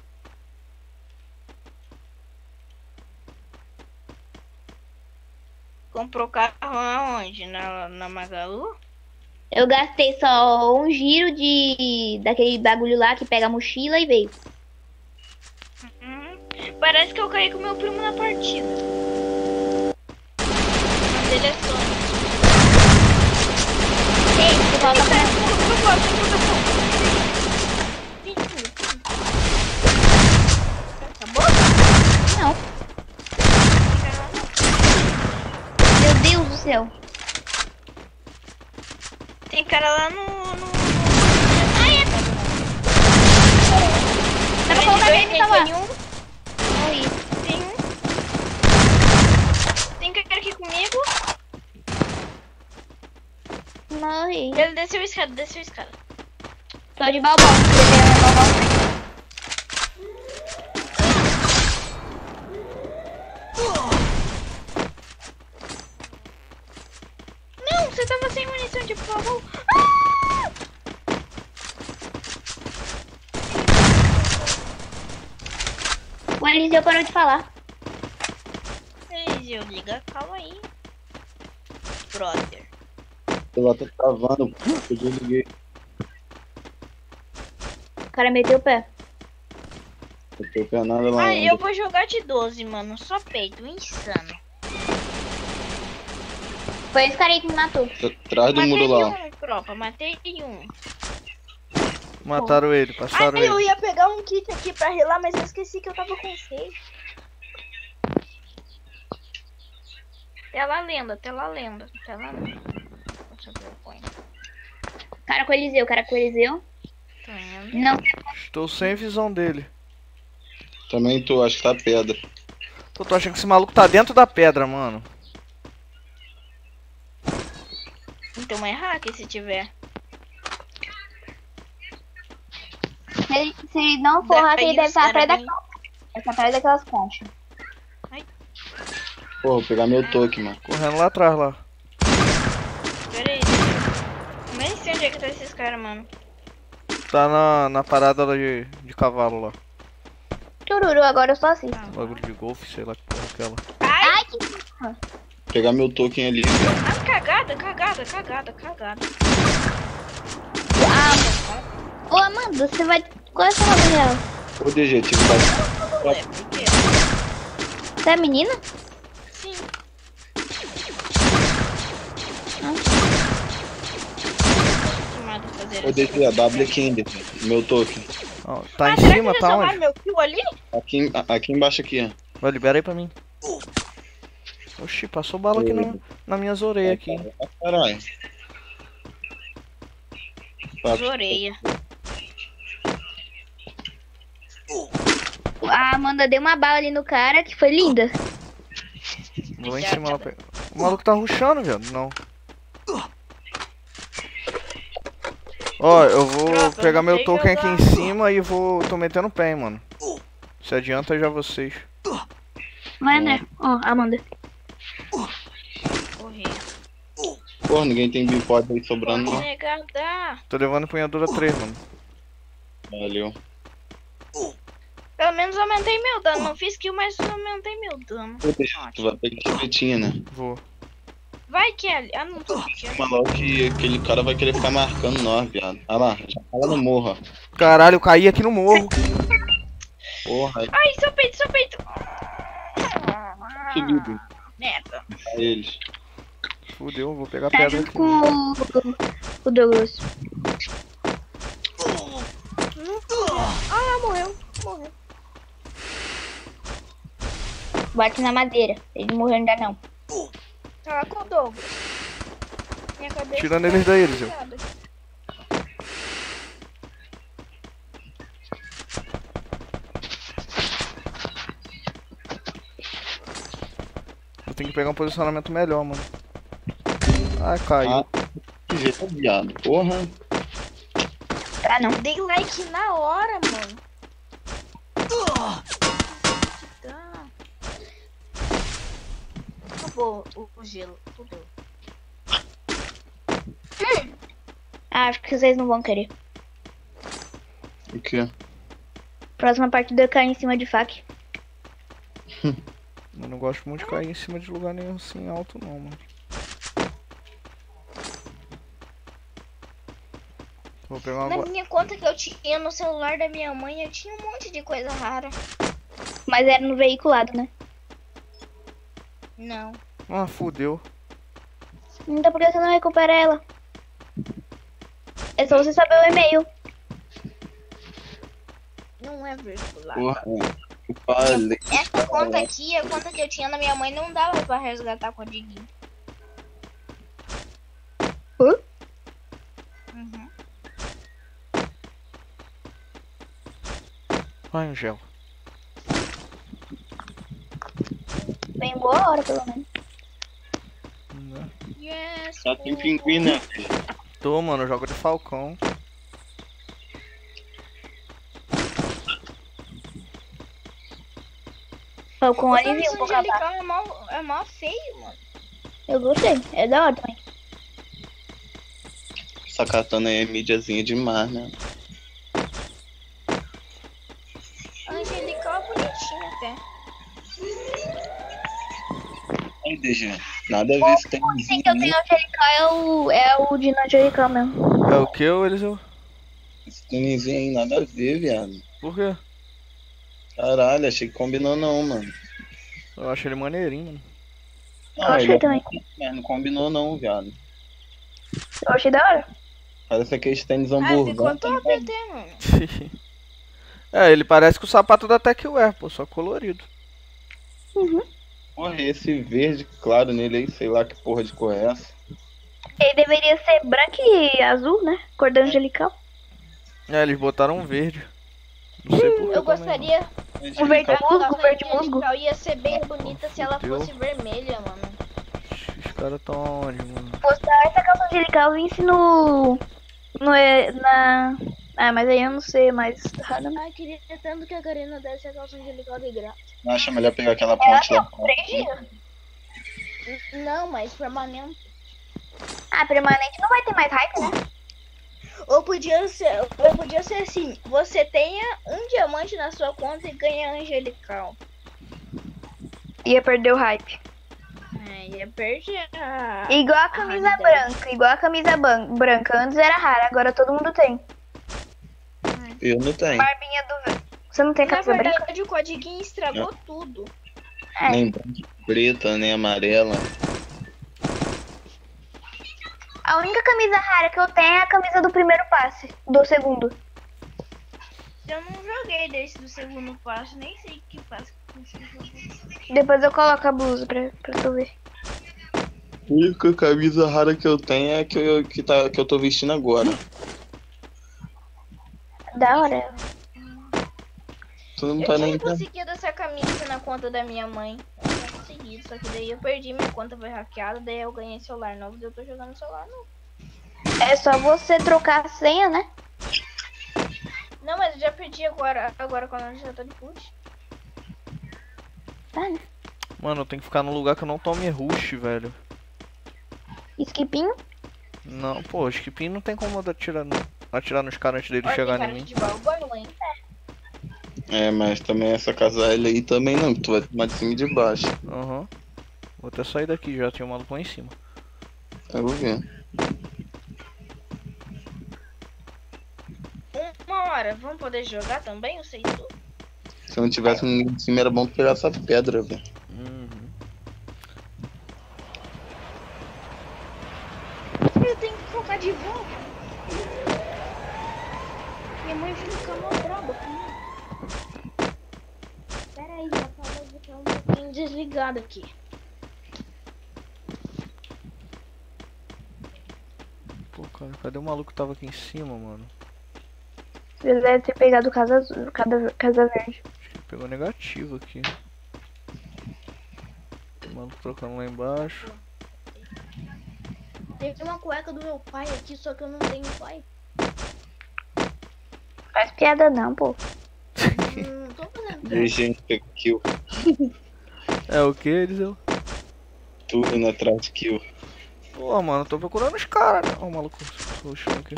S4: Comprou carro aonde? Na, na Magalu?
S3: Eu gastei só um giro de daquele bagulho lá que pega a mochila e veio.
S4: Uhum. Parece que eu caí com meu primo na partida. O nome dele é Sônia.
S3: Ei, você volta
S4: Ih,
S3: pra...
S4: cara, eu gosto, eu gosto. Acabou?
S3: Não. Meu Deus do céu.
S4: Tem cara lá no... no...
S3: Ai, é... Dá pra colocar
S4: Tem
S3: nele e salvar.
S4: um,
S3: Morri.
S4: tem um. Tem cara aqui comigo.
S3: Morri.
S4: Ele desceu a escada, desceu a escada.
S3: Tô de balbão. Devendo balbão.
S4: Não, você tava sem munição de pavão.
S3: O Eliseu parou de falar.
S4: Eliseu, liga, calma aí. Brother.
S2: O celular tá travando, pô. Eu desliguei.
S3: O cara meteu o pé.
S2: Eu tô penado lá.
S4: Ah,
S2: onde?
S4: eu vou jogar de doze, mano. Só peito, insano.
S3: Foi esse cara aí que me matou.
S2: Tá atrás do
S4: Matei
S2: muro lá.
S4: um, tropa, matei um.
S1: Mataram ele, passaram
S4: Ai, eu
S1: ele.
S4: ia pegar um kit aqui pra relar, mas eu esqueci que eu tava com seis. Tela lenda, tela lenda, tela lenda. Deixa eu ver,
S3: Cara com o Eliseu, cara com o Eliseu.
S4: tô indo.
S3: Não.
S1: Estou sem visão dele.
S2: Também tô, acho que tá pedra.
S1: Tô, tô achando que esse maluco tá dentro da pedra, mano.
S4: Então é hack se tiver.
S3: Se ele, se ele não for
S4: Daí
S3: hacker, ele
S4: os
S3: deve estar
S4: cara
S3: atrás da
S4: vem-
S3: caixa. Deve estar atrás daquelas conchas.
S2: Pô, vou pegar meu toque, mano.
S1: Correndo lá atrás, lá.
S4: Pera aí. Eu nem sei onde é que tá esses caras, mano.
S1: Tá na, na parada lá de, de cavalo lá.
S3: Tururu, agora eu só assisto.
S1: Bagulho de golfe, sei lá que porra é aquela.
S4: Ai,
S3: Ai, que...
S2: Pegar meu token ali, cara.
S4: ah, cagada, cagada, cagada, cagada.
S3: Ah, ô, Amanda, você vai... Qual é a sua nome real?
S2: Ô, D G, tive que
S4: Ué, por quê?
S3: Você é menina?
S4: Sim. Acostumado a fazer
S2: Ô, D
S4: isso.
S2: G, a W King, meu token.
S1: Ó, tá
S4: Ah,
S1: em
S4: será
S1: cima,
S4: que
S1: tá
S4: já
S1: onde?
S4: meu kill ali?
S2: Aqui, em- a- aqui embaixo aqui, ó.
S1: Vai, libera aí pra mim. Oxi, passou bala aqui na, nas minhas orelhas aqui.
S2: Caralho.
S4: Zoreia.
S3: A Amanda deu uma bala ali no cara que foi linda.
S1: Vou lá em cima lá pegar. O maluco tá rushando, velho. Não. Ó, eu vou
S4: Tropa, eu
S1: pegar
S4: não
S1: meu
S4: sei
S1: token aqui
S4: jogar.
S1: em cima e vou. Tô metendo pen, mano. Se adianta já vocês.
S3: Vai, né? Ó, Amanda.
S4: Corri.
S2: Porra, ninguém tem bipode aí sobrando, não.
S4: Negada.
S1: Tô levando empunhadura três, mano.
S2: Valeu.
S4: Pelo menos aumentei meu dano. Não fiz kill, mas aumentei meu dano.
S2: Puta, tu vai pegar a chupetinha, né?
S1: Vou.
S4: Vai, Kelly. Ah, não tô aqui.
S2: Mas logo que aquele cara vai querer ficar marcando nós, viado. Ah lá, já fala no morro, ó.
S1: Caralho, eu caí aqui no morro.
S2: Porra, aí
S4: Ai, seu peito, seu peito.
S2: subido
S4: Merda.
S2: pra eles.
S1: Fudeu, vou pegar
S3: Tá
S1: pedra
S3: junto
S1: aqui.
S3: com o, o Douglas.
S4: Ah, morreu. Morreu.
S3: Bate na madeira. Ele morreu ainda não.
S4: Tá com o Douglas. Minha cabeça
S1: Tirando
S4: tá
S1: eles daí, Eliseu.
S4: virada.
S1: Eu tenho que pegar um posicionamento melhor, mano. Ai, caiu.
S2: Ah, que jeito, viado. Porra.
S3: Tá não.
S4: Dei like na hora, mano. Tá. Acabou o, o gelo. Fudeu.
S3: Ah, acho que vocês não vão querer.
S2: O quê?
S3: Próxima partida eu caio em cima de faca.
S1: Eu não gosto muito de cair em cima de lugar nenhum assim alto, não, mano. Vou pegar uma.
S4: Na
S1: gua-
S4: minha conta que eu tinha no celular da minha mãe, eu tinha um monte de coisa rara.
S3: Mas era no veiculado, né?
S4: Não.
S1: Ah, fudeu.
S3: Então por que você não recupera ela? É só você saber o e-mail.
S4: Não é veicular.
S2: Porra. Eu falei.
S4: Essa conta aqui, a conta que eu tinha na minha mãe, não dava pra resgatar com a Diguinho.
S3: Hã?
S4: Uhum.
S1: Ai, Angel.
S3: Bem boa hora, pelo menos.
S1: Né?
S4: Yes.
S2: Só tem pinguim, né?
S1: Tô, mano, eu jogo de falcão.
S3: Falcão
S4: O
S3: alivia um
S4: Santos
S3: pouco a barra.
S4: Angelical é mó, é mó feio, mano.
S3: Eu gostei. É da hora também.
S2: Essa katana aí é mídiazinha demais, né?
S4: Angelical é bonitinho até.
S2: Aí, D G. Nada a ver se tem um
S3: Sim, que eu tenho angelical é o, é o Dino angelical mesmo.
S1: É o que, ô, Eliseu?
S2: Esse tênisinho aí, nada a ver, viado.
S1: Por quê?
S2: Caralho, achei que combinou não, mano.
S1: Eu acho ele maneirinho, mano.
S3: Eu achei
S2: ele é-
S3: também.
S2: mas não combinou não, viado.
S3: Eu achei da hora.
S2: Parece aqueles tênis
S4: Ah,
S2: hamburgão.
S4: ficou
S2: tá
S4: top
S2: ligado?
S4: até, mano.
S1: É, ele parece com o sapato da Techwear, pô, só colorido.
S2: Porra, esse verde claro nele aí, sei lá que porra de cor é essa.
S3: Ele deveria ser branco e azul, né? Cor da angelical.
S1: É, eles botaram um verde. Não sei por que.
S4: Eu gostaria.
S3: O verde
S4: A
S3: musgo,
S4: calça
S3: o verde musgo.
S4: angelical ia ser bem bonita se ela
S1: Fudeu.
S4: fosse vermelha, mano.
S1: Os caras tão onde, mano?
S3: Postar essa calça angelical vince no. no é, na. Ah, mas aí eu não sei, mas.
S4: Ai, queria tanto que a Karina desse a calça angelical de graça.
S2: Não acha melhor pegar aquela ponte lá?
S3: Três dias.
S4: Não, mas permanente.
S3: Ah, permanente não vai ter mais hype, né?
S4: Ou podia ser, ou podia ser assim, você tenha um diamante na sua conta e ganha angelical.
S3: Ia perder o hype.
S4: É, ia perder a...
S3: Igual a camisa
S4: raridade.
S3: branca, igual a camisa ban- branca. Antes era rara, agora todo mundo tem.
S2: Eu não tenho.
S3: Barbinha do. Você não tem
S4: Na
S3: camisa branca?
S4: verdade, o codiguinho estragou tudo.
S3: É.
S2: Nem branca, preta, nem amarela.
S3: A única camisa rara que eu tenho é a camisa do primeiro passe, do segundo.
S4: Eu não joguei desse do segundo passo, nem sei que passo
S3: Depois eu coloco a blusa pra, pra tu ver.
S2: A única camisa rara que eu tenho é a que eu, que tá, que eu tô vestindo agora.
S3: Da hora.
S2: Tu não
S4: Eu
S2: tá
S4: tinha
S2: nem.
S4: conseguido essa camisa na conta da minha mãe. Eu tinha conseguido, só que daí eu perdi, minha conta foi hackeada, daí eu ganhei celular novo e eu tô jogando celular novo.
S3: É só você trocar a senha, né?
S4: Não, mas eu já perdi agora, agora quando eu já tô de push.
S3: Tá, né?
S1: Mano, eu tenho que ficar num lugar que eu não tome rush, velho.
S3: Skipinho.
S1: Não, pô, skipinho não tem como atirar, no- atirar nos caras antes deles
S4: Olha, tem
S1: chegarem
S4: cara
S1: em mim.
S4: de balbão, hein?
S2: É, mas também essa casa L aí também não, tu vai tomar de cima e de baixo.
S1: Aham. Vou até sair daqui, já tinha um maluco lá em cima.
S2: Eu vou ver.
S4: Uma hora, vamos poder jogar também? Eu sei tudo.
S2: Se não tivesse ninguém de cima, era bom tu pegar essa pedra, velho.
S1: Uhum.
S4: Eu tenho que colocar de volta. Minha mãe vai ficar mó braba comigo. Pera aí, já falou de ficar um pouquinho desligado aqui.
S1: Pô, cara, cadê o maluco que tava aqui em cima, mano?
S3: Ele deve ter pegado casa azul, casa, casa verde.
S1: Acho que ele pegou negativo aqui. O maluco trocando lá embaixo.
S4: Tem uma cueca do meu pai aqui, só que eu não tenho pai.
S3: Faz piada não, pô.
S4: Hum, Não tô fazendo
S2: E gente pegou kill.
S1: É o que, Eliseu?
S2: Tu indo atrás de kill.
S1: Pô, mano, eu tô procurando os caras, né? Ó, o maluco roxinho aqui.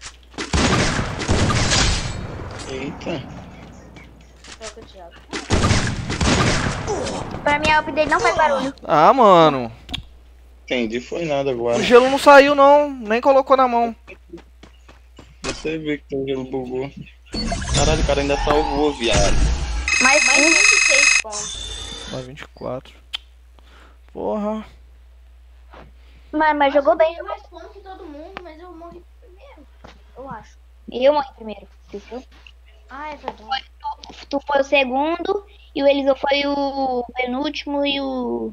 S2: Eita.
S4: troca, Thiago.
S3: Pra mim a up dele não faz barulho.
S1: Ah, mano.
S2: Entendi, foi nada agora.
S1: O gelo não saiu, não. Nem colocou na mão.
S2: Você vê que o gelo bugou. Caralho, o cara ainda salvou, viado.
S3: Mas
S4: Mais
S3: sim,
S4: vinte e seis pontos.
S1: Mais vinte e quatro. Porra.
S3: mas, mas jogou bem.
S4: Eu mais pontos que todo mundo, mas eu morri primeiro. Eu acho.
S3: E eu morri primeiro, entendeu?
S4: Ah, é verdade.
S3: Tu, tu foi o segundo e o Eliseu foi o penúltimo e o...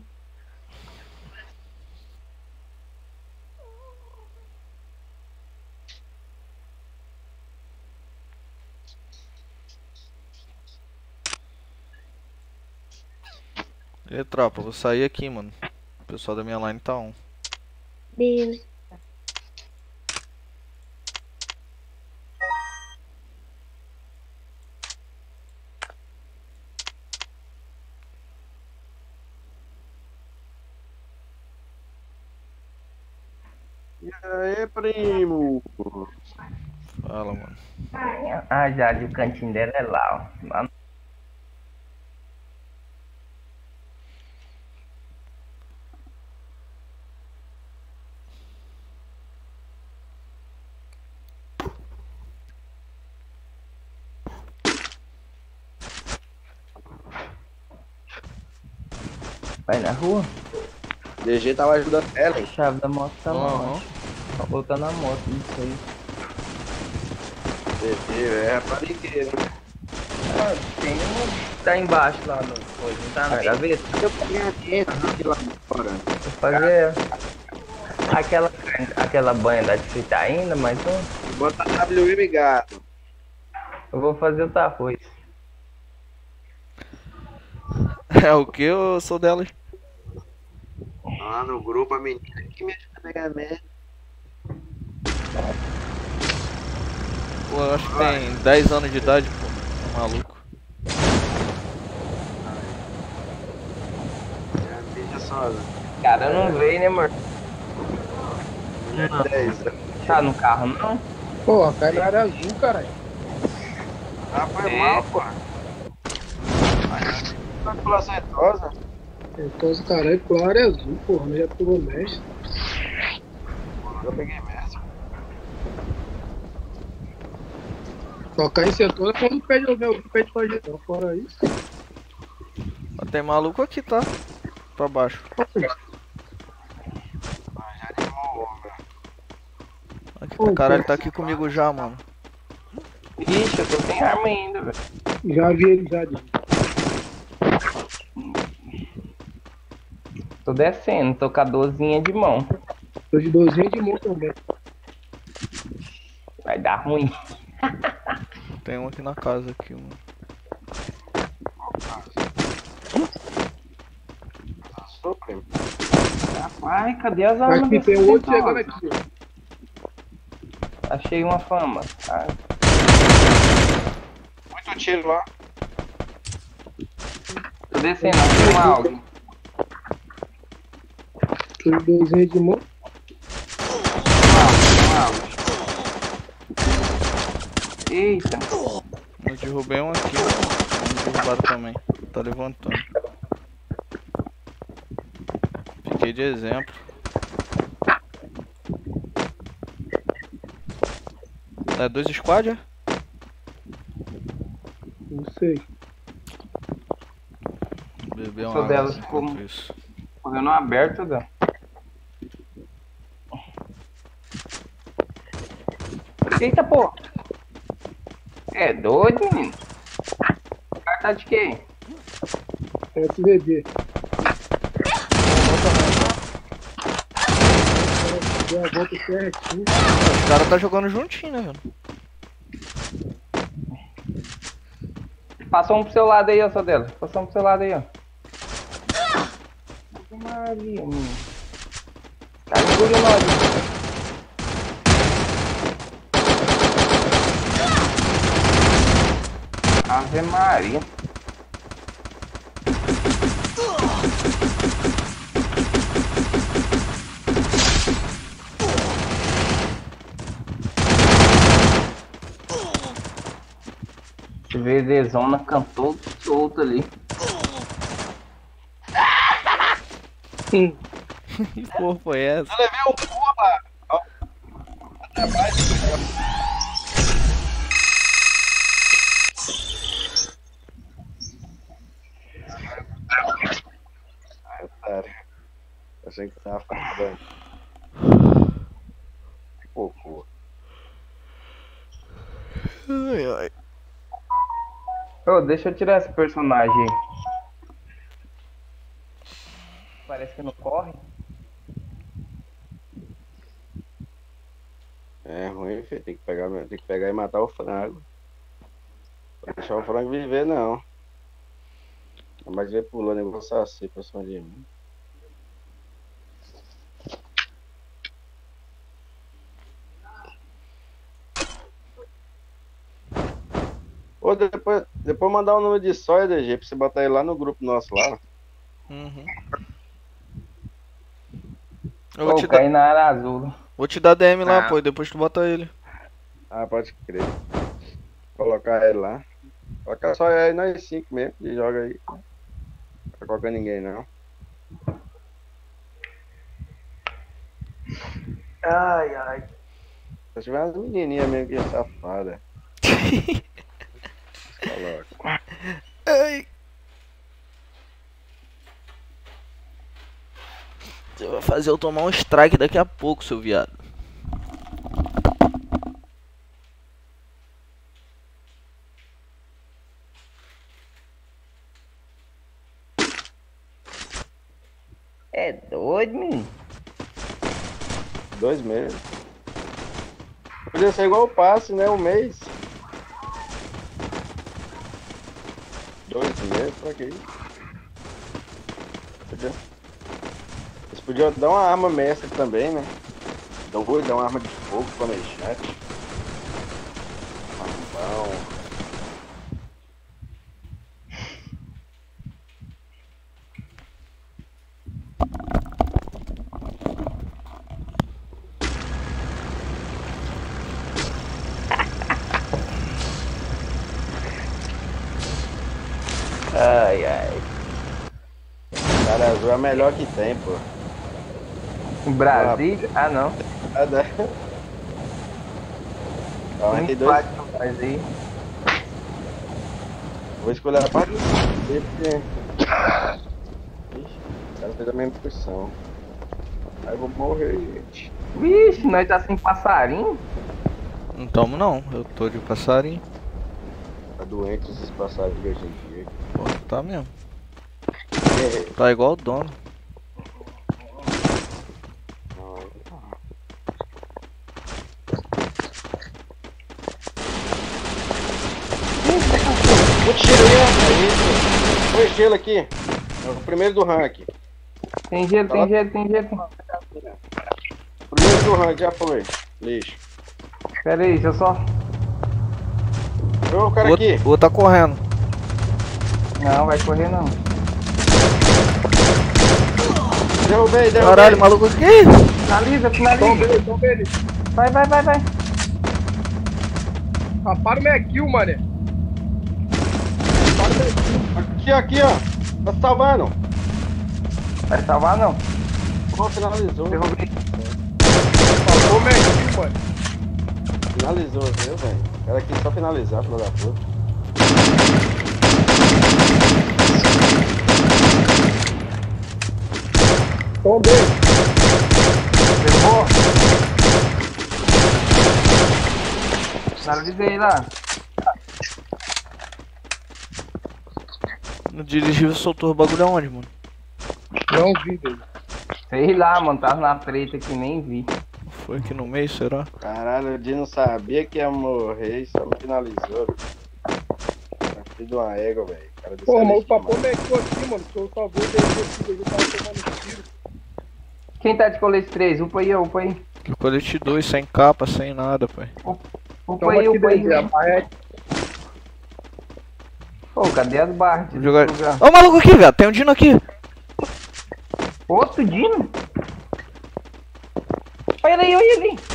S1: E aí, tropa, vou sair aqui, mano. O pessoal da minha line tá on.
S3: Beleza.
S5: E aí, primo?
S1: Fala, mano.
S6: Ah, já, o cantinho dela é lá, ó. Lá no- Vai na rua?
S5: D G tava ajudando ela,
S6: A
S5: hein?
S6: chave da moto tá lá,
S1: Aham.
S6: ó. Tá botando a moto, isso aí.
S5: D G, é raparigueiro.
S6: Ah, tem um. Tá embaixo lá no coisa, não tá na gaveta?
S5: Eu peguei a tinta aqui lá fora.
S6: Vou fazer aquela, aquela banha da fita ainda, mas um.
S5: Bota W M gato.
S6: Eu vou fazer o arroz.
S1: É o que? Eu sou delas.
S5: Lá no grupo, a menina que me ajuda a pegar merda.
S1: Pô, eu acho que tem dez anos de idade, pô. Tá maluco.
S5: Já deixa só.
S6: Cara, não veio, né, amor?
S5: dez.
S6: Tá no carro, não?
S7: Pô, a pele era azul, caralho.
S5: Ah, foi mal, pô. Manipulação retosa.
S7: Então, os caralho, claro é azul, porra. Não já pegou mestre.
S5: Eu peguei merda.
S7: Tocar em setor é quando pede o meu, pede pra gente. Então, fora isso.
S1: Mas tem maluco aqui, tá? Pra baixo. Aqui,
S7: Ô,
S1: caralho,
S7: pô.
S1: tá aqui comigo já, mano.
S6: Ixi, eu tô sem arma ainda, velho.
S7: Já vi ele já, Dino.
S6: descendo, tô com a dorzinha de mão.
S7: Tô de dorzinha de mão também.
S6: Vai dar ruim.
S1: Tem um aqui na casa aqui, mano.
S5: Passou, primo.
S6: Ai, cadê as armas?
S7: Aqui tem
S6: desse
S7: outro
S6: ventosa?
S7: chegando aqui, ó.
S6: Achei uma fama. Ai,
S5: Muito tiro lá.
S6: tô descendo, achei uma algo.
S7: Tô de dorzinha de mão.
S6: Eita.
S1: Eu derrubei um aqui, um derrubado também. Tá levantando. Fiquei de exemplo. É dois squad, é?
S7: Não sei.
S1: Beber uma
S6: Sou
S1: água
S6: delas,
S1: enquanto
S6: como-
S1: isso.
S6: Correndo aberto, Dan. Eita, pô. É doido, menino? O cara tá de quê?
S7: S V D. Deu a volta certinho.
S1: Os caras tá jogando juntinho, né, velho?
S6: Passou um pro seu lado aí, ó, só dela. Passou um pro seu lado aí, ó. Ave Maria, menino. Cara, engoliu nós. Ave Maria. VDzona cantou solto ali.
S1: Que porra foi essa?
S5: Eu levei um porra. Ai, otário. Achei que tava falando. Que cocô.
S1: Ai, ai.
S6: Ô, deixa eu tirar esse personagem aí. Parece que não corre.
S5: É ruim, filho. Tem que pegar, tem que pegar e matar o frango. Não deixar o frango viver, não. Mas ver pulando igual saci pra cima de mim. Ô, depois, depois mandar o número de sóia, D G, pra você botar ele lá no grupo nosso lá.
S1: Uhum. Eu vou
S6: Ô,
S1: te, dar,
S6: caí na área azul.
S1: vou te dar D M lá,
S6: Ah.
S1: pô, e depois tu bota ele.
S5: Ah, pode crer. Colocar ele lá. Colocar só aí nós cinco mesmo e joga aí. Não vai colocar ninguém não.
S6: Ai, ai.
S5: Se tiver umas menininhas mesmo que é safada. Coloca.
S1: Ai. Você vai fazer eu tomar um strike daqui a pouco, seu viado.
S6: É doido, menino.
S5: Dois meses. Podia ser igual o passe, né? Um mês. Dois meses, pra que isso? Podia... Eles podiam dar uma arma mestra também, né? Então vou dar uma arma de fogo pra mexete. Bom.
S6: Ai, ai.
S5: Cara azul é a melhor que tem, pô.
S6: Brasília? Ah, não.
S5: Ah, né? Ó,
S6: Um
S5: tem dois.
S6: empate não faz aí.
S5: Vou escolher a parte do C, porque. Ixi, o cara fez a mesma posição. Aí eu vou morrer, gente.
S6: Vixe, nós tá sem passarinho?
S1: Não tomo não, eu tô de passarinho.
S5: Tá doente esses passarinhos hoje em dia.
S1: Pô, tá mesmo.
S5: É,
S1: Tá igual o dono.
S5: O tiro aí, é isso. Põe gelo aqui. É o primeiro do rank.
S6: Tem gelo, tem gelo, tem gelo.
S5: Primeiro do rank, já foi. Lixo.
S6: Pera aí, deixa eu só...
S5: Ô, o cara
S1: O
S5: aqui.
S1: outro, o outro tá correndo.
S6: Não, vai correr não.
S5: Derrubei, derrubei.
S1: Caralho, maluco aqui.
S6: Finaliza,
S7: Tom
S6: finaliza.
S7: dele, tom dele.
S6: Vai, vai, vai, vai.
S7: Ah, para o minha kill, mané. Para o minha kill.
S5: Aqui, aqui, ó. Tá salvando.
S6: Vai salvar não.
S5: Pô, finalizou.
S6: Derrubei.
S7: Salvou minha kill, mano.
S5: Finalizou, viu, velho? Era aqui só finalizar, filho da puta.
S7: Tom dele.
S6: Derrubou. Finalizei lá.
S1: No dirigível soltou o bagulho aonde, mano?
S7: Não vi dele.
S6: Sei lá, mano. Tava na treta aqui, nem vi.
S1: Foi aqui no meio, será?
S5: Caralho, o Dino não sabia que ia morrer e só me finalizou. Filho de uma égua, velho. Cara desse
S7: Porra, mas o
S5: Alex,
S7: papo
S5: mano.
S7: minha kill aqui, mano. Que eu salvei o dele aqui, ele tava tomando tiro.
S6: Quem tá de colete três? Upa aí, upa aí.
S1: Que colete dois, sem capa, sem nada, pai.
S6: Upa
S7: Toma
S6: aí,
S7: aqui
S6: upa aí.
S7: dentro, a barrete.
S6: Pô, cadê as barras?
S1: Vou jogar. Ó o maluco aqui, velho. Tem um Dino aqui.
S6: Outro Dino? Olha ele aí, olha ele aí.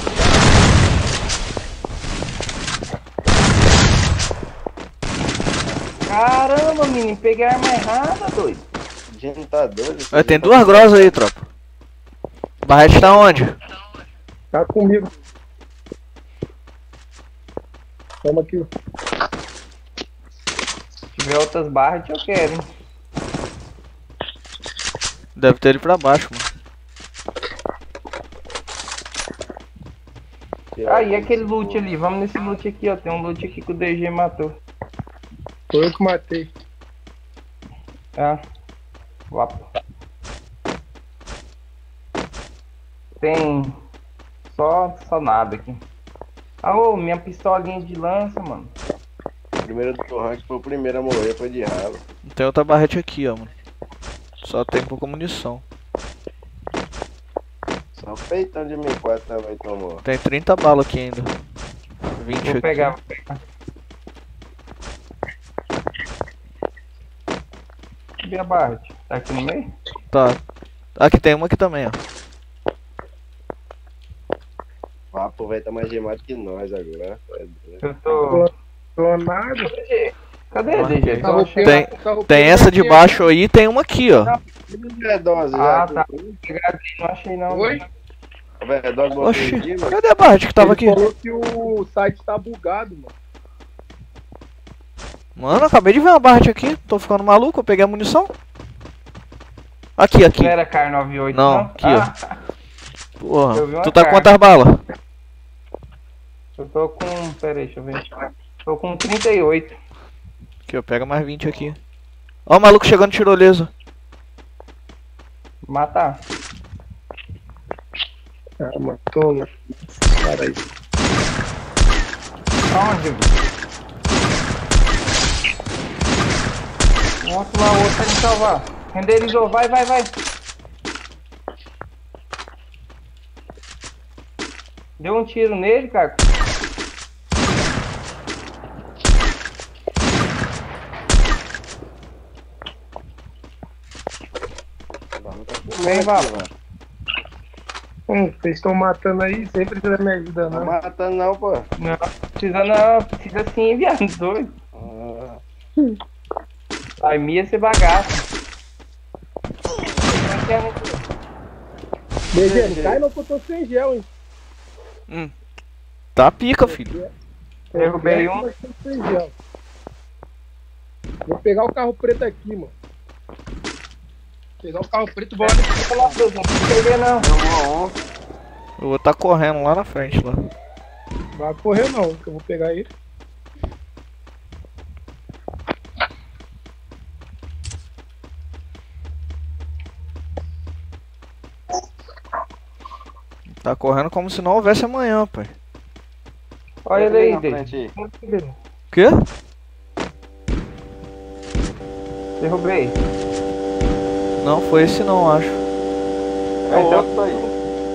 S6: Caramba, menino, peguei a arma errada, doido.
S5: O Dino tá doido.
S1: Ó, tem duas grosas aí, tropa. Barrete tá onde?
S7: Tá comigo. Toma aqui.
S6: Se tiver outras barras, eu quero, hein.
S1: Deve ter ele pra baixo, mano.
S6: Ah, e aquele loot ali? Vamos nesse loot aqui, ó. Tem um loot aqui que o D G matou.
S7: Foi eu que matei.
S6: Ah. Guapo. Tem só, só nada aqui. Ah, ô, minha pistolinha de lança, mano.
S5: O primeiro do rank foi o primeiro a morrer, foi de ralo.
S1: Tem outra barrete aqui, ó, mano. Só tem pouca munição.
S5: Só feitão de M quatro também tomou.
S1: Tem trinta balas aqui ainda. vinte
S6: Vou
S1: aqui.
S6: pegar, vou pegar. Cadê a barra? Tá aqui no meio?
S1: Tá. Aqui tem uma aqui também, ó.
S5: O papo, velho, tá mais gemado que nós agora.
S6: Eu tô...
S7: Clonado.
S6: Cadê a D G?
S7: Tá
S6: Tô
S7: roubando-
S6: achando-
S1: Tem-
S7: tá roubando
S1: Tem essa de
S7: aqui,
S1: baixo aí e tem uma aqui, ó.
S5: Vedose,
S6: Ah,
S5: já.
S6: tá. Pegar aqui, não achei não.
S7: Oi?
S5: O Vedose botou
S1: Oxi,
S5: aqui, mano.
S1: cadê a barrete que tava aqui?
S7: Ele falou que o site tá bugado, mano.
S1: Mano, acabei de ver uma barrete aqui. Tô ficando maluco, eu peguei a munição. Aqui, aqui.
S6: Não era C A R noventa e oito,
S1: Não,
S6: não?
S1: aqui,
S6: Ah,
S1: Porra.
S6: eu vi uma
S1: Tu tá com
S6: cara.
S1: quantas balas?
S6: eu tô com... Pera aí, deixa eu ver. Tô com trinta e oito.
S1: Aqui, ó, pega mais vinte aqui. Ó o maluco chegando tirolesa.
S6: Matar.
S7: Ah, mano, toma. Para aí.
S6: Aonde? O outro lá, o outro tá me salvar. Renderizou, vai, vai, vai. Deu um tiro nele, cara. Vem, Val.
S7: Hum, vocês estão matando aí, sempre precisa me ajudar,
S5: Não
S7: não.
S5: matando não, pô.
S6: Não, precisa não, precisa sim, viado, doido.
S5: Ah,
S6: Ai, Mia, você bagaça. Não quer, né?
S7: D G, não cai não que eu tô sem gel, hein.
S1: Hum. Tá pica, filho.
S6: Derrubei um.
S7: Nós estamos sem gel. Vou pegar o carro preto aqui, mano. Pegar o carro preto, bora.
S6: Pelo amor de Deus, não precisa ver não.
S1: O outro tá correndo lá na frente, lá.
S7: Vai correr não, que eu vou pegar ele.
S1: Tá correndo como se não houvesse amanhã, pai.
S6: Olha ele aí,
S5: na
S6: Dave.
S5: frente aí.
S1: Quê?
S6: Derrubei.
S1: Não, foi esse não, acho.
S5: É
S6: Ah, então-
S5: outro aí.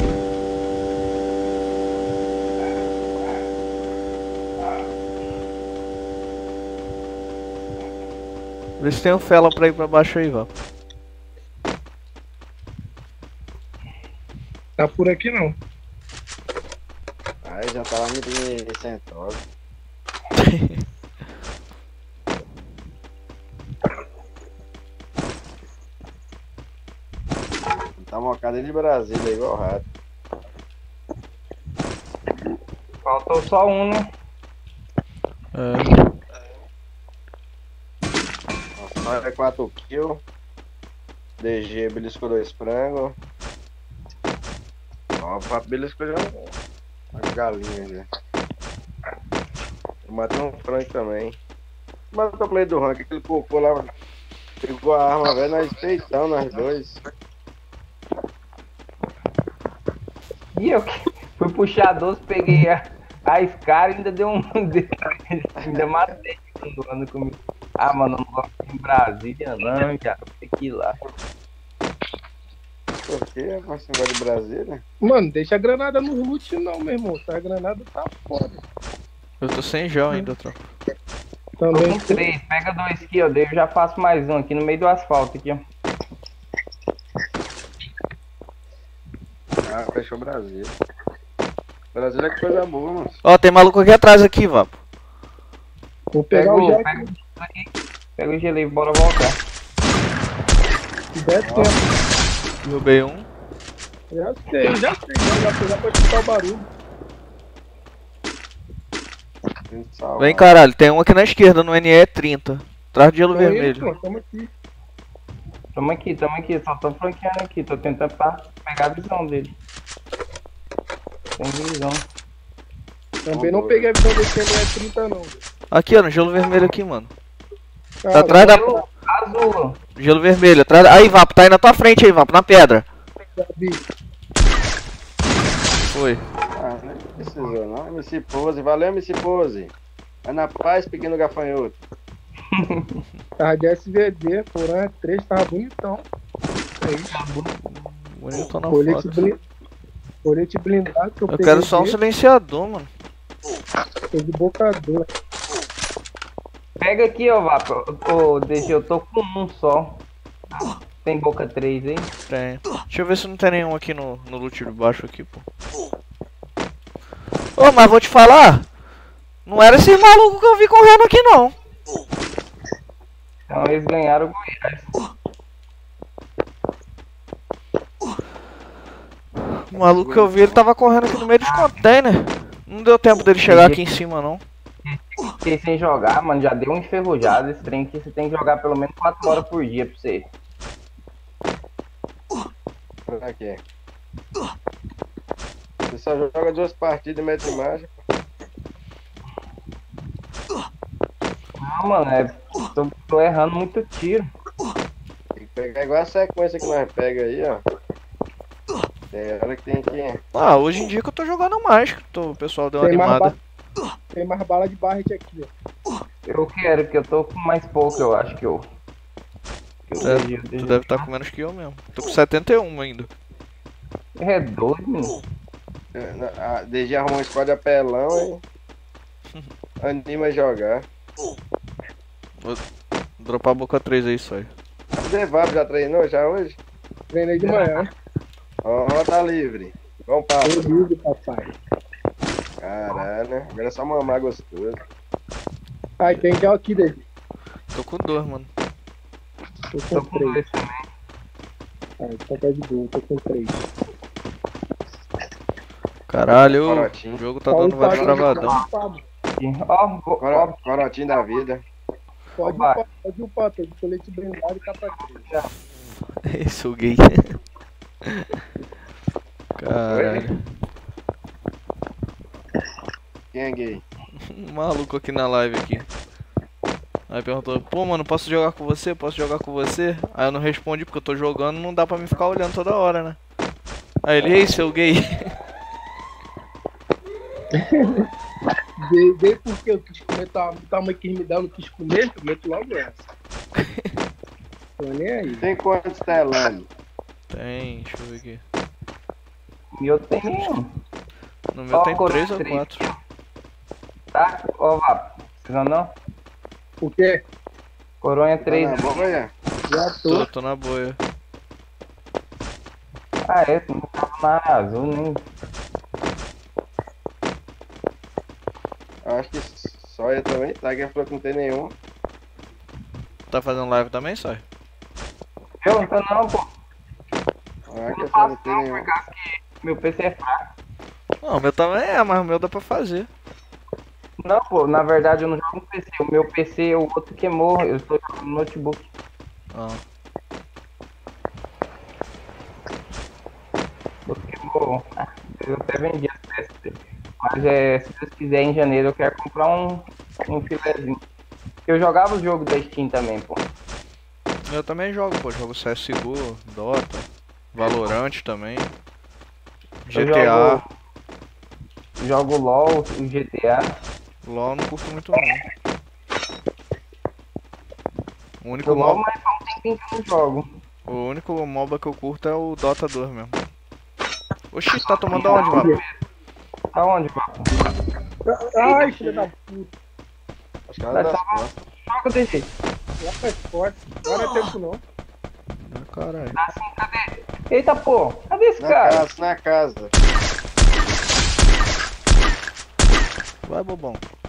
S1: Vê se tem um Fela pra ir pra baixo aí, Vapo.
S7: Tá por aqui não.
S5: Aí já tá lá me centosa. Tá mocado ele de Brasília, igual o rato.
S6: Faltou só um, né?
S1: É.
S5: Nossa, é quatro kills. D G beliscou dois frangos. Ó, o papo beliscou já uma galinha já. Eu matei um frango também. Matou o play do rank, aquele cocô lá. Pegou a arma, velho, nós peitamos nós dois.
S6: E eu que fui puxar doce, peguei a, a Scar e ainda deu um. Ainda matei todo ano comigo. Ah, mano, não gosto em Brasília, não, já. Tem que ir lá.
S5: Por quê? Mas você vai de Brasília?
S7: Mano, deixa a granada no loot não, meu irmão. A granada tá foda.
S1: Eu tô sem gel ainda, tropa.
S6: Tô
S7: Também.
S6: com três, pega dois aqui, ó. Daí eu já faço mais um aqui no meio do asfalto aqui, ó.
S5: Ah, fechou Brasília. Brasília é que coisa boa, mano.
S1: Ó, tem maluco aqui atrás aqui, Vapo.
S7: Vou
S6: Pega
S7: pegar o
S6: o,
S7: jack
S6: pega, o aqui. Pega o gelo aí, bora voltar.
S7: se der tempo.
S1: Derrubei um.
S7: Já sei, já sei. Já sei, já pode escutar o barulho.
S5: Tem que salvar.
S1: Vem, caralho, tem um aqui na esquerda, no N E trinta. Atrás de gelo
S7: Tô indo,
S1: vermelho.
S7: pô, tamo aqui.
S6: Tamo aqui, tamo aqui, só tô flanqueando aqui, tô tentando pra pegar a visão dele. Tem visão.
S7: Também não peguei a visão desse N E trinta não.
S1: Aqui, ó, no gelo vermelho aqui, mano. Tá
S7: Cara,
S1: atrás da...
S6: Gelo azul.
S1: Gelo vermelho, atrás... Aí, Vapo, tá aí na tua frente aí, Vapo, na pedra.
S7: já vi.
S1: Foi.
S5: Ah, não precisou não. M C Pose, valeu M C Pose. É na paz, pequeno gafanhoto.
S7: Tava de S V D, Porã três, tava bonitão. Aí,
S1: Bonito na
S7: colete,
S1: foto.
S7: blin... colete blindado que eu,
S1: Eu
S7: peguei
S1: quero só um
S7: dele,
S1: silenciador, mano.
S7: foi de bocador.
S6: Pega aqui, ó, Vapo. Ô, deixa eu tô com um só. Tem boca três aí?
S1: Tem. Deixa eu ver se não tem nenhum aqui no, no loot de baixo aqui, pô. Ô, mas vou te falar. Não era esse maluco que eu vi correndo aqui, não.
S6: Então eles ganharam o Goiás.
S1: O maluco que eu vi, ele tava correndo aqui no meio dos containers. Não deu tempo dele chegar aqui em cima, não.
S6: Fiquei sem jogar, mano, já deu um enferrujado esse trem aqui. Você tem que jogar pelo menos quatro horas por dia pra você.
S5: Pra quê? Você só joga duas partidas e mete margem.
S6: Não, mano, é. Tô, tô errando muito tiro.
S5: Tem que pegar igual a sequência que nós pega aí, ó. Tem hora que tem que...
S1: Ah, hoje em dia que eu tô jogando mais, que tô- o pessoal deu uma
S7: Tem mais,
S1: animada.
S7: ba... tem mais bala de barret aqui, ó.
S6: Eu quero, que eu tô com mais pouco, eu acho que eu. Que eu
S1: É,
S6: deixei-
S1: tu
S6: deixei-
S1: deve estar com menos que eu mesmo. Tô com setenta e um ainda.
S6: É doido, menino.
S5: A D G arrumou um squad apelão e... anima a jogar.
S1: Vou dropar a boca três aí, só.
S5: O Devab já treinou já hoje?
S7: Treinei de manhã.
S5: Ó, ó, tá livre. Vamos para.
S7: Tô livre, papai.
S5: Caralho, agora é só mamar gostoso.
S7: Ai, tem gel aqui, David.
S1: Tô com dois, mano.
S7: Tô
S6: Tô
S7: com
S6: com
S7: três.
S6: dois também.
S7: Ai, então tá de boa, tô com três.
S1: Caralho,
S5: Corotinho.
S1: o jogo tá dando vários travadão.
S6: Aqui. Ó, ó,
S5: Coro- Corotinho da vida.
S7: Pode
S6: Vai.
S7: upar, pode upar, tô de colete blindado e capa três.
S1: Esse é o gay. Caralho.
S5: Quem é gay?
S1: Um maluco aqui na live aqui. Aí perguntou, pô mano, posso jogar com você? Posso jogar com você? Aí eu não respondi porque eu tô jogando, não dá pra me ficar olhando toda hora, né? Aí ele, ei, seu gay.
S7: Veio veio porque eu quis comer, tá, tá uma que me dá, eu não quis comer, eu meto logo essa. Tô nem aí.
S5: Tem quantos telando?
S1: Tem, deixa eu ver aqui.
S6: E eu tenho.
S1: No meu
S6: Ó,
S1: tem
S6: coroa
S1: três ou
S6: três.
S1: quatro.
S6: Tá? Ó, Vapo. Precisa não?
S7: O quê?
S6: Coronha
S5: Tá
S6: três.
S5: na boia?
S7: Já
S1: Tô,
S7: tô.
S1: tô na boia.
S6: Ah, é? Tu não tava na área azul, nem.
S5: Acho que só eu também, tá? Quem falou que não tem nenhum.
S1: Tá fazendo live também, Sai?
S6: Eu não tô não, pô.
S5: Ah, que
S6: Não
S5: eu falei que
S6: faço
S5: não tem
S6: não,
S5: nenhum.
S6: por causa que meu P C é fraco.
S1: Não, o meu também é, mas o meu dá pra fazer.
S6: Não, pô, na verdade eu não jogo no P C. O meu P C, o outro queimou. Eu estou jogando no notebook.
S1: Ah.
S6: O outro queimou. Ah, eu até vendi as peças dele. Mas é, se Deus quiser, em janeiro eu quero comprar um, um filézinho. Eu jogava o jogo da Steam também, pô.
S1: Eu também jogo, pô. Jogo C S G O, Dota, Valorant também. G T A.
S6: Eu jogo, jogo LOL, o G T A.
S1: LOL eu não curto muito não. O único,
S6: Eu LOL,
S1: mo
S6: mas faz um tempinho que eu não jogo.
S1: o único MOBA que eu curto é o Dota dois mesmo. Oxi, tá tomando aonde, Vapo?
S6: Aonde, Vapo?
S7: Ai, filha da puta.
S5: Acho que ela das
S6: Vai
S5: costas.
S6: Joga desse.
S7: Já faz forte. Não é tempo não.
S1: Ah, caralho.
S6: Assim, cadê? Eita, pô. Cadê esse
S5: Na
S6: cara?
S5: casa, na casa.
S1: Vai, bobão.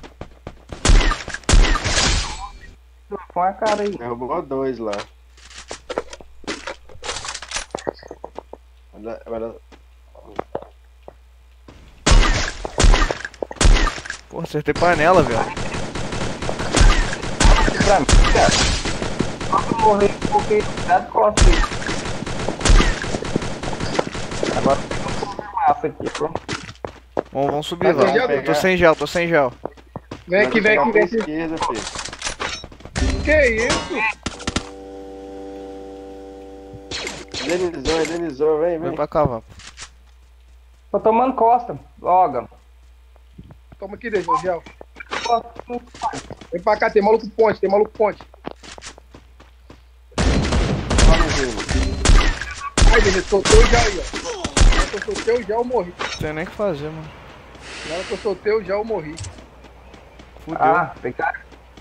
S6: Põe a cara aí.
S5: Derrubou dois lá. Olha- olha-
S1: Porra, acertei panela, velho.
S6: Pra mim, cara. Só que eu morri porque cuidado com você. Agora tem que confirmar isso aqui, pô.
S1: Vamos, vamos subir,
S7: Vai
S1: Vapo.
S7: pegar,
S1: Tô sem gel, tô sem gel.
S7: Vem aqui, vem aqui, vem
S5: pra
S7: aqui.
S5: esquerda, filho.
S7: Que isso?
S5: Indenizou, indenizou, vem,
S1: Vem
S5: vem.
S1: pra cá, Vapo.
S6: Tô tomando costa. Loga.
S7: Toma aqui, deixa o gel. Vem pra cá, tem maluco ponte, tem maluco ponte.
S5: Vamos, Gil.
S7: Ai, beleza, soltei o gel aí, ó. Na hora que eu soltei o gel, eu morri.
S1: Não tem nem o que fazer, mano.
S7: Na hora que eu soltei o gel, eu morri.
S1: Fudeu.
S6: Ah, pegaram.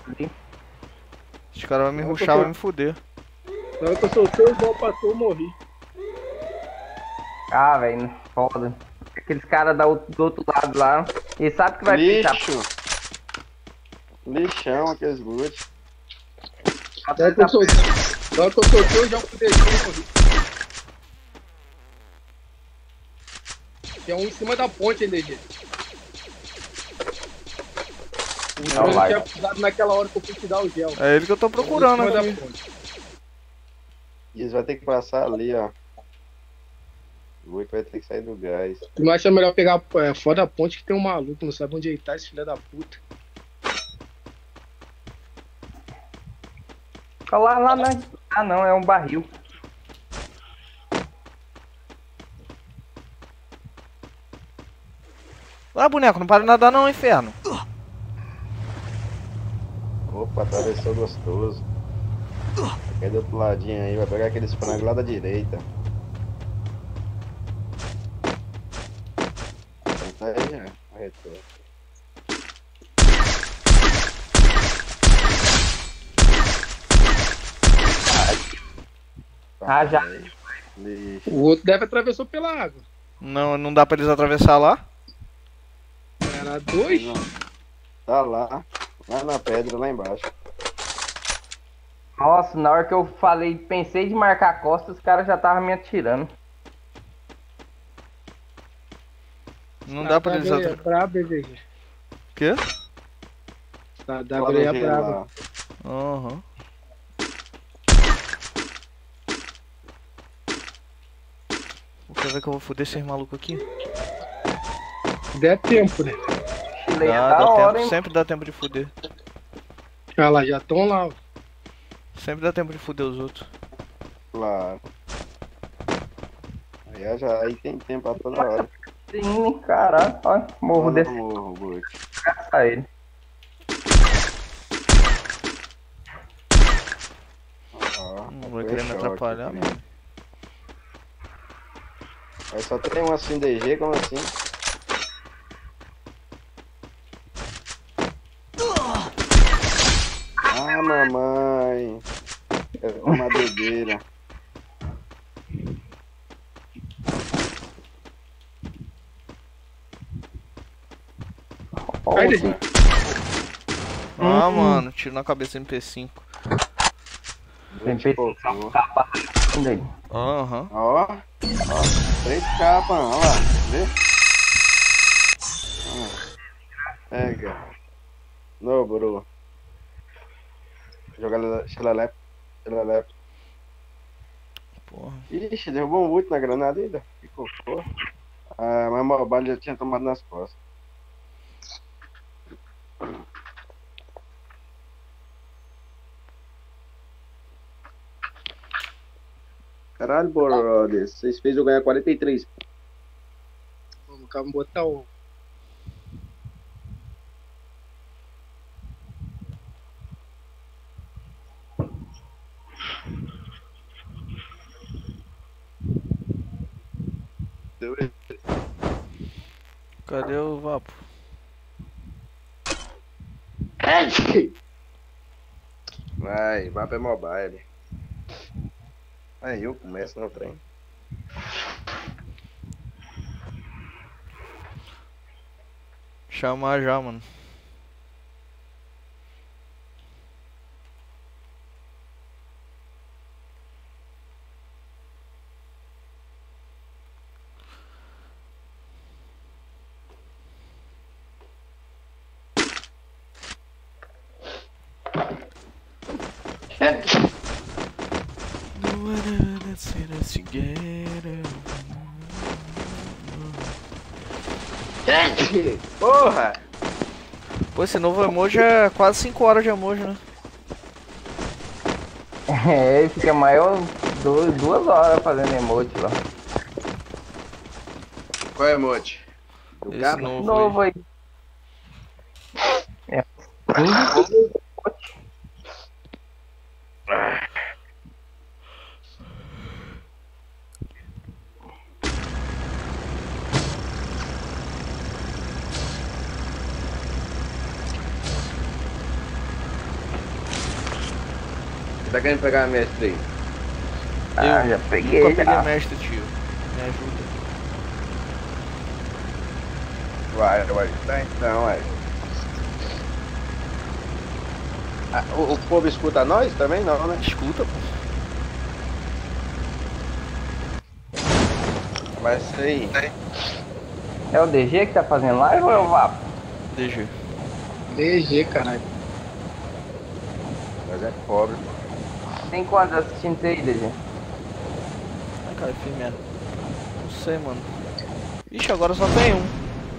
S1: Os caras vão me
S7: eu tô
S1: ruxar,
S7: com-
S1: vai me fuder.
S7: Na hora que eu soltei o gel, passou, eu morri.
S6: Ah, velho, foda. Aqueles caras da outro- do outro lado lá. E sabe que vai fechar.
S5: Lixo. Lixão aqueles boot.
S7: Na hora que eu soltei, na hora que eu soltei o gel, eu deixei, eu morri. Tem um em cima da ponte, hein, D G. O
S6: Não
S7: gel
S6: vai.
S7: tinha pisado naquela hora que eu fui te dar o gel.
S1: É ele que eu tô procurando
S7: Em cima
S1: aqui.
S7: da ponte.
S5: E eles vão ter que passar ali, ó. O boot vai ter que sair do gás.
S7: Tu não acha melhor pegar é, fora da ponte que tem um maluco, não sabe onde ele tá, esse filho da puta.
S6: Olha lá, lá, lá. Ah, não, é um barril.
S1: Ah, boneco, não para de nadar não, inferno.
S5: Opa, atravessou gostoso. Vai do outro ladinho aí, vai pegar aqueles frangos lá da direita. Tá aí já, arretou.
S6: Ah, já.
S5: Lixo.
S7: O outro deve atravessou pela água.
S1: Não, não dá pra eles atravessar lá?
S7: Era dois?
S5: Tá lá, lá na pedra, lá embaixo.
S6: Nossa, na hora que eu falei, pensei de marcar a costa, os caras já estavam me atirando.
S1: Não dá pra eles
S7: É
S1: atravessar.
S7: brabo, D G.
S1: Quê?
S7: Tá,
S5: Lá
S7: dá
S5: no
S7: pra ir
S5: gelo
S7: brabo.
S5: lá.
S1: Aham. Quer ver que eu vou foder esses malucos aqui?
S7: Se der tempo, né?
S6: Chile
S1: Dá,
S6: da
S1: dá
S6: hora,
S1: tempo,
S6: hein?
S1: sempre dá tempo de foder.
S7: Ah lá, já estão lá, ó.
S1: Sempre dá tempo de foder os outros.
S5: Claro. Aí, já, aí tem tempo a toda hora.
S6: Sim, caralho. Olha, morro
S5: Lá no
S6: desse
S5: morro, boot.
S6: caça ele.
S5: Ó.
S1: Não vai
S5: Foi
S1: querer me
S5: choque,
S1: atrapalhar,
S5: filho.
S1: mano.
S5: Aí só tem um assim D G, como assim? Ah, mamãe. É uma doideira.
S7: Ai, Didi.
S1: Ah,
S6: Hum.
S1: mano, tiro na cabeça M P cinco.
S6: Tem
S5: Vinte e
S6: P C
S5: pouco.
S6: capa ainda aí.
S1: Aham.
S5: Ó, ó, três capas, ó lá, vê? Ó, pega. No, bro. Joga xelelepe, xelelepe.
S1: Porra.
S5: Ixi, derrubou um ult na granada ainda. Que cocô. Ah, mas o mobile já tinha tomado nas costas. Caralho, brother, vocês fez eu ganhar quarenta e três.
S7: Vamos botar o.
S1: Cadê o Vapo?
S5: Vai, vai pra mobile. Aí eu começo no trem.
S1: Chamar já, mano.
S5: Porra!
S1: Pô, esse novo emoji é quase cinco horas de emoji, né?
S6: É, ele fica maior duas, duas horas fazendo emote lá.
S5: Qual é o emote? Do
S1: Esse
S5: cabo?
S1: novo,
S6: Novo
S1: aí.
S6: aí. É. quinze
S5: Você tá querendo pegar a mestre aí?
S6: Ah,
S1: Eu
S6: já peguei.
S1: nunca peguei
S6: já.
S1: mestre, tio. Me ajuda.
S5: Vai, vai. Tá então, vai. Ah, o, o povo escuta nós também? Não, né?
S1: Escuta, pô.
S5: Mas isso aí.
S6: É o D G que tá fazendo live ou é o Vapo?
S1: D G.
S7: D G, caralho.
S5: Mas é pobre.
S6: Tem quantos assistindo isso aí, D G?
S1: Ai, cara, que merda. Não sei, mano. Ixi, agora só tem um.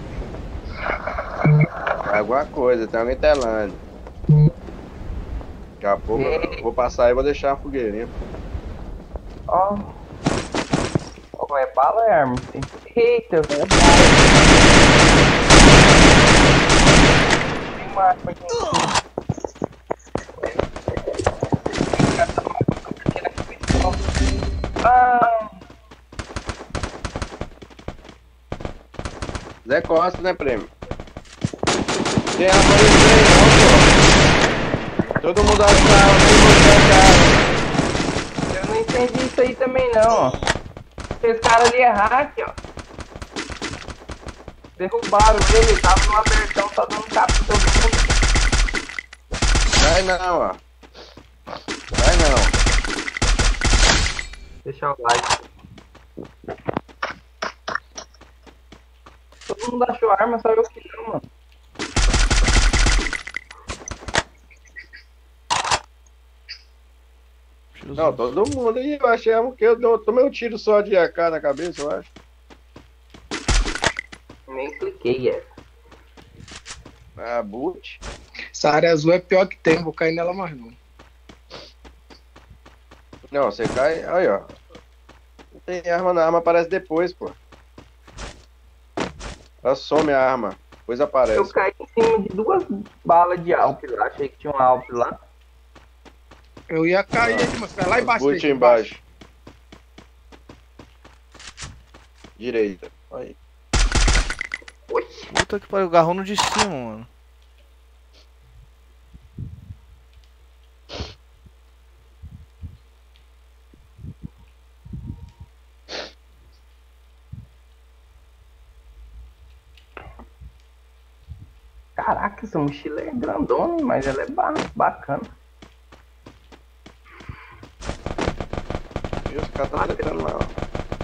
S5: É alguma coisa, tem alguém telando. Daqui a pouco eu vou passar e vou deixar a fogueirinha.
S6: Ó. Ó, é bala ou é arma? Eita, velho. Tem uma arma aqui. Ah,
S5: Zé Costa, né, prêmio? Tem arma aí, não, pô. Todo mundo achava que você
S6: eu não entendi isso aí também não, ó. Esse cara ali é hack, ó. Derrubaram ele, tava no abertão, só dando capa em todo mundo.
S5: vai não, ó. Vai não.
S6: Deixa o like. Todo mundo achou arma, só eu que não, mano.
S5: Não, todo mundo aí, eu achei que eu dou- tomei um tiro só de A K na cabeça, eu acho.
S6: Nem cliquei, é.
S5: Ah, boot.
S7: Essa área azul é pior que tem, vou cair nela mais não.
S5: Não, você cai. Aí, ó. Não tem arma na arma, aparece depois, pô. Ela some a arma, depois aparece.
S6: Eu caí em cima de duas balas de Alp lá. Achei que tinha um Alp lá.
S7: Eu ia cair ali, mas vai lá embaixo.
S5: Boot
S7: dele,
S5: embaixo. Direita. Aí.
S1: Puta que pariu, agarrou no de cima, mano.
S6: Caraca, essa mochila é grandona, mas ela é ba- bacana.
S5: E os caras tá tretando lá, ó.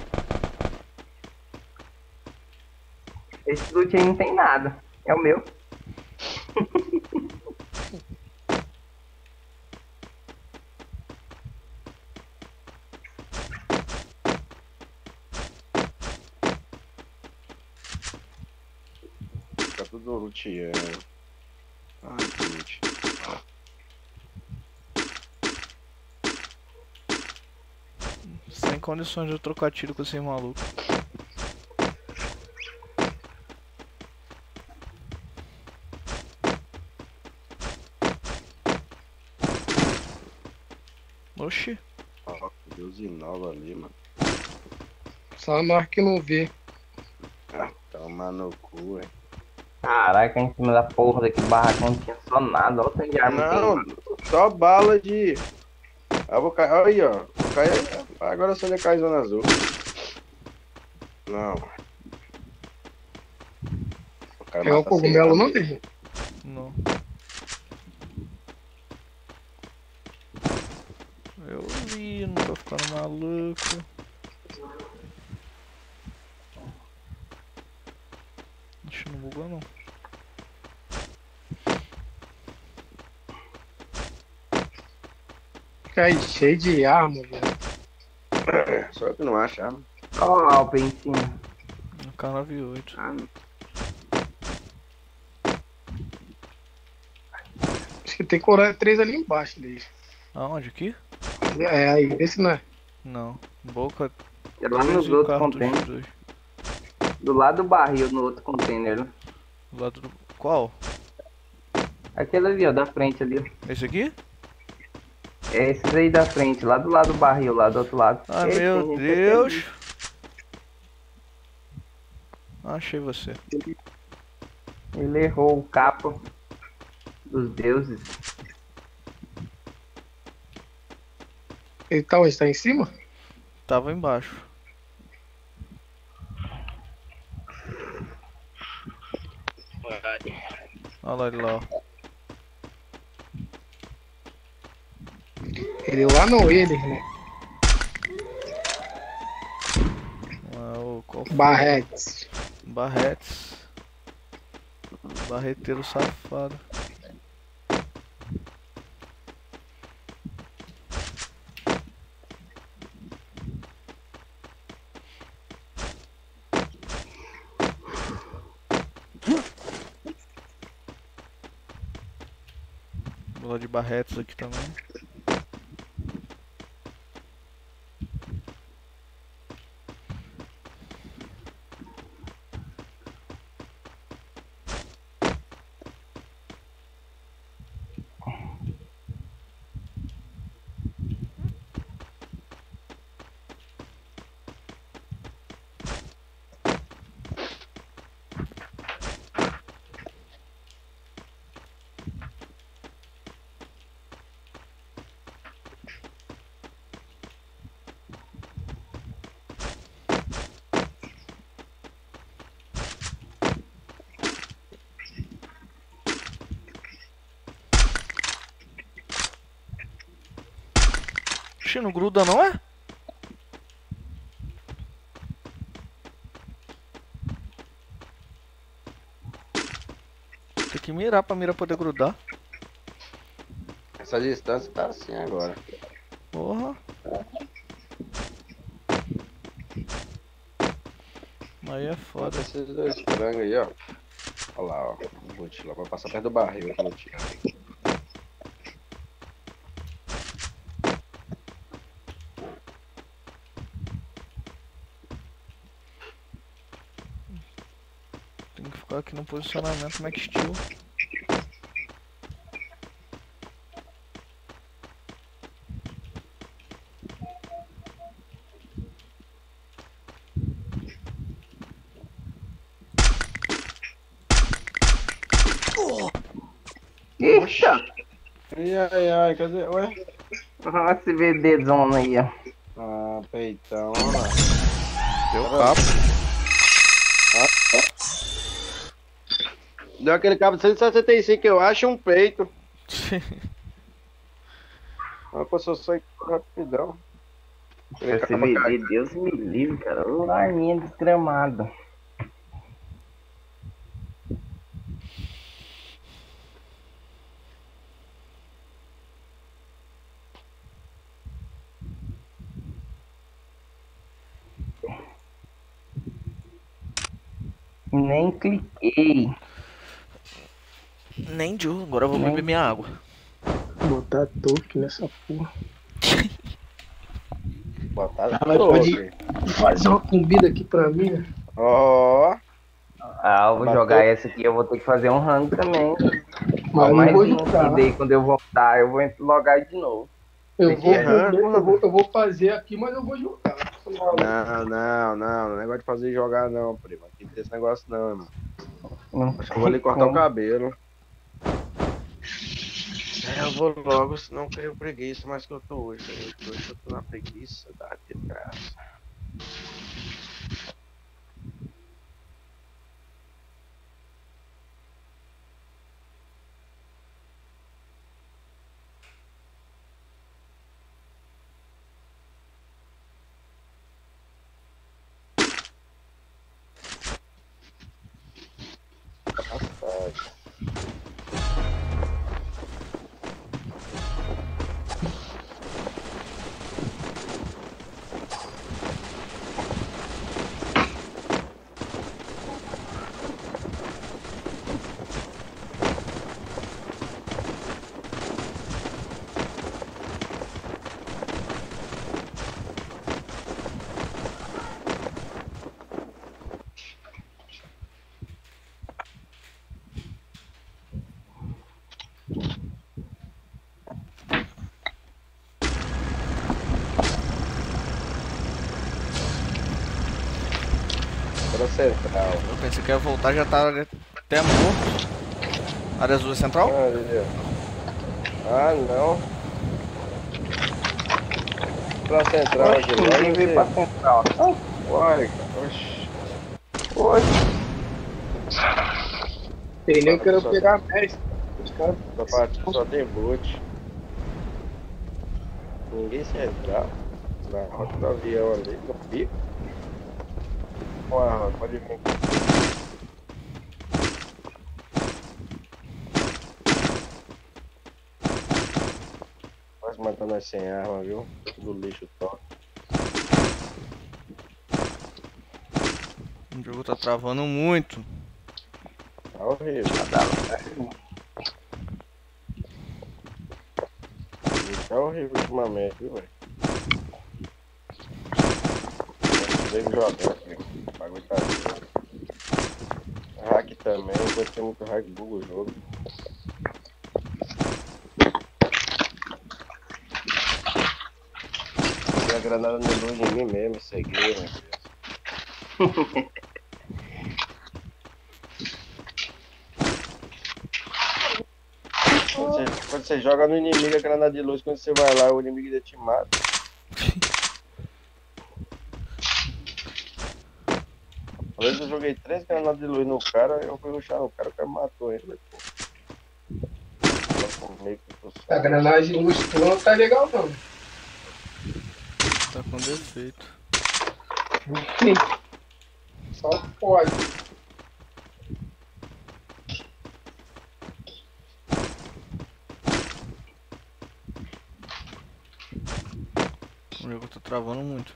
S6: Esse loot aí não tem nada. É o meu.
S5: Tá tudo luteando. Ai, que lute.
S1: Sem condições de eu trocar tiro com esse maluco. Oxi.
S5: Ó, Deus e nova ali, mano.
S7: Só nós que não vê.
S5: Ah, toma no cu, velho.
S6: Caraca, em cima da porra daquele barracão não tinha só nada. Olha o tanto de arma que
S5: Não,
S6: tem.
S5: só bala de. Eu vou cair. Olha aí, ó. Vou cair. Agora só ele cai zona azul. Não. O cara
S7: É o
S5: mata
S7: cogumelo,
S5: sem
S7: não
S5: arma.
S7: tem.
S1: Não. Eu vi, não tô ficando maluco. Acho que não bugou não.
S7: Fica aí cheio de arma, velho.
S5: Só eu que não acho arma.
S6: Olha lá o pentinho.
S1: No K nove oito.
S6: Ah,
S7: Acho que tem Coreia três ali embaixo dele.
S1: Aonde? Aqui?
S7: É, aí, vê se não é.
S1: Não. Boca
S6: é lá nos
S1: dois e
S6: outros
S1: cartucho
S6: containers.
S1: dois.
S6: Do lado do barril, no outro container. Né?
S1: Do lado do... Qual?
S6: Aquele ali, ó, da frente ali. Ó.
S1: Esse aqui?
S6: É esses aí da frente, lá do lado do barril, lá do outro lado.
S1: Ai
S6: Esse,
S1: meu
S6: gente,
S1: Deus.
S6: esse
S1: Achei você.
S6: aí. Ele errou o capa dos deuses.
S7: Ele tá onde? Tá em cima?
S1: Tava embaixo. Olha lá ele lá, ó.
S7: Ele lá não, ele, irmão.
S1: Ah, o- qual foi?
S7: Barretes.
S1: Barretes. Barreteiro safado. Vou lá de barretes aqui também. Ixi, não gruda não é? Tem que mirar pra mira poder grudar.
S5: Essa distância tá assim agora.
S1: Porra. Aí é
S5: Bota
S1: foda.
S5: esses dois frangos aí, ó. Olha lá, ó. Um boot lá. Vai passar perto do barril. Outro boot.
S1: Tem que ficar aqui no posicionamento Max Steel.
S6: Eita!
S5: Ai, ai, ai, cadê? Ué?
S6: Olha esse V D zona aí, ó.
S5: Ah, peitão, olha lá.
S1: Deu cabo.
S5: Deu aquele cabo de cento e sessenta e cinco, eu acho, um peito. Uma pessoa sai rapidão. Aquele
S6: Esse
S5: cabo
S6: V
S5: cai.
S6: D, Deus me livre, cara. Ô, arminha desgramada. Nem cliquei.
S1: Nem de agora eu vou
S6: Nem-
S1: beber minha água.
S7: Botar toque nessa porra.
S5: Botar
S7: Ah, mas pode fazer uma comida aqui pra mim, né?
S5: Ó,
S6: Ah, eu vou
S5: Bateu.
S6: jogar essa aqui, eu vou ter que fazer um rango também.
S7: Mas não
S6: mais
S7: vou
S6: um,
S7: jogar.
S6: e daí quando eu voltar, eu vou logar de novo.
S7: Eu
S5: Tem
S7: vou,
S5: que errar,
S7: comer,
S5: mano.
S7: eu, vou, eu vou fazer aqui, mas eu vou jogar.
S5: não, não, não, não é negócio de fazer e jogar não, primo. Aqui não tem esse negócio não, irmão.
S6: Não
S5: Acho que eu vou ali cortar o
S6: como.
S5: cabelo. É, eu vou logo, senão eu tenho preguiça, mais que eu tô hoje. Hoje hoje eu tô na preguiça da desgraça. Rapaz. Era central.
S1: Eu pensei que ia voltar, já tá até morto. Área azul é central?
S5: Ah, Deus. Ah, não. Pra central
S6: Oxe,
S5: aqui,
S6: ninguém
S5: logo
S6: veio pra
S5: você.
S6: central.
S5: Uai, cara, oxi.
S6: Oxe,
S7: Tem nem que eu quero pegar mestre. Os caras.
S5: Essa parte só tem boot. Ninguém central. Na rota do avião ali, no pico. Ué, pode vir. Quase matando nós sem arma, viu? Tudo lixo top.
S1: O jogo tá travando muito.
S5: Tá horrível. Tá horrível ultimamente, viu, velho? Deve jogar aqui. O bagulho tá doido. Hack também, depois tem muito hack, buga o jogo. Tem a granada no luz em mim mesmo, segui, meu Deus. Quando você, quando você joga no inimigo a granada de luz, quando você vai lá, o inimigo ainda te mata. Uma vez eu joguei três granadas de luz no cara, eu fui rushar no cara, o cara matou ele. Falei, pô. Meio que tô só.
S7: A granagem no escuro não tá legal, não.
S1: Tá com defeito.
S7: Só pode.
S1: O jogo tá travando muito.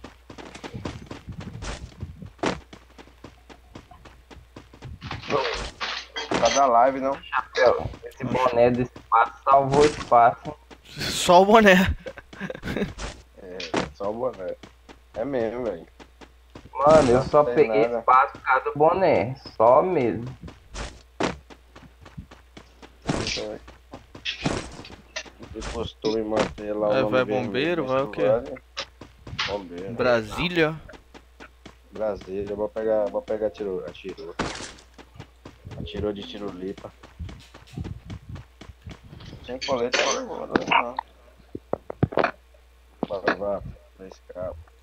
S5: Cada live, não?
S6: chapéu. Esse boné desse espaço salvou o espaço.
S1: Só o boné.
S5: É, só o boné. É mesmo, velho.
S6: Mano, eu
S5: Não
S6: só
S5: tem
S6: peguei
S5: nada.
S6: espaço por causa do boné. Só mesmo.
S5: Ele postou e manter lá o
S1: É,
S5: nome
S1: vai
S5: vermelho,
S1: bombeiro, vai o quê?
S5: vale. Bombeiro.
S1: Brasília.
S5: Brasília, vou pegar, vou pegar tiro, atirou. Atirou de tiro lipa. Sem colete, eu não vou, não. Bora, vá, dois cabos.